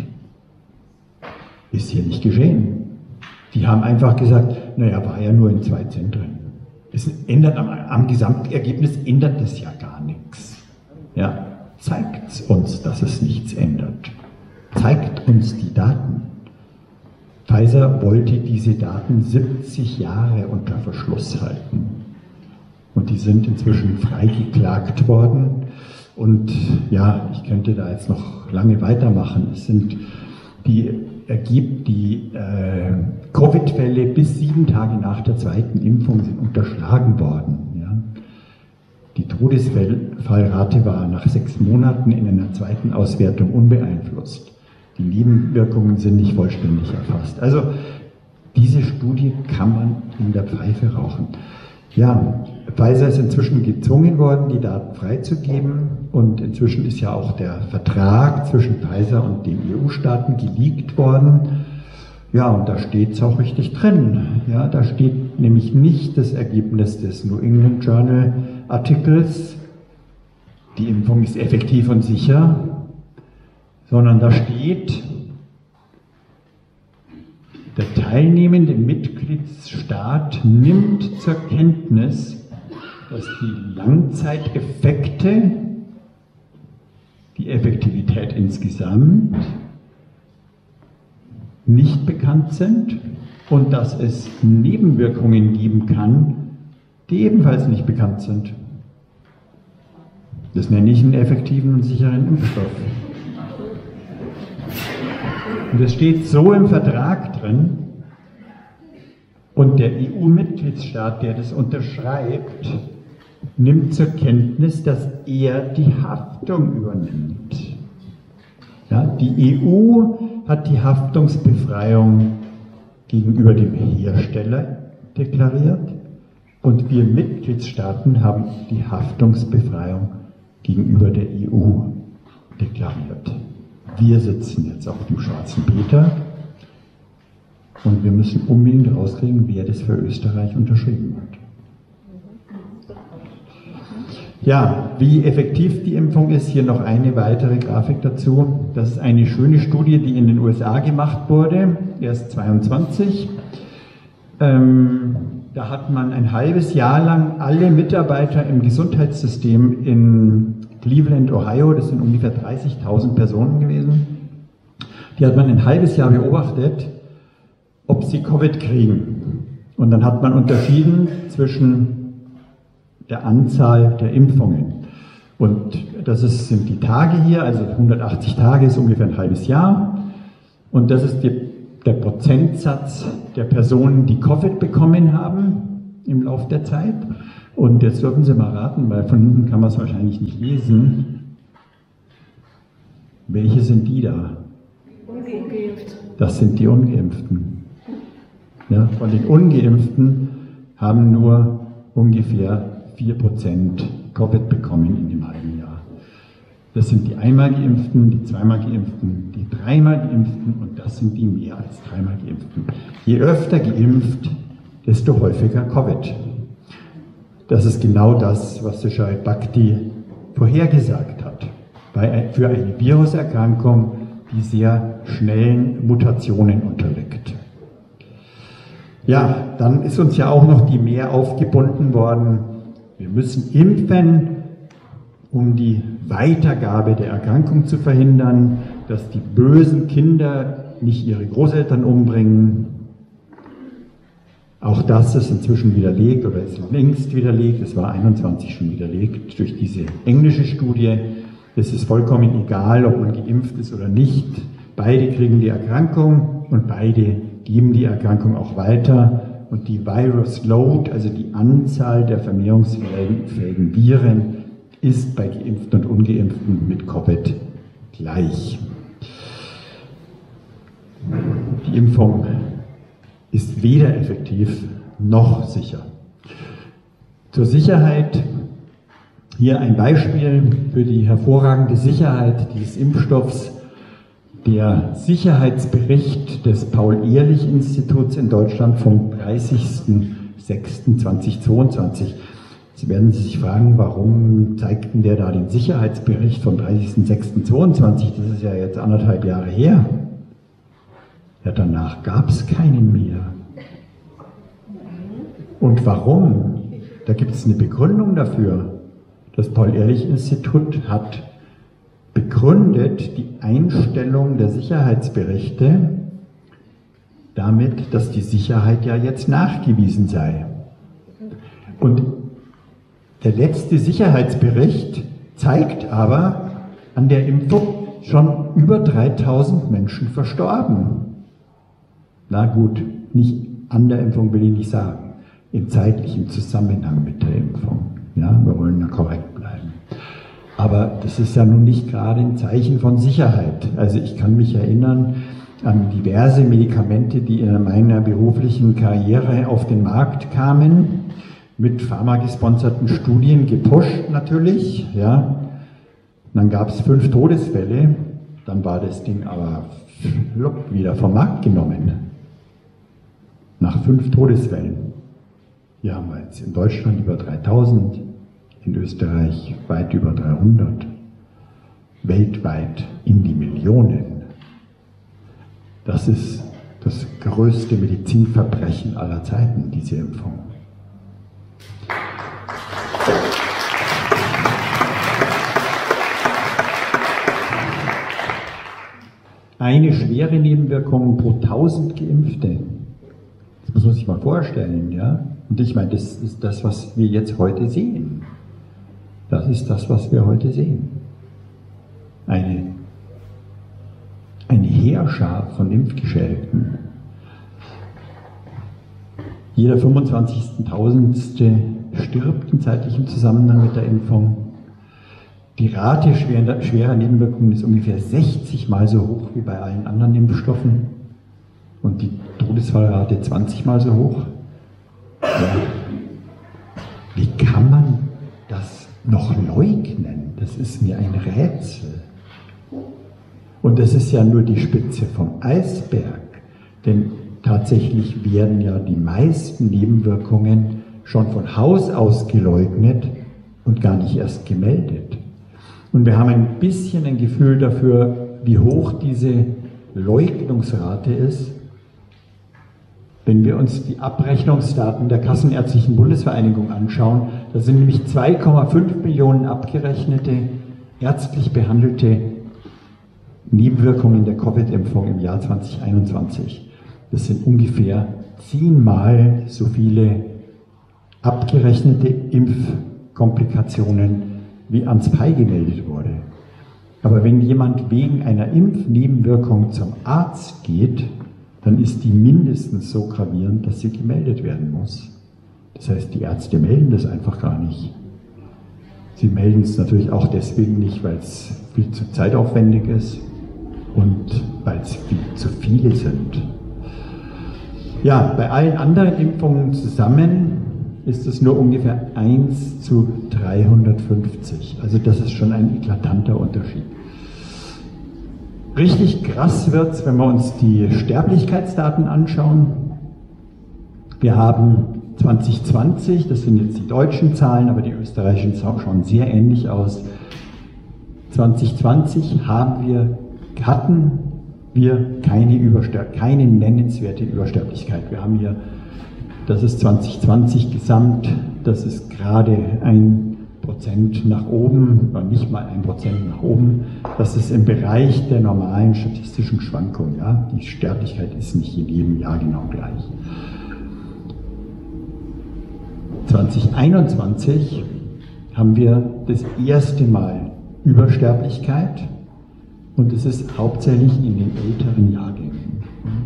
S2: Ist hier nicht geschehen. Die haben einfach gesagt, naja, war ja nur in zwei Zentren. Es ändert am, am Gesamtergebnis ändert das ja gar nichts. Ja, zeigt uns, dass es nichts ändert. Zeigt uns die Daten. Pfizer wollte diese Daten siebzig Jahre unter Verschluss halten. Und die sind inzwischen freigeklagt worden. Und ja, ich könnte da jetzt noch lange weitermachen. Es sind die, ergibt die äh, Covid-Fälle bis sieben Tage nach der zweiten Impfung sind unterschlagen worden. Ja. Die Todesfallrate war nach sechs Monaten in einer zweiten Auswertung unbeeinflusst. Die Nebenwirkungen sind nicht vollständig erfasst. Also diese Studie kann man in der Pfeife rauchen. Ja, Pfizer ist inzwischen gezwungen worden, die Daten freizugeben, und inzwischen ist ja auch der Vertrag zwischen Pfizer und den E U-Staaten geleakt worden. Ja, und da steht es auch richtig drin. Ja, da steht nämlich nicht das Ergebnis des New England Journal Artikels, die Impfung ist effektiv und sicher, sondern da steht, der teilnehmende Mitgliedsstaat nimmt zur Kenntnis, dass die Langzeiteffekte, die Effektivität insgesamt, nicht bekannt sind und dass es Nebenwirkungen geben kann, die ebenfalls nicht bekannt sind. Das nenne ich einen effektiven und sicheren Impfstoff. Und das steht so im Vertrag drin, und der E U-Mitgliedstaat, der das unterschreibt, nimmt zur Kenntnis, dass er die Haftung übernimmt. Ja, die E U hat die Haftungsbefreiung gegenüber dem Hersteller deklariert, und wir Mitgliedstaaten haben die Haftungsbefreiung gegenüber der E U deklariert. Wir sitzen jetzt auf dem schwarzen Peter und wir müssen unbedingt rauskriegen, wer das für Österreich unterschrieben hat. Ja, wie effektiv die Impfung ist, hier noch eine weitere Grafik dazu. Das ist eine schöne Studie, die in den U S A gemacht wurde, erst zweiundzwanzig. Ähm, da hat man ein halbes Jahr lang alle Mitarbeiter im Gesundheitssystem in Cleveland, Ohio, das sind ungefähr dreißigtausend Personen gewesen, die hat man ein halbes Jahr beobachtet, ob sie Covid kriegen. Und dann hat man unterschieden zwischen der Anzahl der Impfungen. Und das ist, sind die Tage hier, also hundertachtzig Tage ist ungefähr ein halbes Jahr. Und das ist die, der Prozentsatz der Personen, die Covid bekommen haben im Laufe der Zeit. Und jetzt dürfen Sie mal raten, weil von hinten kann man es wahrscheinlich nicht lesen. Welche sind die da? Ungeimpft. Das sind die Ungeimpften. Ja, von den Ungeimpften haben nur ungefähr vier Prozent Covid bekommen in dem halben Jahr. Das sind die einmal Geimpften, die zweimal Geimpften, die dreimal Geimpften, und das sind die mehr als dreimal Geimpften. Je öfter geimpft, desto häufiger Covid. Das ist genau das, was Sushil Bhakti vorhergesagt hat. Bei, für eine Viruserkrankung, die sehr schnellen Mutationen unterliegt. Ja, dann ist uns ja auch noch die Mehr aufgebunden worden. Wir müssen impfen, um die Weitergabe der Erkrankung zu verhindern, dass die bösen Kinder nicht ihre Großeltern umbringen. Auch das ist inzwischen widerlegt oder ist längst widerlegt. Es war einundzwanzig schon widerlegt durch diese englische Studie. Es ist vollkommen egal, ob man geimpft ist oder nicht. Beide kriegen die Erkrankung und beide geben die Erkrankung auch weiter. Und die Virus Load, also die Anzahl der vermehrungsfähigen Viren, ist bei Geimpften und Ungeimpften mit Covid gleich. Die Impfung ist weder effektiv noch sicher. Zur Sicherheit hier ein Beispiel für die hervorragende Sicherheit dieses Impfstoffs. Der Sicherheitsbericht des Paul-Ehrlich-Instituts in Deutschland vom dreißigsten sechsten zweitausendzweiundzwanzig. Jetzt werden Sie sich fragen, warum zeigt denn der da den Sicherheitsbericht vom dreißigsten sechsten zweitausendzweiundzwanzig? Das ist ja jetzt anderthalb Jahre her. Ja, danach gab es keinen mehr. Und warum? Da gibt es eine Begründung dafür. Das Paul-Ehrlich-Institut hat begründet die Einstellung der Sicherheitsberichte damit, dass die Sicherheit ja jetzt nachgewiesen sei. Und der letzte Sicherheitsbericht zeigt aber an der Impfung schon über dreitausend Menschen verstorben. Na gut, nicht an der Impfung will ich nicht sagen, im zeitlichen Zusammenhang mit der Impfung. Ja, wir wollen ja korrekt bleiben. Aber das ist ja nun nicht gerade ein Zeichen von Sicherheit. Also ich kann mich erinnern an diverse Medikamente, die in meiner beruflichen Karriere auf den Markt kamen, mit pharmagesponserten Studien gepusht natürlich. Ja. Dann gab es fünf Todesfälle, dann war das Ding aber flupp wieder vom Markt genommen. Nach fünf Todesfällen. Hier haben wir jetzt in Deutschland über dreitausend, in Österreich weit über dreihundert, weltweit in die Millionen. Das ist das größte Medizinverbrechen aller Zeiten, diese Impfung. Eine schwere Nebenwirkung pro tausend Geimpfte. Das muss man sich mal vorstellen, ja. Und ich meine, das ist das, was wir jetzt heute sehen. Das ist das, was wir heute sehen. Eine, eine Heerschar von Impfgeschädigten. Jeder fünfundzwanzigtausendste stirbt im zeitlichen Zusammenhang mit der Impfung. Die Rate schwerer, schwerer Nebenwirkungen ist ungefähr sechzig Mal so hoch wie bei allen anderen Impfstoffen und die Todesfallrate zwanzig Mal so hoch. Ja. Wie kann man das noch leugnen? Das ist mir ein Rätsel. Und das ist ja nur die Spitze vom Eisberg, denn tatsächlich werden ja die meisten Nebenwirkungen schon von Haus aus geleugnet und gar nicht erst gemeldet. Und wir haben ein bisschen ein Gefühl dafür, wie hoch diese Leugnungsrate ist, wenn wir uns die Abrechnungsdaten der Kassenärztlichen Bundesvereinigung anschauen. Da sind nämlich zwei Komma fünf Millionen abgerechnete, ärztlich behandelte Nebenwirkungen der Covid-Impfung im Jahr zweitausendeinundzwanzig. Das sind ungefähr zehnmal so viele abgerechnete Impfkomplikationen, wie ans Pi gemeldet wurde. Aber wenn jemand wegen einer Impfnebenwirkung zum Arzt geht, dann ist die mindestens so gravierend, dass sie gemeldet werden muss. Das heißt, die Ärzte melden das einfach gar nicht. Sie melden es natürlich auch deswegen nicht, weil es viel zu zeitaufwendig ist und weil es viel zu viele sind. Ja, bei allen anderen Impfungen zusammen ist es nur ungefähr eins zu dreihundertfünfzig. Also das ist schon ein eklatanter Unterschied. Richtig krass wird es, wenn wir uns die Sterblichkeitsdaten anschauen. Wir haben zwanzig zwanzig, das sind jetzt die deutschen Zahlen, aber die österreichischen schauen sehr ähnlich aus. zwanzig zwanzig haben wir, hatten wir keine, Überster- keine nennenswerte Übersterblichkeit. Wir haben hier, das ist zwanzig zwanzig gesamt, das ist gerade ein Prozent nach oben, nicht mal ein Prozent nach oben. Das ist im Bereich der normalen statistischen Schwankung. Ja? Die Sterblichkeit ist nicht in jedem Jahr genau gleich. zwanzig einundzwanzig haben wir das erste Mal Übersterblichkeit und es ist hauptsächlich in den älteren Jahrgängen.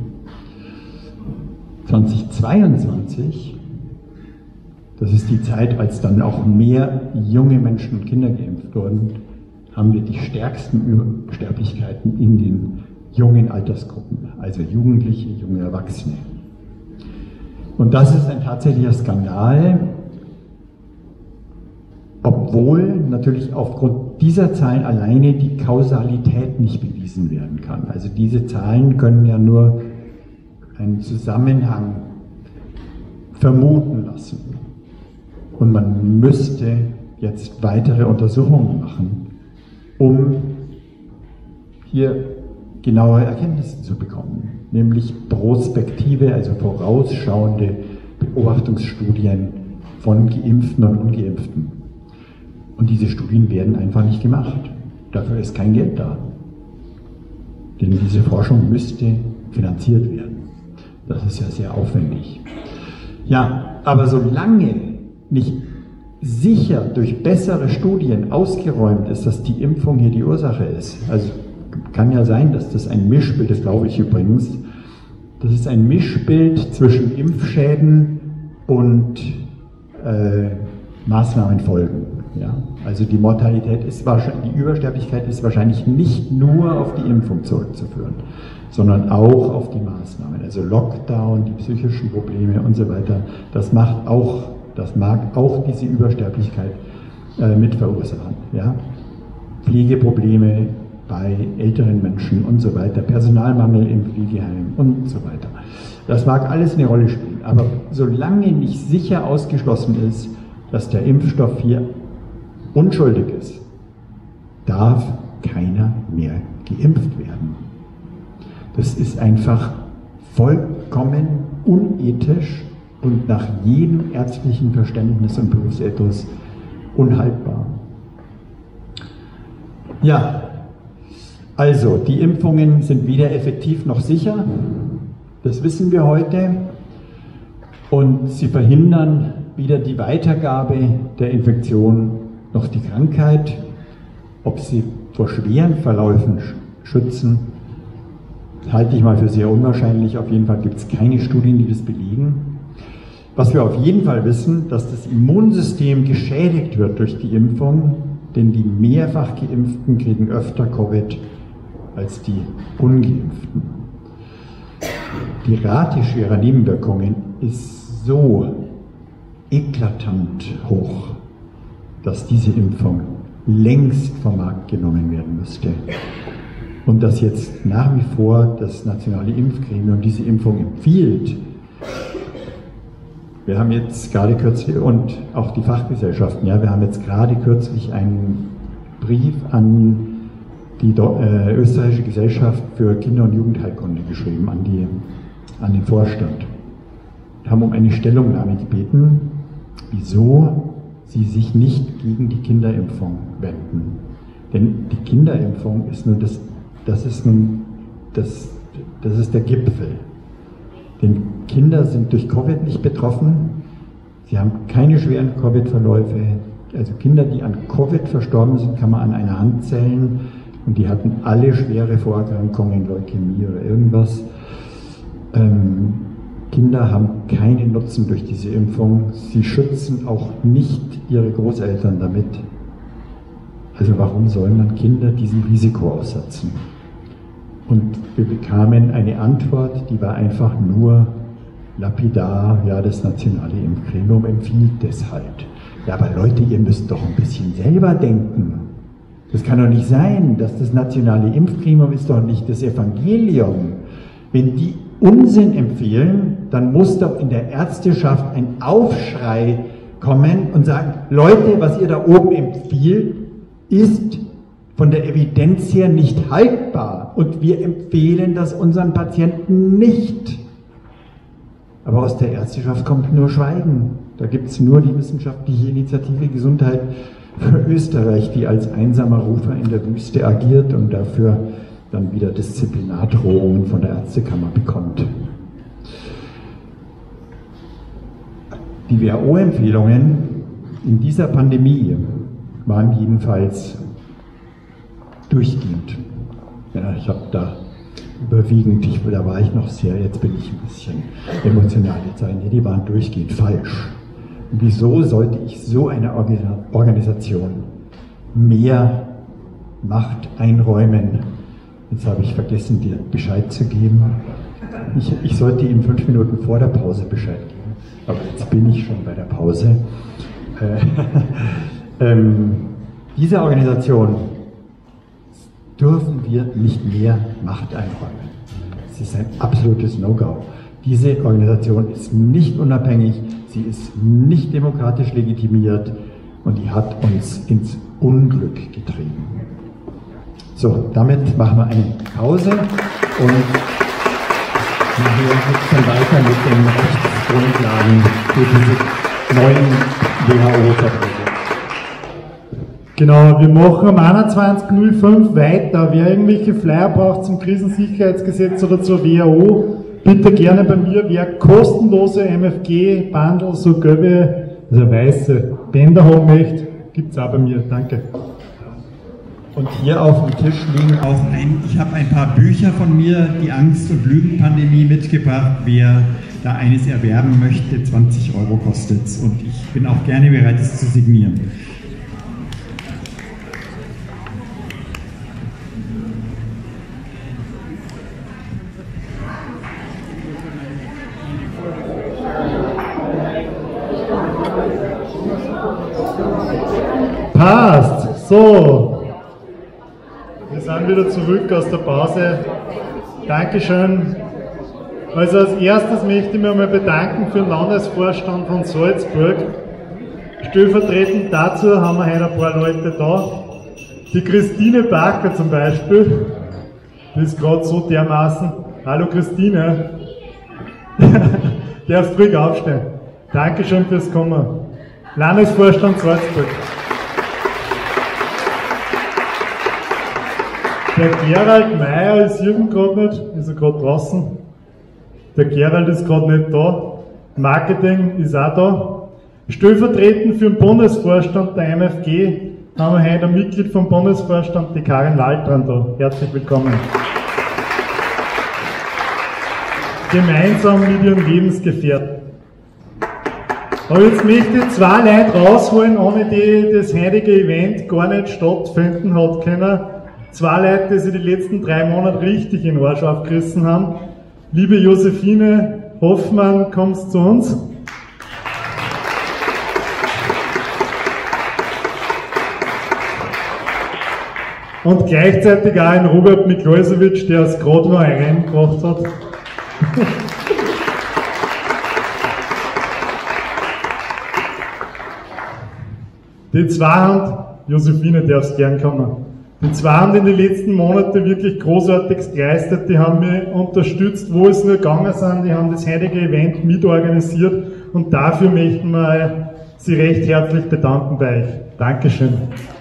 S2: zwanzig zweiundzwanzig, das ist die Zeit, als dann auch mehr junge Menschen und Kinder geimpft wurden, haben wir die stärksten Übersterblichkeiten in den jungen Altersgruppen, also Jugendliche, junge Erwachsene. Und das ist ein tatsächlicher Skandal, obwohl natürlich aufgrund dieser Zahlen alleine die Kausalität nicht bewiesen werden kann. Also diese Zahlen können ja nur einen Zusammenhang vermuten lassen. Und man müsste jetzt weitere Untersuchungen machen, um hier genaue Erkenntnisse zu bekommen, nämlich prospektive, also vorausschauende Beobachtungsstudien von Geimpften und Ungeimpften. Und diese Studien werden einfach nicht gemacht. Dafür ist kein Geld da. Denn diese Forschung müsste finanziert werden. Das ist ja sehr aufwendig. Ja, aber solange nicht sicher durch bessere Studien ausgeräumt ist, dass die Impfung hier die Ursache ist, also kann ja sein, dass das ein Mischbild ist, glaube ich übrigens, das ist ein Mischbild zwischen Impfschäden und äh, Maßnahmenfolgen. Ja? Also die Mortalität ist wahrscheinlich, die Übersterblichkeit ist wahrscheinlich nicht nur auf die Impfung zurückzuführen, sondern auch auf die Maßnahmen. Also Lockdown, die psychischen Probleme und so weiter, das macht auch, das mag auch diese Übersterblichkeit äh, mit verursachen. Ja? Pflegeprobleme bei älteren Menschen und so weiter, Personalmangel im Pflegeheim und so weiter. Das mag alles eine Rolle spielen, aber solange nicht sicher ausgeschlossen ist, dass der Impfstoff hier unschuldig ist, darf keiner mehr geimpft werden. Das ist einfach vollkommen unethisch und nach jedem ärztlichen Verständnis und Berufsethos unhaltbar. Ja, also die Impfungen sind weder effektiv noch sicher, das wissen wir heute, und sie verhindern weder die Weitergabe der Infektion noch die Krankheit. Ob sie vor schweren Verläufen schützen, halte ich mal für sehr unwahrscheinlich. Auf jeden Fall gibt es keine Studien, die das belegen. Was wir auf jeden Fall wissen, dass das Immunsystem geschädigt wird durch die Impfung, denn die mehrfach Geimpften kriegen öfter Covid als die Ungeimpften. Die Rate schwerer Nebenwirkungen ist so eklatant hoch, dass diese Impfung längst vom Markt genommen werden müsste. Und dass jetzt nach wie vor das Nationale Impfgremium diese Impfung empfiehlt. Wir haben jetzt gerade kürzlich, und auch die Fachgesellschaften, ja, wir haben jetzt gerade kürzlich einen Brief an die äh, österreichische Gesellschaft für Kinder- und Jugendheilkunde geschrieben, an, die, an den Vorstand. Wir haben um eine Stellungnahme gebeten, wieso sie sich nicht gegen die Kinderimpfung wenden. Denn die Kinderimpfung ist nun das, das ist nun das, das ist der Gipfel. Denn Kinder sind durch Covid nicht betroffen, sie haben keine schweren Covid-Verläufe. Also Kinder, die an Covid verstorben sind, kann man an einer Hand zählen, und die hatten alle schwere Vorerkrankungen, Leukämie oder irgendwas. Ähm, Kinder haben keinen Nutzen durch diese Impfung. Sie schützen auch nicht ihre Großeltern damit. Also warum soll man Kinder diesem Risiko aussetzen? Und wir bekamen eine Antwort, die war einfach nur lapidar, ja, das Nationale Impfgremium empfiehlt das halt. Ja, aber Leute, ihr müsst doch ein bisschen selber denken. Das kann doch nicht sein, dass das Nationale Impfgremium ist doch nicht das Evangelium. Wenn die Unsinn empfehlen, dann muss doch in der Ärzteschaft ein Aufschrei kommen und sagen, Leute, was ihr da oben empfiehlt, ist von der Evidenz her nicht haltbar und wir empfehlen das unseren Patienten nicht. Aber aus der Ärzteschaft kommt nur Schweigen. Da gibt es nur die wissenschaftliche Initiative Gesundheit für Österreich, die als einsamer Rufer in der Wüste agiert und dafür dann wieder Disziplinardrohungen von der Ärztekammer bekommt. Die W H O-Empfehlungen in dieser Pandemie waren jedenfalls durchgehend. Ja, ich habe da überwiegend, ich, da war ich noch sehr, jetzt bin ich ein bisschen emotional, jetzt sagen, nee, die waren durchgehend falsch. Wieso sollte ich so einer Organisation mehr Macht einräumen? Jetzt habe ich vergessen, dir Bescheid zu geben. Ich, ich sollte ihm fünf Minuten vor der Pause Bescheid geben, aber jetzt bin ich schon bei der Pause. Äh, ähm, diese Organisation dürfen wir nicht mehr Macht einräumen. Es ist ein absolutes No-Go. Diese Organisation ist nicht unabhängig, sie ist nicht demokratisch legitimiert und die hat uns ins Unglück getrieben. So, damit machen wir eine Pause und wir jetzt dann weiter mit den Rechtsgrundlagen für diese neuen W H O-Verträge.
S1: Genau, wir machen am einundzwanzigsten null fünf weiter. Wer irgendwelche Flyer braucht zum Krisensicherheitsgesetz oder zur W H O, bitte gerne bei mir. Wer kostenlose M F G-Bundle, so gelbe, also weiße Bänder haben möchte, gibt es auch bei mir. Danke.
S2: Und hier auf dem Tisch liegen auch ein, ich habe ein paar Bücher von mir, die Angst- und Lügenpandemie, mitgebracht. Wer da eines erwerben möchte, zwanzig Euro kostet es. Und ich bin auch gerne bereit, es zu signieren.
S1: Passt. So. Wir sind wieder zurück aus der Pause. Dankeschön. Also als erstes möchte ich mich einmal bedanken für den Landesvorstand von Salzburg. Stellvertretend dazu haben wir heute ein paar Leute da. Die Christine Bacher zum Beispiel. Die ist gerade so dermaßen. Hallo Christine. Darfst ruhig aufstehen. Dankeschön fürs Kommen. Landesvorstand Salzburg. Der Gerald Meier ist irgendwo gerade nicht, ist er gerade draußen. Der Gerald ist gerade nicht da. Marketing ist auch da. Stellvertretend für den Bundesvorstand der M F G haben wir heute ein Mitglied vom Bundesvorstand, die Karin Waldbrand, da. Herzlich willkommen. Gemeinsam mit ihrem Lebensgefährten. Aber jetzt möchte ich zwei Leute rausholen, ohne die das heutige Event gar nicht stattfinden hat können. Zwei Leute, die sich die letzten drei Monate richtig in den Arsch aufgerissen haben. Liebe Josephine Hoffmann, kommst zu uns. Und gleichzeitig auch ein Robert Miklojsevic, der es gerade noch reingebracht hat. Die zwei haben, Josephine darfst gern kommen. Die zwei haben in den letzten Monaten wirklich großartig geleistet, die haben mich unterstützt, wo es nur gegangen sind, die haben das heutige Event mitorganisiert und dafür möchten wir Sie recht herzlich bedanken bei euch. Dankeschön.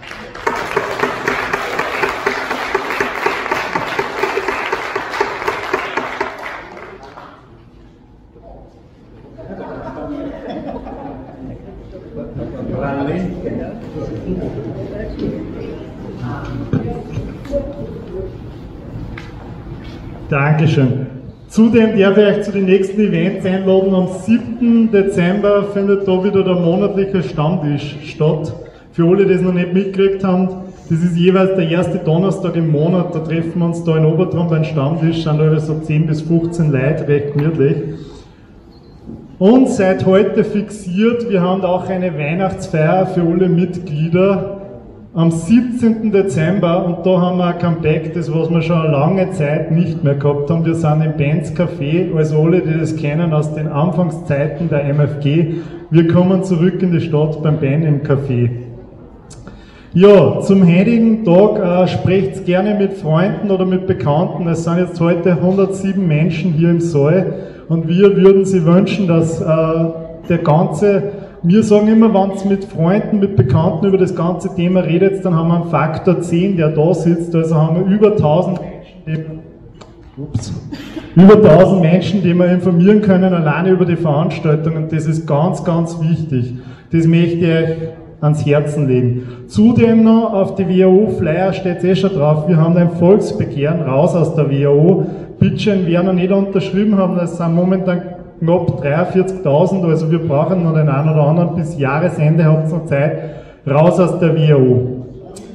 S1: Dankeschön. Zudem darf ich euch zu den nächsten Events einladen. Am siebten Dezember findet da wieder der monatliche Stammtisch statt. Für alle, die es noch nicht mitgekriegt haben, das ist jeweils der erste Donnerstag im Monat. Da treffen wir uns da in Obertraum beim Stammtisch, sind da so zehn bis fünfzehn Leute, recht gemütlich. Und seit heute fixiert, wir haben auch eine Weihnachtsfeier für alle Mitglieder am siebzehnten Dezember und da haben wir ein Comeback, das was wir schon eine lange Zeit nicht mehr gehabt haben. Wir sind im Benz Café, also alle, die das kennen aus den Anfangszeiten der M F G. Wir kommen zurück in die Stadt beim Ben im Café. Ja, zum heutigen Tag äh, sprecht gerne mit Freunden oder mit Bekannten. Es sind jetzt heute hundertsieben Menschen hier im Saal und wir würden Sie wünschen, dass äh, der ganze Wir sagen immer, wenn ihr mit Freunden, mit Bekannten über das ganze Thema redet, dann haben wir einen Faktor zehn, der da sitzt, also haben wir über tausend Menschen, die, ups, über tausend Menschen, die wir informieren können, alleine über die Veranstaltung, und das ist ganz, ganz wichtig. Das möchte ich euch ans Herzen legen. Zudem noch, auf die W H O-Flyer steht es eh schon drauf, wir haben ein Volksbegehren raus aus der W H O. Bitte, wer noch nicht unterschrieben haben, das sind momentan knapp dreiundvierzigtausend, also wir brauchen noch den einen oder anderen, bis Jahresende habt ihr noch Zeit, raus aus der W H O.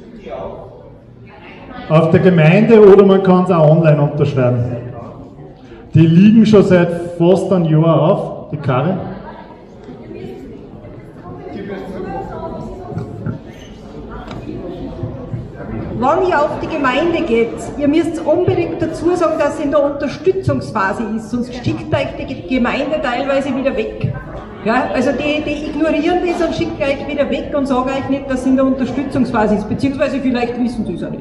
S1: Auf der Gemeinde oder man kann es auch online unterschreiben. Die liegen schon seit fast einem Jahr auf, die Karin.
S4: Wenn ihr auf die Gemeinde geht, ihr müsst unbedingt dazu sagen, dass sie in der Unterstützungsphase ist, sonst schickt euch die Gemeinde teilweise wieder weg. Ja, also die, die ignorieren das und schicken euch wieder weg und sagen euch nicht, dass sie in der Unterstützungsphase ist, beziehungsweise vielleicht wissen sie es auch nicht.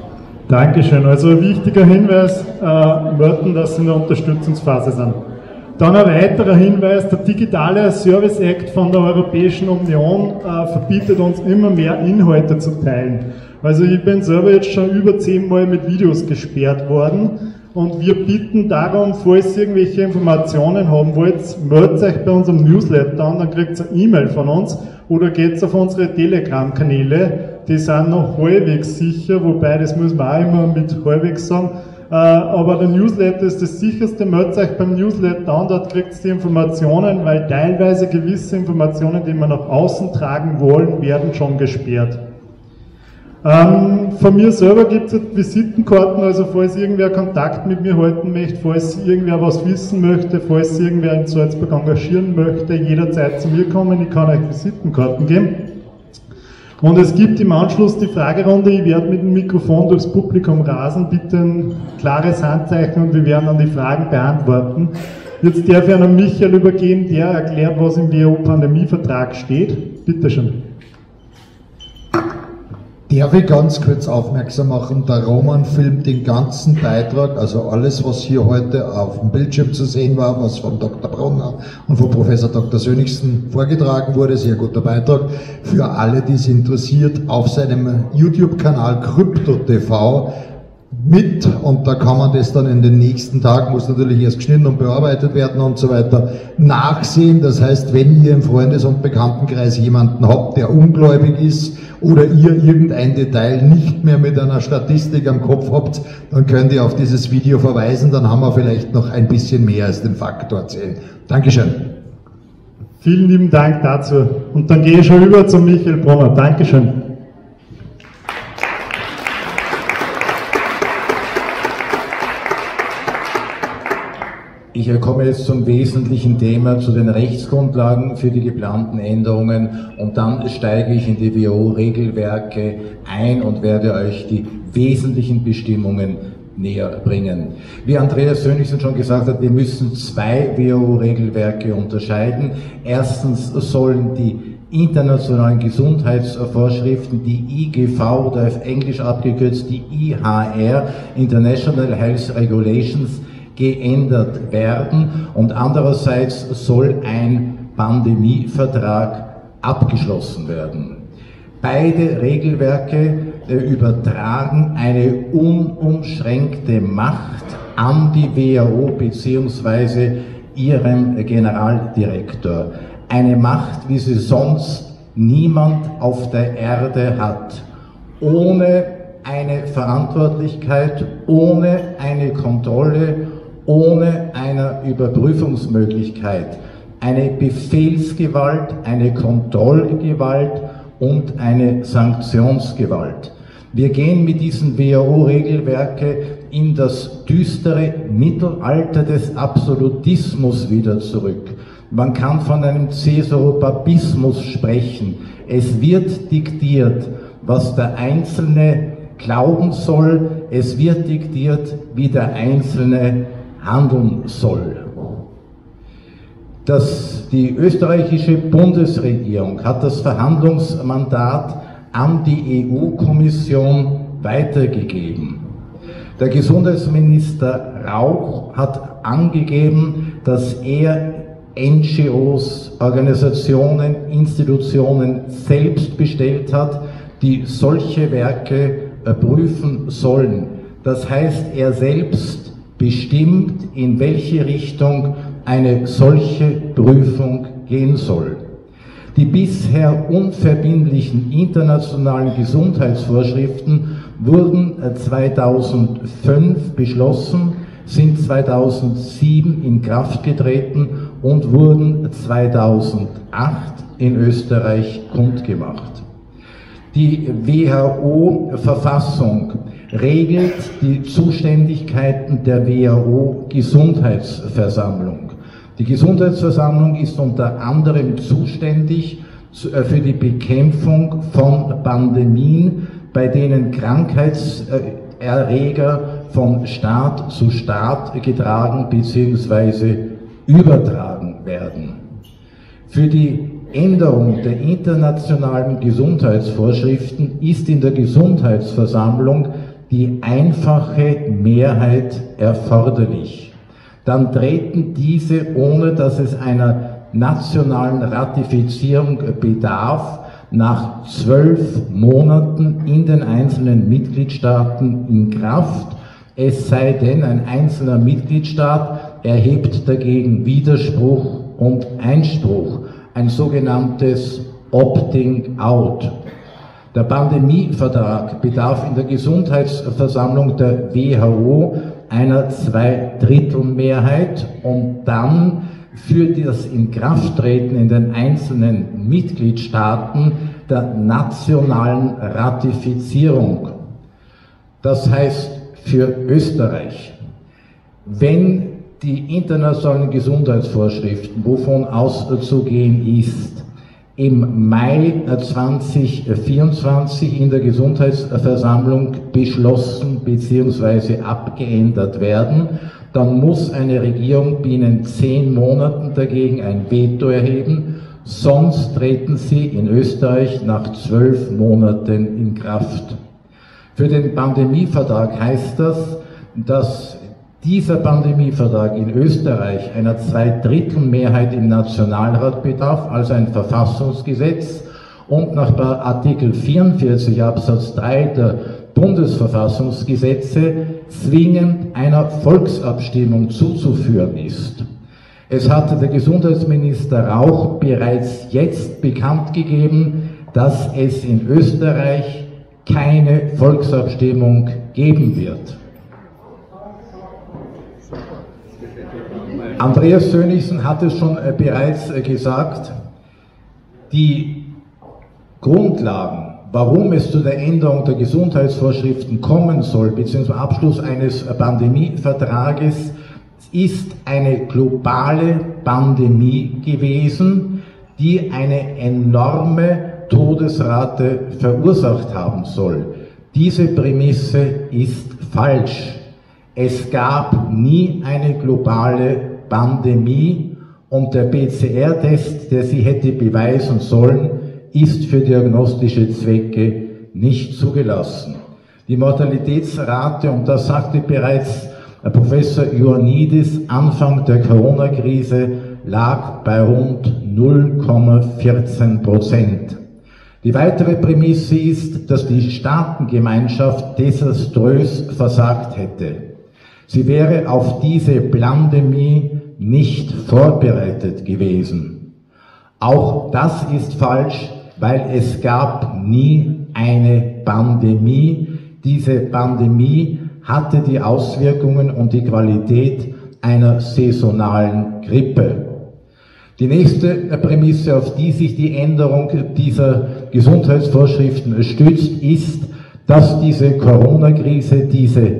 S1: Dankeschön. Also ein wichtiger Hinweis, äh, Mörten, dass sie in der Unterstützungsphase sind. Dann ein weiterer Hinweis, der digitale Service Act von der Europäischen Union äh, verbietet uns immer mehr Inhalte zu teilen. Also ich bin selber jetzt schon über zehnmal mit Videos gesperrt worden und wir bitten darum, falls ihr irgendwelche Informationen haben wollt, meldet euch bei unserem Newsletter an, dann kriegt ihr eine E-Mail von uns oder geht auf unsere Telegram-Kanäle, die sind noch halbwegs sicher, wobei das muss man auch immer mit halbwegs sagen, äh, aber der Newsletter ist das sicherste, meldet euch beim Newsletter an, dort kriegt ihr die Informationen, weil teilweise gewisse Informationen, die wir nach außen tragen wollen, werden schon gesperrt. Ähm, von mir selber gibt es Visitenkarten, also falls irgendwer Kontakt mit mir halten möchte, falls irgendwer was wissen möchte, falls irgendwer in Salzburg engagieren möchte, jederzeit zu mir kommen, ich kann euch Visitenkarten geben. Und es gibt im Anschluss die Fragerunde, ich werde mit dem Mikrofon durchs Publikum rasen, bitte ein klares Handzeichen und wir werden dann die Fragen beantworten. Jetzt darf ich an Michael übergeben, der erklärt, was im W H O-Pandemievertrag steht. Bitte schön.
S5: Darf ich ganz kurz aufmerksam machen, der Roman filmt den ganzen Beitrag, also alles, was hier heute auf dem Bildschirm zu sehen war, was von Doktor Brunner und von Professor Doktor Sönigsen vorgetragen wurde, sehr guter Beitrag, für alle, die es interessiert, auf seinem YouTube-Kanal CryptoTV mit, und da kann man das dann in den nächsten Tagen, muss natürlich erst geschnitten und bearbeitet werden und so weiter, nachsehen. Das heißt, wenn ihr im Freundes- und Bekanntenkreis jemanden habt, der ungläubig ist oder ihr irgendein Detail nicht mehr mit einer Statistik am Kopf habt, dann könnt ihr auf dieses Video verweisen, dann haben wir vielleicht noch ein bisschen mehr als den Faktor zehn. Dankeschön.
S1: Vielen lieben Dank dazu. Und dann gehe ich schon über zu Michael Brunner. Dankeschön.
S3: Ich komme jetzt zum wesentlichen Thema, zu den Rechtsgrundlagen für die geplanten Änderungen, und dann steige ich in die W H O-Regelwerke ein und werde euch die wesentlichen Bestimmungen näher bringen. Wie Andreas Sönigsen schon gesagt hat, wir müssen zwei W H O-Regelwerke unterscheiden. Erstens sollen die internationalen Gesundheitsvorschriften, die I G V oder auf Englisch abgekürzt die I H R, International Health Regulations, geändert werden, und andererseits soll ein Pandemievertrag abgeschlossen werden. Beide Regelwerke äh, übertragen eine unumschränkte Macht an die W H O bzw. ihrem Generaldirektor. Eine Macht, wie sie sonst niemand auf der Erde hat. Ohne eine Verantwortlichkeit, ohne eine Kontrolle, ohne eine Überprüfungsmöglichkeit, eine Befehlsgewalt, eine Kontrollgewalt und eine Sanktionsgewalt. Wir gehen mit diesen W H O-Regelwerke in das düstere Mittelalter des Absolutismus wieder zurück. Man kann von einem Caesaropapismus sprechen. Es wird diktiert, was der Einzelne glauben soll, es wird diktiert, wie der Einzelne handeln soll. Das, die österreichische Bundesregierung hat das Verhandlungsmandat an die E U-Kommission weitergegeben. Der Gesundheitsminister Rauch hat angegeben, dass er N G Os, Organisationen, Institutionen selbst bestellt hat, die solche Werke prüfen sollen. Das heißt, er selbst bestimmt, in welche Richtung eine solche Prüfung gehen soll. Die bisher unverbindlichen internationalen Gesundheitsvorschriften wurden zweitausendfünf beschlossen, sind zweitausendsieben in Kraft getreten und wurden zweitausendacht in Österreich kundgemacht. Die W H O-Verfassung regelt die Zuständigkeiten der W H O-Gesundheitsversammlung. Die Gesundheitsversammlung ist unter anderem zuständig für die Bekämpfung von Pandemien, bei denen Krankheitserreger von Staat zu Staat getragen bzw. übertragen werden. Für die Änderung der internationalen Gesundheitsvorschriften ist in der Gesundheitsversammlung die einfache Mehrheit erforderlich. dann treten diese, ohne dass es einer nationalen Ratifizierung bedarf, nach zwölf Monaten in den einzelnen Mitgliedstaaten in Kraft, es sei denn, ein einzelner Mitgliedstaat erhebt dagegen Widerspruch und Einspruch, ein sogenanntes Opting Out. Der Pandemievertrag bedarf in der Gesundheitsversammlung der W H O einer Zweidrittelmehrheit, um dann für das Inkrafttreten in den einzelnen Mitgliedstaaten der nationalen Ratifizierung. Das heißt für Österreich, wenn die internationalen Gesundheitsvorschriften, wovon auszugehen ist, im Mai zweitausendvierundzwanzig in der Gesundheitsversammlung beschlossen bzw. abgeändert werden, dann muss eine Regierung binnen zehn Monaten dagegen ein Veto erheben, sonst treten sie in Österreich nach zwölf Monaten in Kraft. Für den Pandemievertrag heißt das, dass dieser Pandemievertrag in Österreich einer Zweidrittelmehrheit im Nationalrat bedarf, also ein Verfassungsgesetz, und nach Artikel vierundvierzig Absatz drei der Bundesverfassungsgesetze zwingend einer Volksabstimmung zuzuführen ist. Es hatte der Gesundheitsminister Rauch bereits jetzt bekannt gegeben, dass es in Österreich keine Volksabstimmung geben wird. Andreas Sönnigsen hat es schon bereits gesagt, die Grundlagen, warum es zu der Änderung der Gesundheitsvorschriften kommen soll, beziehungsweise Abschluss eines Pandemievertrages, ist eine globale Pandemie gewesen, die eine enorme Todesrate verursacht haben soll. Diese Prämisse ist falsch. Es gab nie eine globale Pandemie und der P C R-Test, der sie hätte beweisen sollen, ist für diagnostische Zwecke nicht zugelassen. Die Mortalitätsrate, und das sagte bereits Professor Ioannidis, Anfang der Corona-Krise lag bei rund null Komma vierzehn Prozent. Die weitere Prämisse ist, dass die Staatengemeinschaft desaströs versagt hätte. Sie wäre auf diese Pandemie nicht vorbereitet gewesen. Auch das ist falsch, weil es gab nie eine Pandemie. Diese Pandemie hatte die Auswirkungen und die Qualität einer saisonalen Grippe. Die nächste Prämisse, auf die sich die Änderung dieser Gesundheitsvorschriften stützt, ist, dass diese Corona-Krise, diese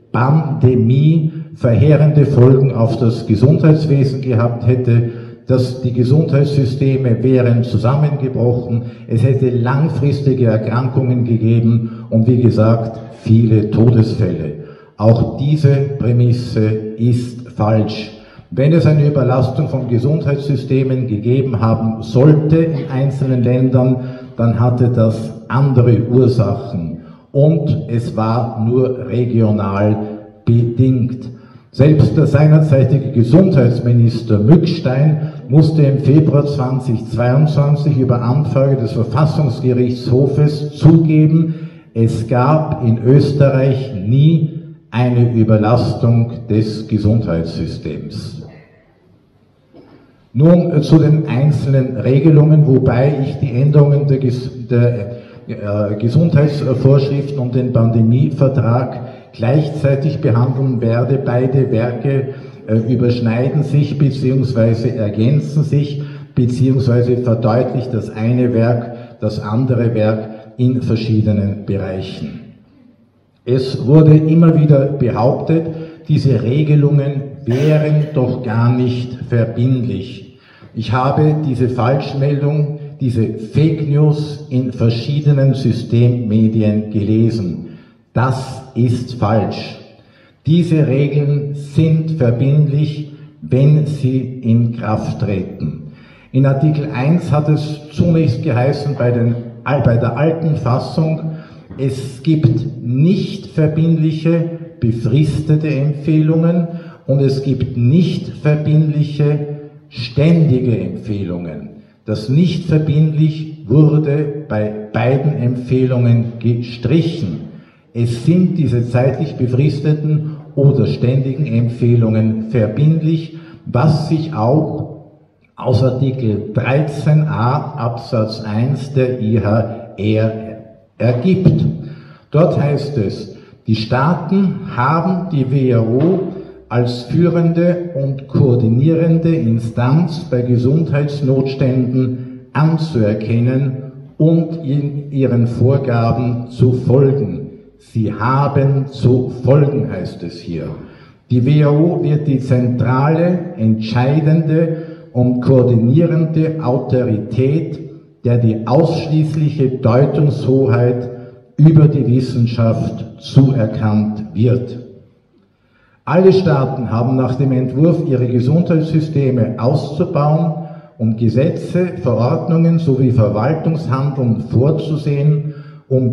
S3: Pandemie verheerende Folgen auf das Gesundheitswesen gehabt hätte, dass die Gesundheitssysteme wären zusammengebrochen, es hätte langfristige Erkrankungen gegeben und wie gesagt viele Todesfälle. Auch diese Prämisse ist falsch. Wenn es eine Überlastung von Gesundheitssystemen gegeben haben sollte in einzelnen Ländern, dann hatte das andere Ursachen und es war nur regional bedingt. Selbst der seinerzeitige Gesundheitsminister Mückstein musste im Februar zweitausendzweiundzwanzig über Anfrage des Verfassungsgerichtshofes zugeben, es gab in Österreich nie eine Überlastung des Gesundheitssystems. Nun zu den einzelnen Regelungen, wobei ich die Änderungen der, Ges der äh, Gesundheitsvorschriften und den Pandemievertrag gleichzeitig behandeln werde. Beide Werke äh, überschneiden sich bzw. ergänzen sich bzw. verdeutlicht das eine Werk das andere Werk in verschiedenen Bereichen. Es wurde immer wieder behauptet, diese Regelungen wären doch gar nicht verbindlich. Ich habe diese Falschmeldung, diese Fake News in verschiedenen Systemmedien gelesen. Das ist falsch. Diese Regeln sind verbindlich, wenn sie in Kraft treten. In Artikel eins hat es zunächst geheißen, bei, den, bei der alten Fassung, es gibt nicht verbindliche, befristete Empfehlungen und es gibt nicht verbindliche, ständige Empfehlungen. Das nicht verbindlich wurde bei beiden Empfehlungen gestrichen. Es sind diese zeitlich befristeten oder ständigen Empfehlungen verbindlich, was sich auch aus Artikel dreizehn a Absatz eins der I H R ergibt. Dort heißt es, die Staaten haben die W H O als führende und koordinierende Instanz bei Gesundheitsnotständen anzuerkennen und in ihren Vorgaben zu folgen. Sie haben zu folgen, heißt es hier. Die W H O wird die zentrale, entscheidende und koordinierende Autorität, der die ausschließliche Deutungshoheit über die Wissenschaft zuerkannt wird. Alle Staaten haben nach dem Entwurf, ihre Gesundheitssysteme auszubauen und Gesetze, Verordnungen sowie Verwaltungshandeln vorzusehen, um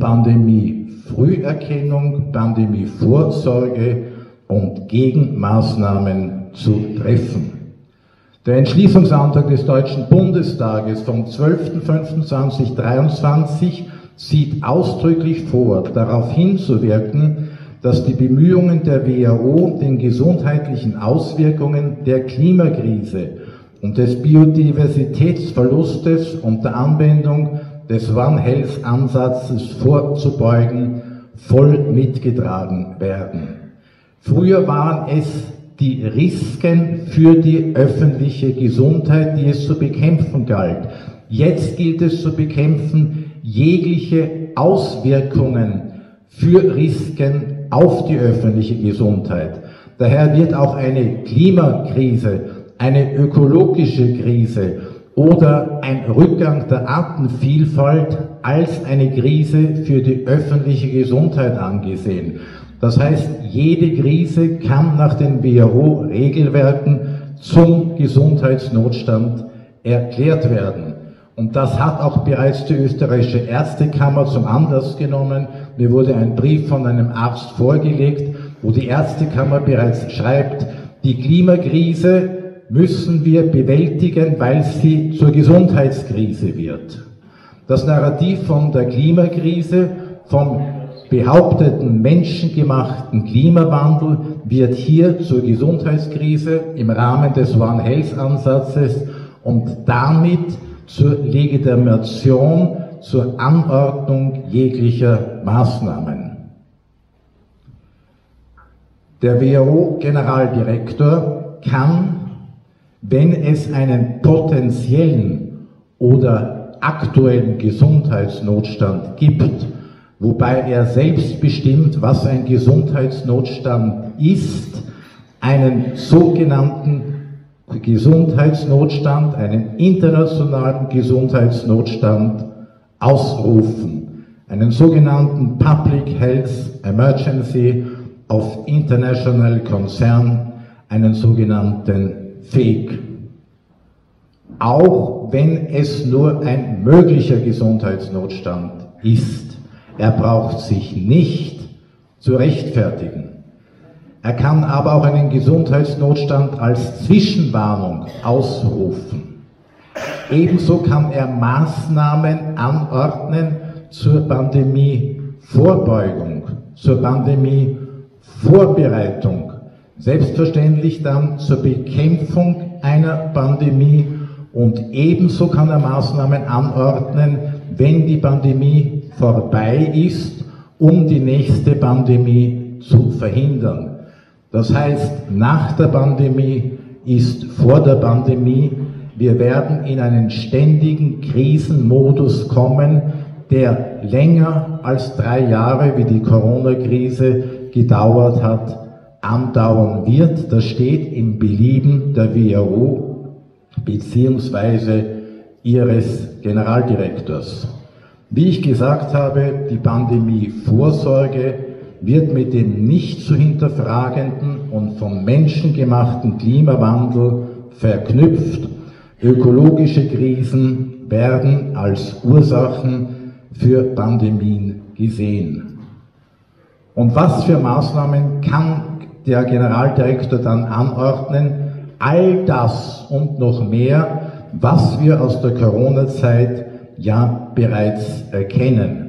S3: Pandemiefrüherkennung, Pandemievorsorge und Gegenmaßnahmen zu treffen. Der Entschließungsantrag des Deutschen Bundestages vom zwölften fünften zweitausenddreiundzwanzig sieht ausdrücklich vor, darauf hinzuwirken, dass die Bemühungen der W H O den gesundheitlichen Auswirkungen der Klimakrise und des Biodiversitätsverlustes und der Anwendung des One Health Ansatzes vorzubeugen, voll mitgetragen werden. Früher waren es die Risiken für die öffentliche Gesundheit, die es zu bekämpfen galt. Jetzt gilt es zu bekämpfen jegliche Auswirkungen für Risiken auf die öffentliche Gesundheit. Daher wird auch eine Klimakrise, eine ökologische Krise oder ein Rückgang der Artenvielfalt als eine Krise für die öffentliche Gesundheit angesehen. Das heißt, jede Krise kann nach den W H O-Regelwerken zum Gesundheitsnotstand erklärt werden. Und das hat auch bereits die österreichische Ärztekammer zum Anlass genommen. Mir wurde ein Brief von einem Arzt vorgelegt, wo die Ärztekammer bereits schreibt, die Klimakrise müssen wir bewältigen, weil sie zur Gesundheitskrise wird. Das Narrativ von der Klimakrise, vom behaupteten menschengemachten Klimawandel wird hier zur Gesundheitskrise im Rahmen des One Health Ansatzes und damit zur Legitimation, zur Anordnung jeglicher Maßnahmen. Der W H O-Generaldirektor kann, wenn es einen potenziellen oder aktuellen Gesundheitsnotstand gibt, wobei er selbst bestimmt, was ein Gesundheitsnotstand ist, einen sogenannten Gesundheitsnotstand, einen internationalen Gesundheitsnotstand ausrufen, einen sogenannten Public Health Emergency of International Concern, einen sogenannten F E C. Auch wenn es nur ein möglicher Gesundheitsnotstand ist. Er braucht sich nicht zu rechtfertigen. Er kann aber auch einen Gesundheitsnotstand als Zwischenwarnung ausrufen. Ebenso kann er Maßnahmen anordnen zur Pandemievorbeugung, zur Pandemievorbereitung, selbstverständlich dann zur Bekämpfung einer Pandemie und ebenso kann er Maßnahmen anordnen, wenn die Pandemie vorbei ist, um die nächste Pandemie zu verhindern. Das heißt, nach der Pandemie ist vor der Pandemie. Wir werden in einen ständigen Krisenmodus kommen, der länger als drei Jahre, wie die Corona-Krise gedauert hat, andauern wird. Das steht im Belieben der W H O beziehungsweise ihres Generaldirektors. Wie ich gesagt habe, die Pandemievorsorge wird mit dem nicht zu hinterfragenden und vom Menschen gemachten Klimawandel verknüpft. Ökologische Krisen werden als Ursachen für Pandemien gesehen. Und was für Maßnahmen kann der Generaldirektor dann anordnen. All das und noch mehr, was wir aus der Corona-Zeit ja bereits erkennen.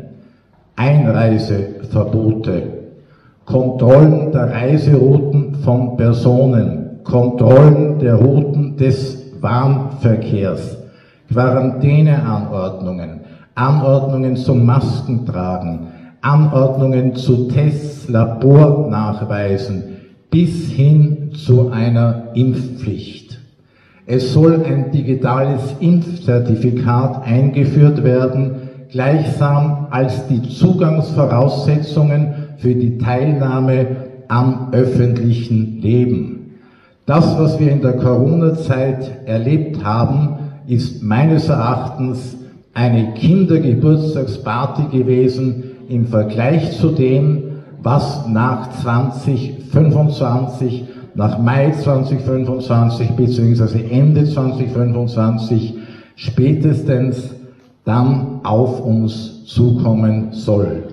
S3: Einreiseverbote, Kontrollen der Reiserouten von Personen, Kontrollen der Routen des Warenverkehrs, Quarantäneanordnungen, Anordnungen zum Maskentragen, Anordnungen zu Tests, Labornachweisen bis hin zu einer Impfpflicht. Es soll ein digitales Impfzertifikat eingeführt werden, gleichsam als die Zugangsvoraussetzungen für die Teilnahme am öffentlichen Leben. Das, was wir in der Corona-Zeit erlebt haben, ist meines Erachtens eine Kindergeburtstagsparty gewesen im Vergleich zu dem, was nach zwanzig fünfundzwanzig, nach Mai zwanzig fünfundzwanzig bzw. Ende zwanzig fünfundzwanzig spätestens dann auf uns zukommen soll.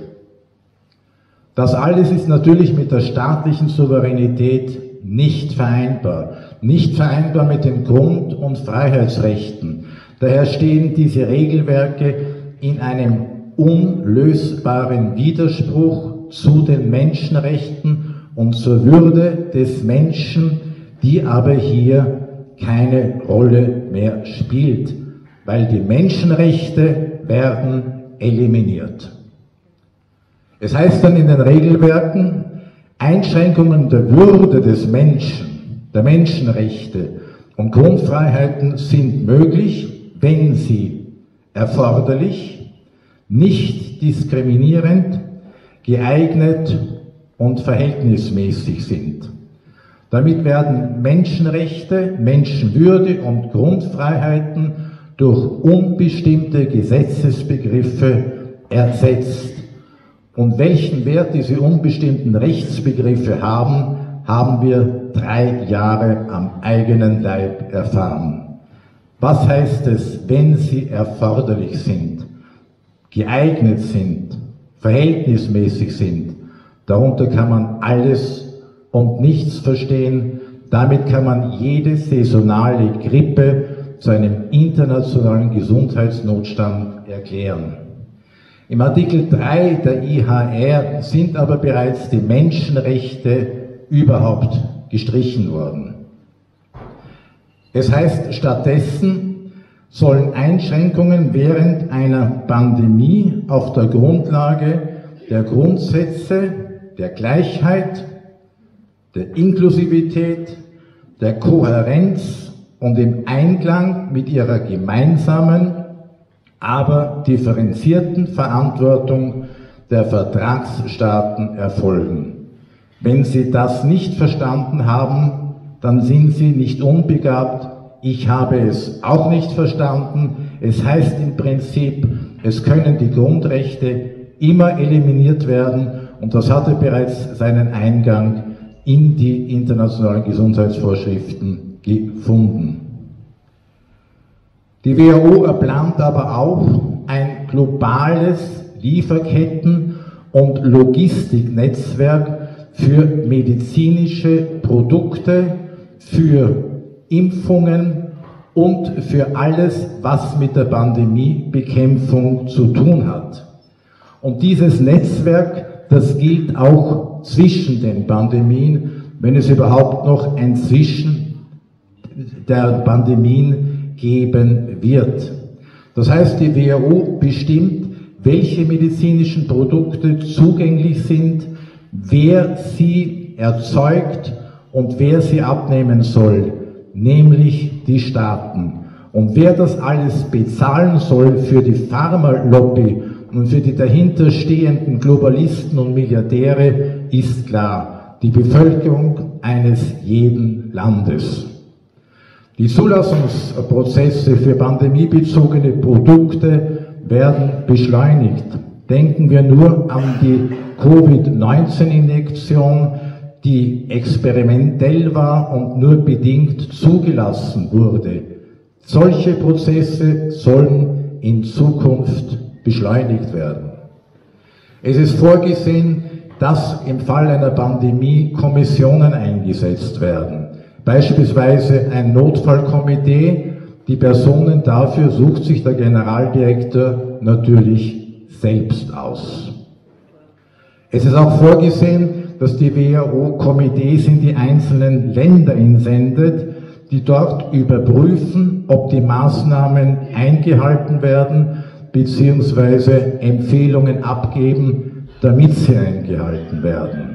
S3: Das alles ist natürlich mit der staatlichen Souveränität nicht vereinbar, nicht vereinbar mit den Grund- und Freiheitsrechten. Daher stehen diese Regelwerke in einem unlösbaren Widerspruch zu den Menschenrechten und zur Würde des Menschen, die aber hier keine Rolle mehr spielt, weil die Menschenrechte werden eliminiert. Es heißt dann in den Regelwerken, Einschränkungen der Würde des Menschen, der Menschenrechte und Grundfreiheiten sind möglich, wenn sie erforderlich, nicht diskriminierend, geeignet und verhältnismäßig sind. Damit werden Menschenrechte, Menschenwürde und Grundfreiheiten durch unbestimmte Gesetzesbegriffe ersetzt. Und welchen Wert diese unbestimmten Rechtsbegriffe haben, haben wir drei Jahre am eigenen Leib erfahren. Was heißt es, wenn sie erforderlich sind, geeignet sind, verhältnismäßig sind? Darunter kann man alles und nichts verstehen. Damit kann man jede saisonale Grippe zu einem internationalen Gesundheitsnotstand erklären. Im Artikel drei der I H R sind aber bereits die Menschenrechte überhaupt gestrichen worden. Es heißt, stattdessen sollen Einschränkungen während einer Pandemie auf der Grundlage der Grundsätze der Gleichheit, der Inklusivität, der Kohärenz und im Einklang mit ihrer gemeinsamen, aber differenzierten Verantwortung der Vertragsstaaten erfolgen. Wenn Sie das nicht verstanden haben, dann sind Sie nicht unbegabt. Ich habe es auch nicht verstanden. Es heißt im Prinzip, es können die Grundrechte immer eliminiert werden und das hatte bereits seinen Eingang in die internationalen Gesundheitsvorschriften gefunden. Die W H O plant aber auch ein globales Lieferketten- und Logistiknetzwerk für medizinische Produkte, für Impfungen und für alles, was mit der Pandemiebekämpfung zu tun hat. Und dieses Netzwerk, das gilt auch zwischen den Pandemien, wenn es überhaupt noch ein Zwischen der Pandemien geben wird. Das heißt, die W H O bestimmt, welche medizinischen Produkte zugänglich sind, wer sie erzeugt und wer sie abnehmen soll, nämlich die Staaten. Und wer das alles bezahlen soll für die Pharmalobby und für die dahinterstehenden Globalisten und Milliardäre, ist klar: die Bevölkerung eines jeden Landes. Die Zulassungsprozesse für pandemiebezogene Produkte werden beschleunigt. Denken wir nur an die Covid neunzehn Injektion, die experimentell war und nur bedingt zugelassen wurde. Solche Prozesse sollen in Zukunft beschleunigt werden. Es ist vorgesehen, dass im Fall einer Pandemie Kommissionen eingesetzt werden. Beispielsweise ein Notfallkomitee. Die Personen dafür sucht sich der Generaldirektor natürlich selbst aus. Es ist auch vorgesehen, dass die W H O Komitees in die einzelnen Länder entsendet, die dort überprüfen, ob die Maßnahmen eingehalten werden, beziehungsweise Empfehlungen abgeben, damit sie eingehalten werden.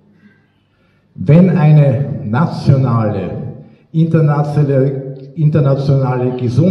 S3: Wenn eine nationale, internationale, internationale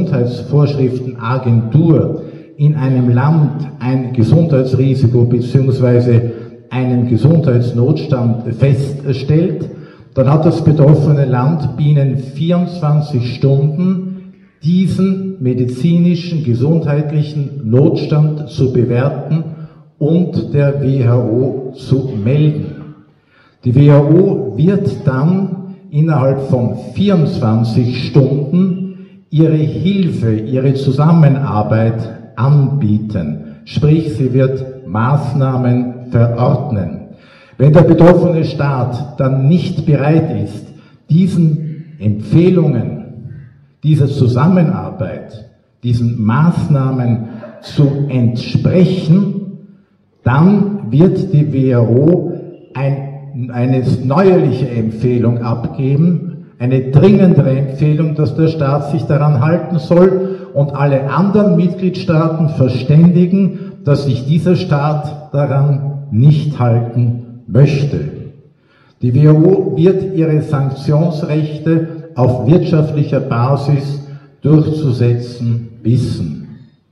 S3: Gesundheitsvorschriftenagentur in einem Land ein Gesundheitsrisiko bzw. einen Gesundheitsnotstand feststellt, dann hat das betroffene Land binnen vierundzwanzig Stunden diesen medizinischen, gesundheitlichen Notstand zu bewerten und der W H O zu melden. Die W H O wird dann innerhalb von vierundzwanzig Stunden ihre Hilfe, ihre Zusammenarbeit anbieten. Sprich, sie wird Maßnahmen verordnen. Wenn der betroffene Staat dann nicht bereit ist, diesen Empfehlungen, dieser Zusammenarbeit, diesen Maßnahmen zu entsprechen, dann wird die W H O ein, eine neuerliche Empfehlung abgeben, eine dringendere Empfehlung, dass der Staat sich daran halten soll und alle anderen Mitgliedstaaten verständigen, dass sich dieser Staat daran nicht halten möchte. Die W H O wird ihre Sanktionsrechte auf wirtschaftlicher Basis durchzusetzen wissen.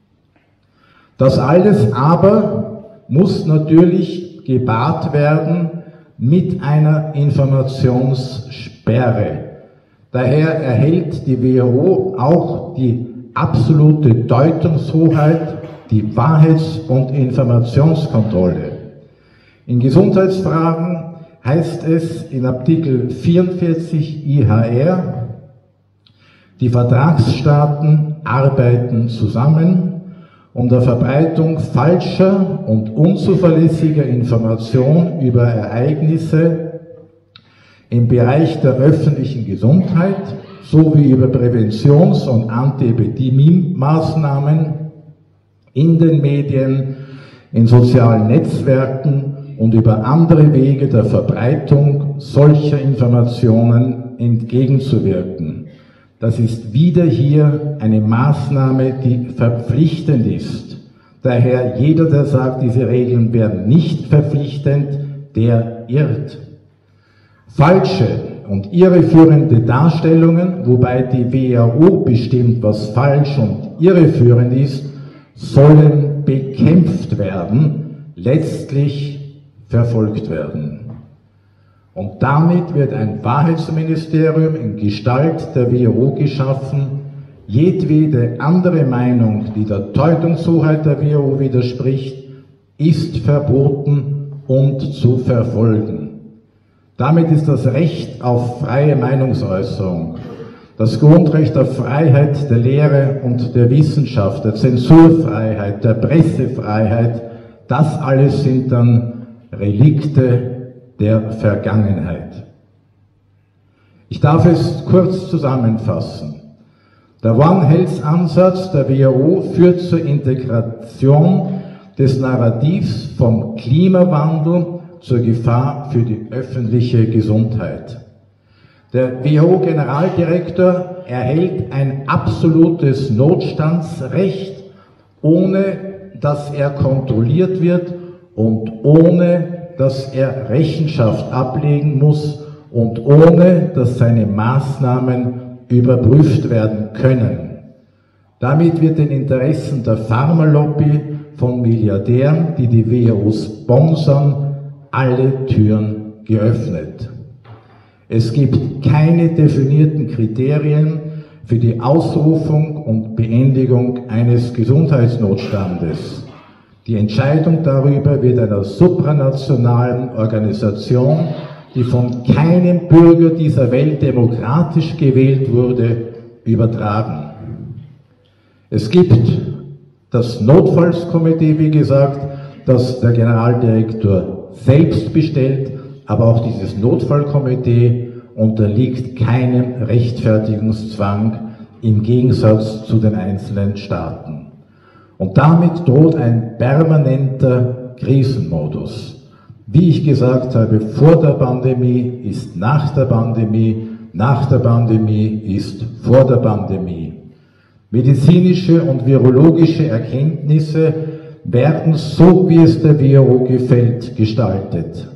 S3: Das alles aber muss natürlich gebahrt werden mit einer Informationssperre. Daher erhält die W H O auch die absolute Deutungshoheit, die Wahrheits- und Informationskontrolle. In Gesundheitsfragen heißt es in Artikel vierundvierzig I H R, die Vertragsstaaten arbeiten zusammen, um der Verbreitung falscher und unzuverlässiger Information über Ereignisse im Bereich der öffentlichen Gesundheit sowie über Präventions- und Anti-Epidemie-Maßnahmen in den Medien, in sozialen Netzwerken und über andere Wege der Verbreitung solcher Informationen entgegenzuwirken. Das ist wieder hier eine Maßnahme, die verpflichtend ist. Daher jeder, der sagt, diese Regeln werden nicht verpflichtend, der irrt. Falsche und irreführende Darstellungen, wobei die W H O bestimmt, was falsch und irreführend ist, sollen bekämpft werden, letztlich verfolgt werden. Und damit wird ein Wahrheitsministerium in Gestalt der W H O geschaffen. Jedwede andere Meinung, die der Deutungshoheit der W H O widerspricht, ist verboten und zu verfolgen. Damit ist das Recht auf freie Meinungsäußerung, das Grundrecht auf Freiheit der Lehre und der Wissenschaft, der Zensurfreiheit, der Pressefreiheit, das alles sind dann Relikte der Vergangenheit. Ich darf es kurz zusammenfassen. Der One Health Ansatz der W H O führt zur Integration des Narrativs vom Klimawandel zur Gefahr für die öffentliche Gesundheit. Der W H O-Generaldirektor erhält ein absolutes Notstandsrecht, ohne dass er kontrolliert wird und ohne dass er Rechenschaft ablegen muss und ohne dass seine Maßnahmen überprüft werden können. Damit wird den Interessen der Pharmalobby von Milliardären, die die W H O sponsern, alle Türen geöffnet. Es gibt keine definierten Kriterien für die Ausrufung und Beendigung eines Gesundheitsnotstandes. Die Entscheidung darüber wird einer supranationalen Organisation, die von keinem Bürger dieser Welt demokratisch gewählt wurde, übertragen. Es gibt das Notfallskomitee, wie gesagt, das der Generaldirektor selbst bestellt, aber auch dieses Notfallkomitee unterliegt keinem Rechtfertigungszwang im Gegensatz zu den einzelnen Staaten. Und damit droht ein permanenter Krisenmodus. Wie ich gesagt habe, vor der Pandemie ist nach der Pandemie, nach der Pandemie ist vor der Pandemie. Medizinische und virologische Erkenntnisse werden so, wie es der W H O gefällt, gestaltet.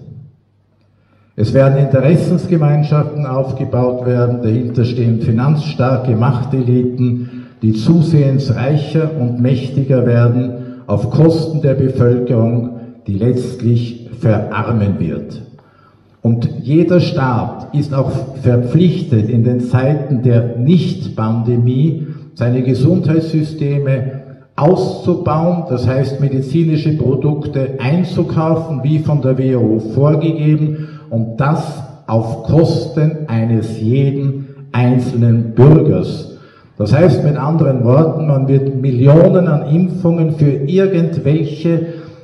S3: Es werden Interessensgemeinschaften aufgebaut werden, dahinter stehen finanzstarke Machteliten, die zusehends reicher und mächtiger werden auf Kosten der Bevölkerung, die letztlich verarmen wird. Und jeder Staat ist auch verpflichtet, in den Zeiten der Nicht-Pandemie seine Gesundheitssysteme auszubauen, das heißt medizinische Produkte einzukaufen, wie von der W H O vorgegeben, und das auf Kosten eines jeden einzelnen Bürgers. Das heißt mit anderen Worten, man wird Millionen an Impfungen für irgendwelche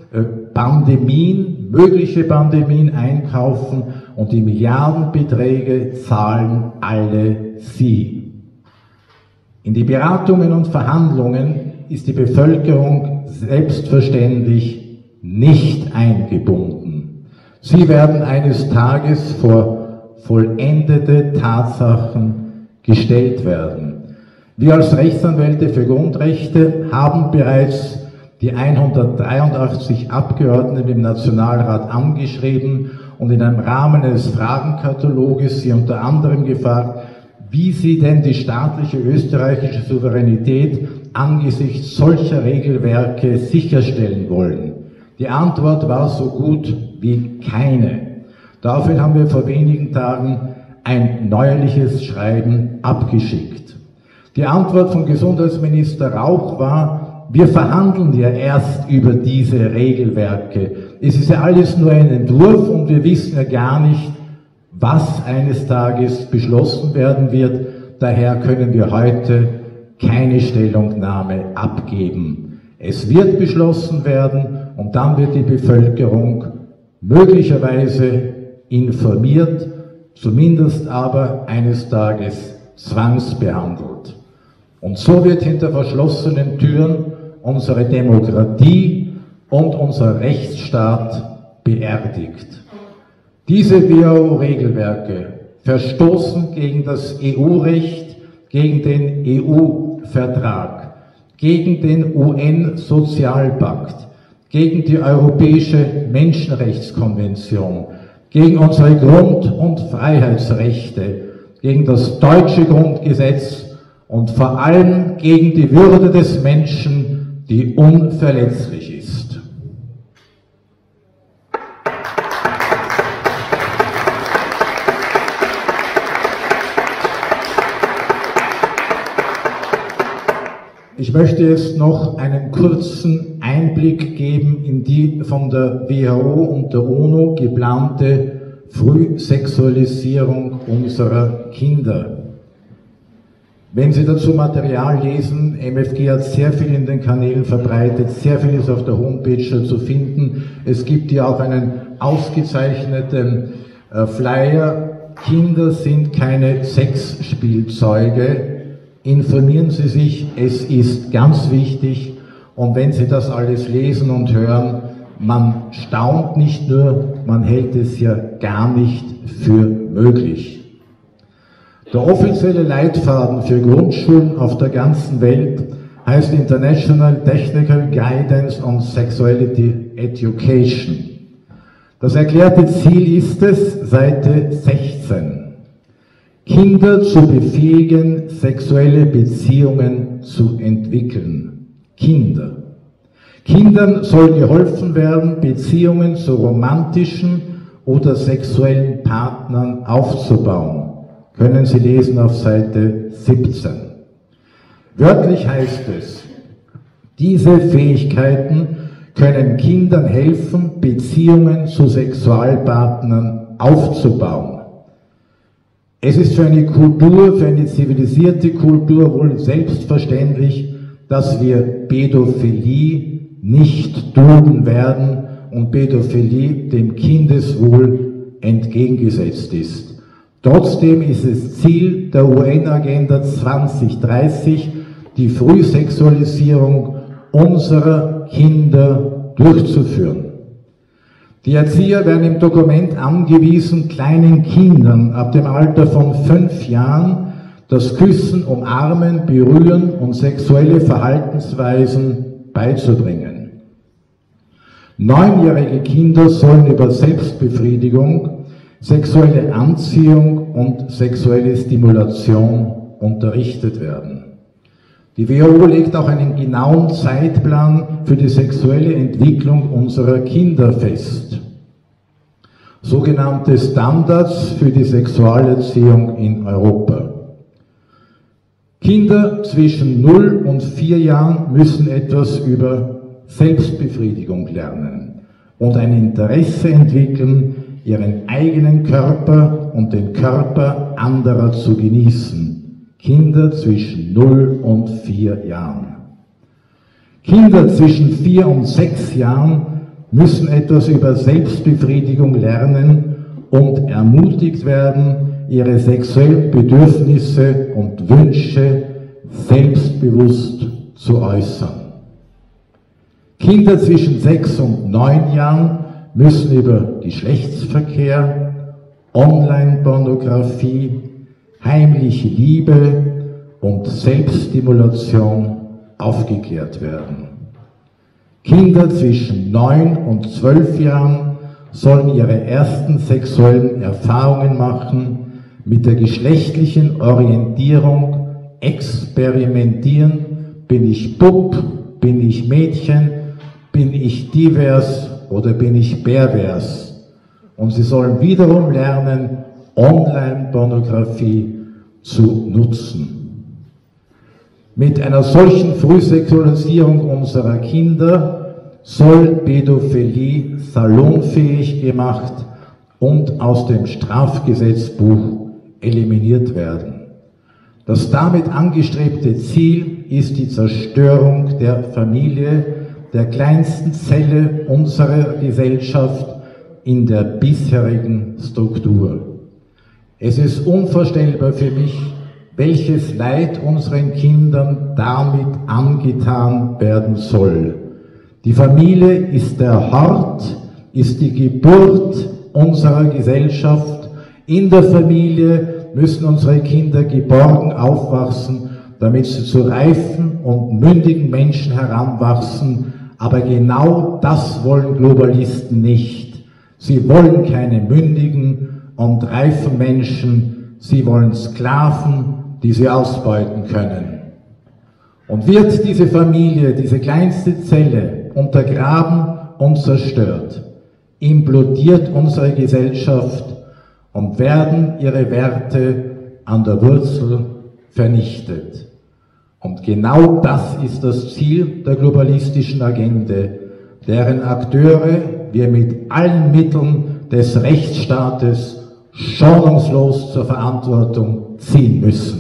S3: Pandemien, mögliche Pandemien einkaufen, und die Milliardenbeträge zahlen alle Sie. In die Beratungen und Verhandlungen ist die Bevölkerung selbstverständlich nicht eingebunden. Sie werden eines Tages vor vollendete Tatsachen gestellt werden. Wir als Rechtsanwälte für Grundrechte haben bereits die hundertdreiundachtzig Abgeordneten im Nationalrat angeschrieben und in einem Rahmen eines Fragenkataloges sie unter anderem gefragt, wie sie denn die staatliche österreichische Souveränität angesichts solcher Regelwerke sicherstellen wollen. Die Antwort war so gut wie keine. Daraufhin haben wir vor wenigen Tagen ein neuerliches Schreiben abgeschickt. Die Antwort von Gesundheitsminister Rauch war, wir verhandeln ja erst über diese Regelwerke. Es ist ja alles nur ein Entwurf und wir wissen ja gar nicht, was eines Tages beschlossen werden wird. Daher können wir heute keine Stellungnahme abgeben. Es wird beschlossen werden und dann wird die Bevölkerung möglicherweise informiert, zumindest aber eines Tages zwangsbehandelt. Und so wird hinter verschlossenen Türen unsere Demokratie und unser Rechtsstaat beerdigt. Diese W H O-Regelwerke verstoßen gegen das E U-Recht, gegen den E U-Vertrag, gegen den U N-Sozialpakt, gegen die Europäische Menschenrechtskonvention, gegen unsere Grund- und Freiheitsrechte, gegen das deutsche Grundgesetz und vor allem gegen die Würde des Menschen, die unverletzlich ist. Ich möchte jetzt noch einen kurzen Einblick geben in die von der W H O und der UNO geplante Frühsexualisierung unserer Kinder. Wenn Sie dazu Material lesen, M F G hat sehr viel in den Kanälen verbreitet, sehr viel ist auf der Homepage zu finden. Es gibt hier auch einen ausgezeichneten äh, Flyer. Kinder sind keine Sexspielzeuge. Informieren Sie sich, es ist ganz wichtig, und wenn Sie das alles lesen und hören, man staunt nicht nur, man hält es ja gar nicht für möglich. Der offizielle Leitfaden für Grundschulen auf der ganzen Welt heißt International Technical Guidance on Sexuality Education. Das erklärte Ziel ist es, Seite sechzehn. Kinder zu befähigen, sexuelle Beziehungen zu entwickeln. Kinder. Kindern soll geholfen werden, Beziehungen zu romantischen oder sexuellen Partnern aufzubauen. Können Sie lesen auf Seite siebzehn. Wörtlich heißt es, diese Fähigkeiten können Kindern helfen, Beziehungen zu Sexualpartnern aufzubauen. Es ist für eine Kultur, für eine zivilisierte Kultur wohl selbstverständlich, dass wir Pädophilie nicht dulden werden und Pädophilie dem Kindeswohl entgegengesetzt ist. Trotzdem ist es Ziel der U N-Agenda zwanzig dreißig, die Frühsexualisierung unserer Kinder durchzuführen. Die Erzieher werden im Dokument angewiesen, kleinen Kindern ab dem Alter von fünf Jahren das Küssen, Umarmen, Berühren und sexuelle Verhaltensweisen beizubringen. Neunjährige Kinder sollen über Selbstbefriedigung, sexuelle Anziehung und sexuelle Stimulation unterrichtet werden. Die W H O legt auch einen genauen Zeitplan für die sexuelle Entwicklung unserer Kinder fest. Sogenannte Standards für die Sexualerziehung in Europa. Kinder zwischen null und vier Jahren müssen etwas über Selbstbefriedigung lernen und ein Interesse entwickeln, ihren eigenen Körper und den Körper anderer zu genießen. Kinder zwischen null und vier Jahren. Kinder zwischen vier und sechs Jahren müssen etwas über Selbstbefriedigung lernen und ermutigt werden, ihre sexuellen Bedürfnisse und Wünsche selbstbewusst zu äußern. Kinder zwischen sechs und neun Jahren müssen über Geschlechtsverkehr, Online-Pornografie, heimliche Liebe und Selbststimulation aufgeklärt werden. Kinder zwischen neun und zwölf Jahren sollen ihre ersten sexuellen Erfahrungen machen, mit der geschlechtlichen Orientierung experimentieren. Bin ich Bub? Bin ich Mädchen? Bin ich divers oder bin ich pervers? Und sie sollen wiederum lernen, Online-Pornografie zu nutzen. Mit einer solchen Frühsexualisierung unserer Kinder soll Pädophilie salonfähig gemacht und aus dem Strafgesetzbuch eliminiert werden. Das damit angestrebte Ziel ist die Zerstörung der Familie, der kleinsten Zelle unserer Gesellschaft in der bisherigen Struktur. Es ist unvorstellbar für mich, welches Leid unseren Kindern damit angetan werden soll. Die Familie ist der Hort, ist die Geburt unserer Gesellschaft. In der Familie müssen unsere Kinder geborgen aufwachsen, damit sie zu reifen und mündigen Menschen heranwachsen. Aber genau das wollen Globalisten nicht. Sie wollen keine mündigen und reifen Menschen, sie wollen Sklaven, die sie ausbeuten können. Und wird diese Familie, diese kleinste Zelle untergraben und zerstört, implodiert unsere Gesellschaft und werden ihre Werte an der Wurzel vernichtet. Und genau das ist das Ziel der globalistischen Agenda, deren Akteure wir mit allen Mitteln des Rechtsstaates schonungslos zur Verantwortung ziehen müssen.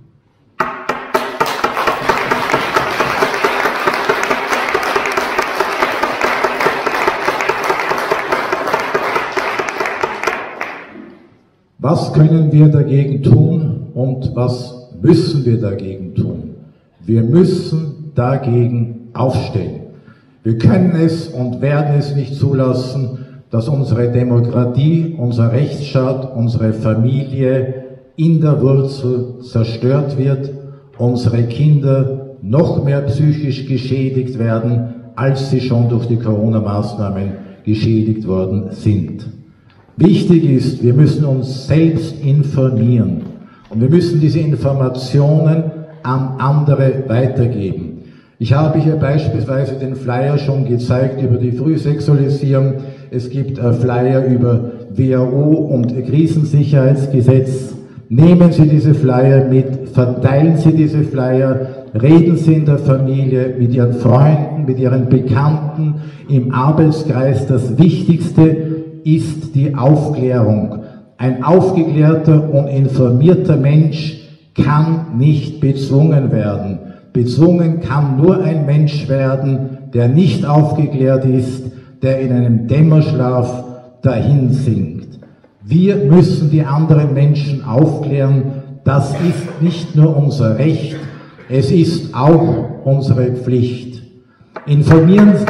S3: Was können wir dagegen tun und was müssen wir dagegen tun? Wir müssen dagegen aufstehen. Wir können es und werden es nicht zulassen, dass unsere Demokratie, unser Rechtsstaat, unsere Familie in der Wurzel zerstört wird, unsere Kinder noch mehr psychisch geschädigt werden, als sie schon durch die Corona-Maßnahmen geschädigt worden sind. Wichtig ist, wir müssen uns selbst informieren und wir müssen diese Informationen an andere weitergeben. Ich habe hier beispielsweise den Flyer schon gezeigt über die Frühsexualisierung. Es gibt Flyer über W H O und Krisensicherheitsgesetz. Nehmen Sie diese Flyer mit, verteilen Sie diese Flyer, reden Sie in der Familie, mit Ihren Freunden, mit Ihren Bekannten, im Arbeitskreis. Das Wichtigste ist die Aufklärung. Ein aufgeklärter und informierter Mensch kann nicht bezwungen werden. Bezwungen kann nur ein Mensch werden, der nicht aufgeklärt ist, der in einem Dämmerschlaf dahin sinkt. Wir müssen die anderen Menschen aufklären, das ist nicht nur unser Recht, es ist auch unsere Pflicht. Informieren Sie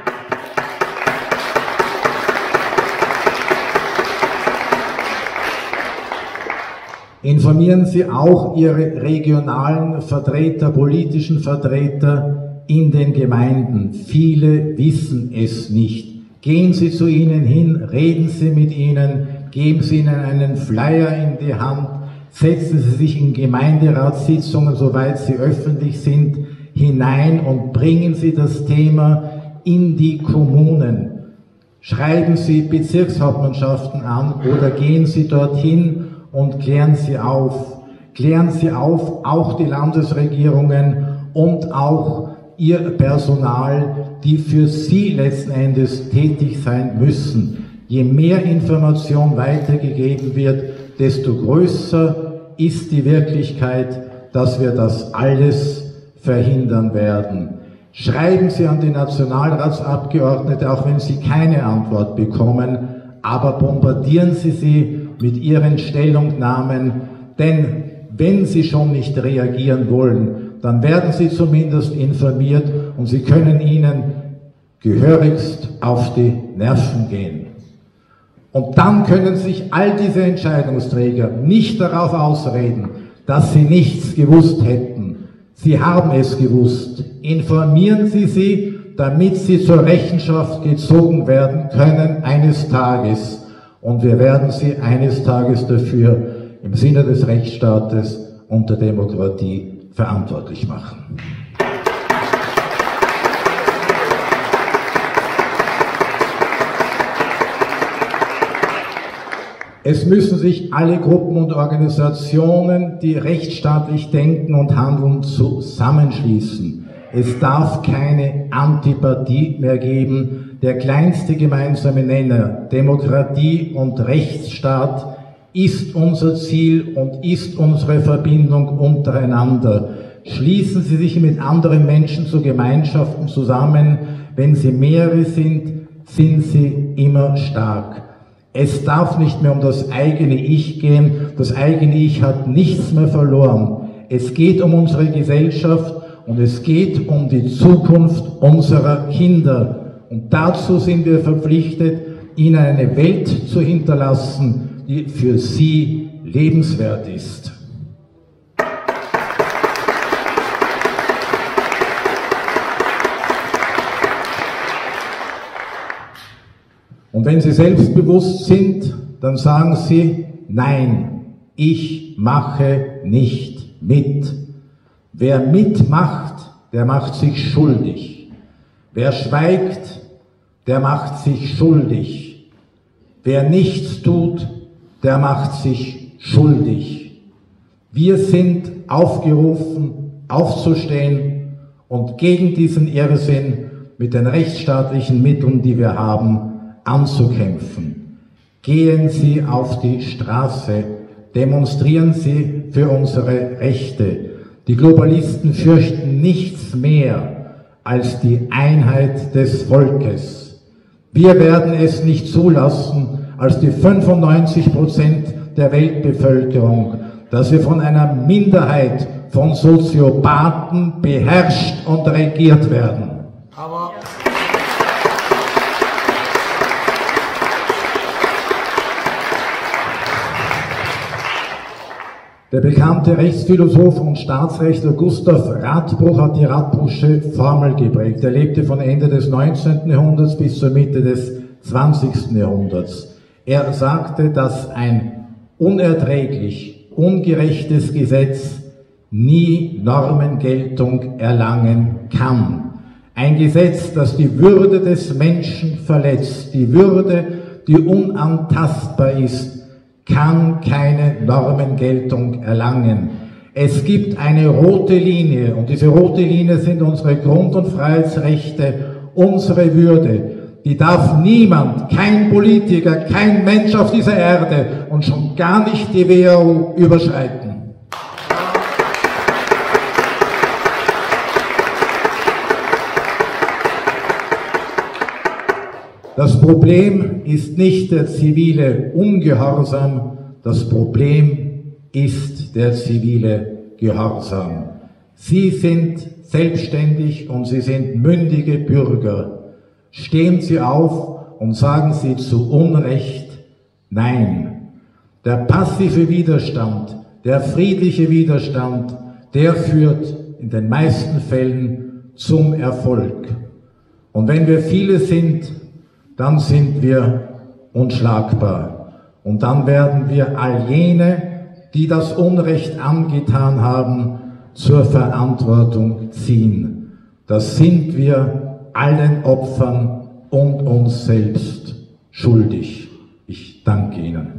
S3: Informieren Sie auch Ihre regionalen Vertreter, politischen Vertreter in den Gemeinden. Viele wissen es nicht. Gehen Sie zu ihnen hin, reden Sie mit ihnen, geben Sie ihnen einen Flyer in die Hand, setzen Sie sich in Gemeinderatssitzungen, soweit sie öffentlich sind, hinein und bringen Sie das Thema in die Kommunen. Schreiben Sie Bezirkshauptmannschaften an oder gehen Sie dorthin und klären Sie auf. Klären Sie auf, auch die Landesregierungen und auch Ihr Personal, die für Sie letzten Endes tätig sein müssen. Je mehr Information weitergegeben wird, desto größer ist die Wirklichkeit, dass wir das alles verhindern werden. Schreiben Sie an die Nationalratsabgeordnete, auch wenn Sie keine Antwort bekommen, aber bombardieren Sie sie mit Ihren Stellungnahmen, denn wenn Sie schon nicht reagieren wollen, dann werden Sie zumindest informiert und Sie können ihnen gehörigst auf die Nerven gehen. Und dann können sich all diese Entscheidungsträger nicht darauf ausreden, dass sie nichts gewusst hätten. Sie haben es gewusst. Informieren Sie sie, damit sie zur Rechenschaft gezogen werden können eines Tages. Und wir werden sie eines Tages dafür im Sinne des Rechtsstaates und der Demokratie verantwortlich machen. Es müssen sich alle Gruppen und Organisationen, die rechtsstaatlich denken und handeln, zusammenschließen. Es darf keine Antipathie mehr geben. Der kleinste gemeinsame Nenner, Demokratie und Rechtsstaat, ist unser Ziel und ist unsere Verbindung untereinander. Schließen Sie sich mit anderen Menschen zu Gemeinschaften zusammen. Wenn Sie mehrere sind, sind Sie immer stark. Es darf nicht mehr um das eigene Ich gehen. Das eigene Ich hat nichts mehr verloren. Es geht um unsere Gesellschaft und es geht um die Zukunft unserer Kinder. Und dazu sind wir verpflichtet, ihnen eine Welt zu hinterlassen, die für sie lebenswert ist. Und wenn Sie selbstbewusst sind, dann sagen Sie, nein, ich mache nicht mit. Wer mitmacht, der macht sich schuldig. Wer schweigt, der macht sich schuldig. Wer nichts tut, der macht sich schuldig. Wir sind aufgerufen, aufzustehen und gegen diesen Irrsinn mit den rechtsstaatlichen Mitteln, die wir haben, anzukämpfen. Gehen Sie auf die Straße, demonstrieren Sie für unsere Rechte. Die Globalisten fürchten nichts mehr als die Einheit des Volkes. Wir werden es nicht zulassen, als die fünfundneunzig Prozent der Weltbevölkerung, dass wir von einer Minderheit von Soziopathen beherrscht und regiert werden. Aber der bekannte Rechtsphilosoph und Staatsrechtler Gustav Radbruch hat die Radbruchsche Formel geprägt. Er lebte von Ende des neunzehnten Jahrhunderts bis zur Mitte des zwanzigsten Jahrhunderts. Er sagte, dass ein unerträglich, ungerechtes Gesetz nie Normengeltung erlangen kann. Ein Gesetz, das die Würde des Menschen verletzt, die Würde, die unantastbar ist, kann keine Normengeltung erlangen. Es gibt eine rote Linie und diese rote Linie sind unsere Grund- und Freiheitsrechte, unsere Würde. Die darf niemand, kein Politiker, kein Mensch auf dieser Erde und schon gar nicht die W H O überschreiten. Das Problem ist nicht der zivile Ungehorsam, das Problem ist der zivile Gehorsam. Sie sind selbstständig und Sie sind mündige Bürger. Stehen Sie auf und sagen Sie zu Unrecht Nein. Der passive Widerstand, der friedliche Widerstand, der führt in den meisten Fällen zum Erfolg. Und wenn wir viele sind, dann sind wir unschlagbar. Und dann werden wir all jene, die das Unrecht angetan haben, zur Verantwortung ziehen. Das sind wir allen Opfern und uns selbst schuldig. Ich danke Ihnen.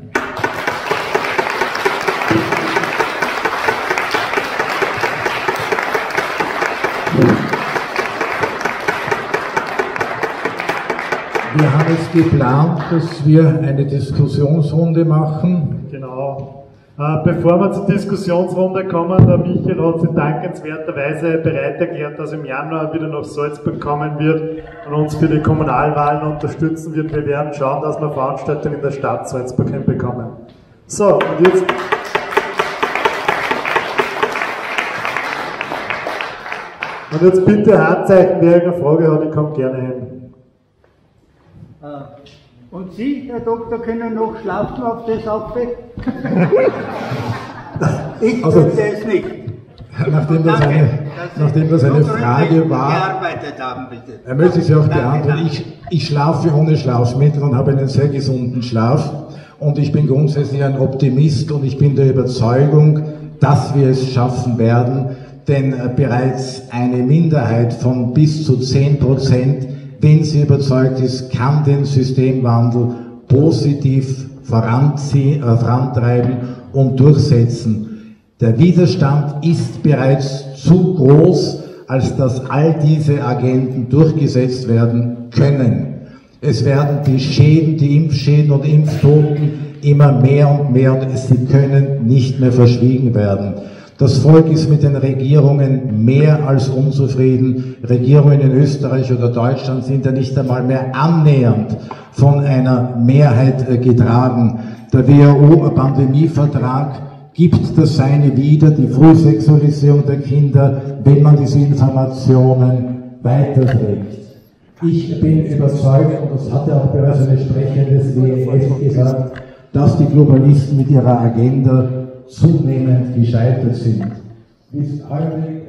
S3: Wir haben es geplant, dass wir eine Diskussionsrunde machen.
S1: Genau. Äh, bevor wir zur Diskussionsrunde kommen, der Michael hat sich dankenswerterweise bereit erklärt, dass im Januar wieder nach Salzburg kommen wird und uns für die Kommunalwahlen unterstützen wird. Wir werden schauen, dass wir Veranstaltungen in der Stadt Salzburg hinbekommen. So, und jetzt... Und jetzt bitte Handzeichen, wer eine Frage hat, ich komme gerne hin.
S6: Und Sie, Herr Doktor, können noch schlafen auf das Aufweg? Ich
S3: Also,
S6: könnte es nicht.
S3: Nachdem das eine, nachdem das eine Frage war,
S6: gearbeitet haben, bitte.
S3: er möchte sie auch
S6: Danke,
S3: beantworten.
S6: danke.
S3: Ich, ich schlafe ohne Schlafmittel und habe einen sehr gesunden Schlaf. Und ich bin grundsätzlich ein Optimist und ich bin der Überzeugung, dass wir es schaffen werden, denn äh, bereits eine Minderheit von bis zu zehn Prozent, wenn sie überzeugt ist, kann den Systemwandel positiv voranziehen, äh, vorantreiben und durchsetzen. Der Widerstand ist bereits zu groß, als dass all diese Agenden durchgesetzt werden können. Es werden die Schäden, die Impfschäden und Impftoten immer mehr und mehr und sie können nicht mehr verschwiegen werden. Das Volk ist mit den Regierungen mehr als unzufrieden. Regierungen in Österreich oder Deutschland sind ja nicht einmal mehr annähernd von einer Mehrheit getragen. Der W H O-Pandemievertrag gibt das seine wieder, die Frühsexualisierung der Kinder, wenn man diese Informationen weiterträgt. Ich bin überzeugt, und das hat ja auch bereits eine Sprecherin des W E F gesagt, dass die Globalisten mit ihrer Agenda zunehmend gescheitert sind. Bis heute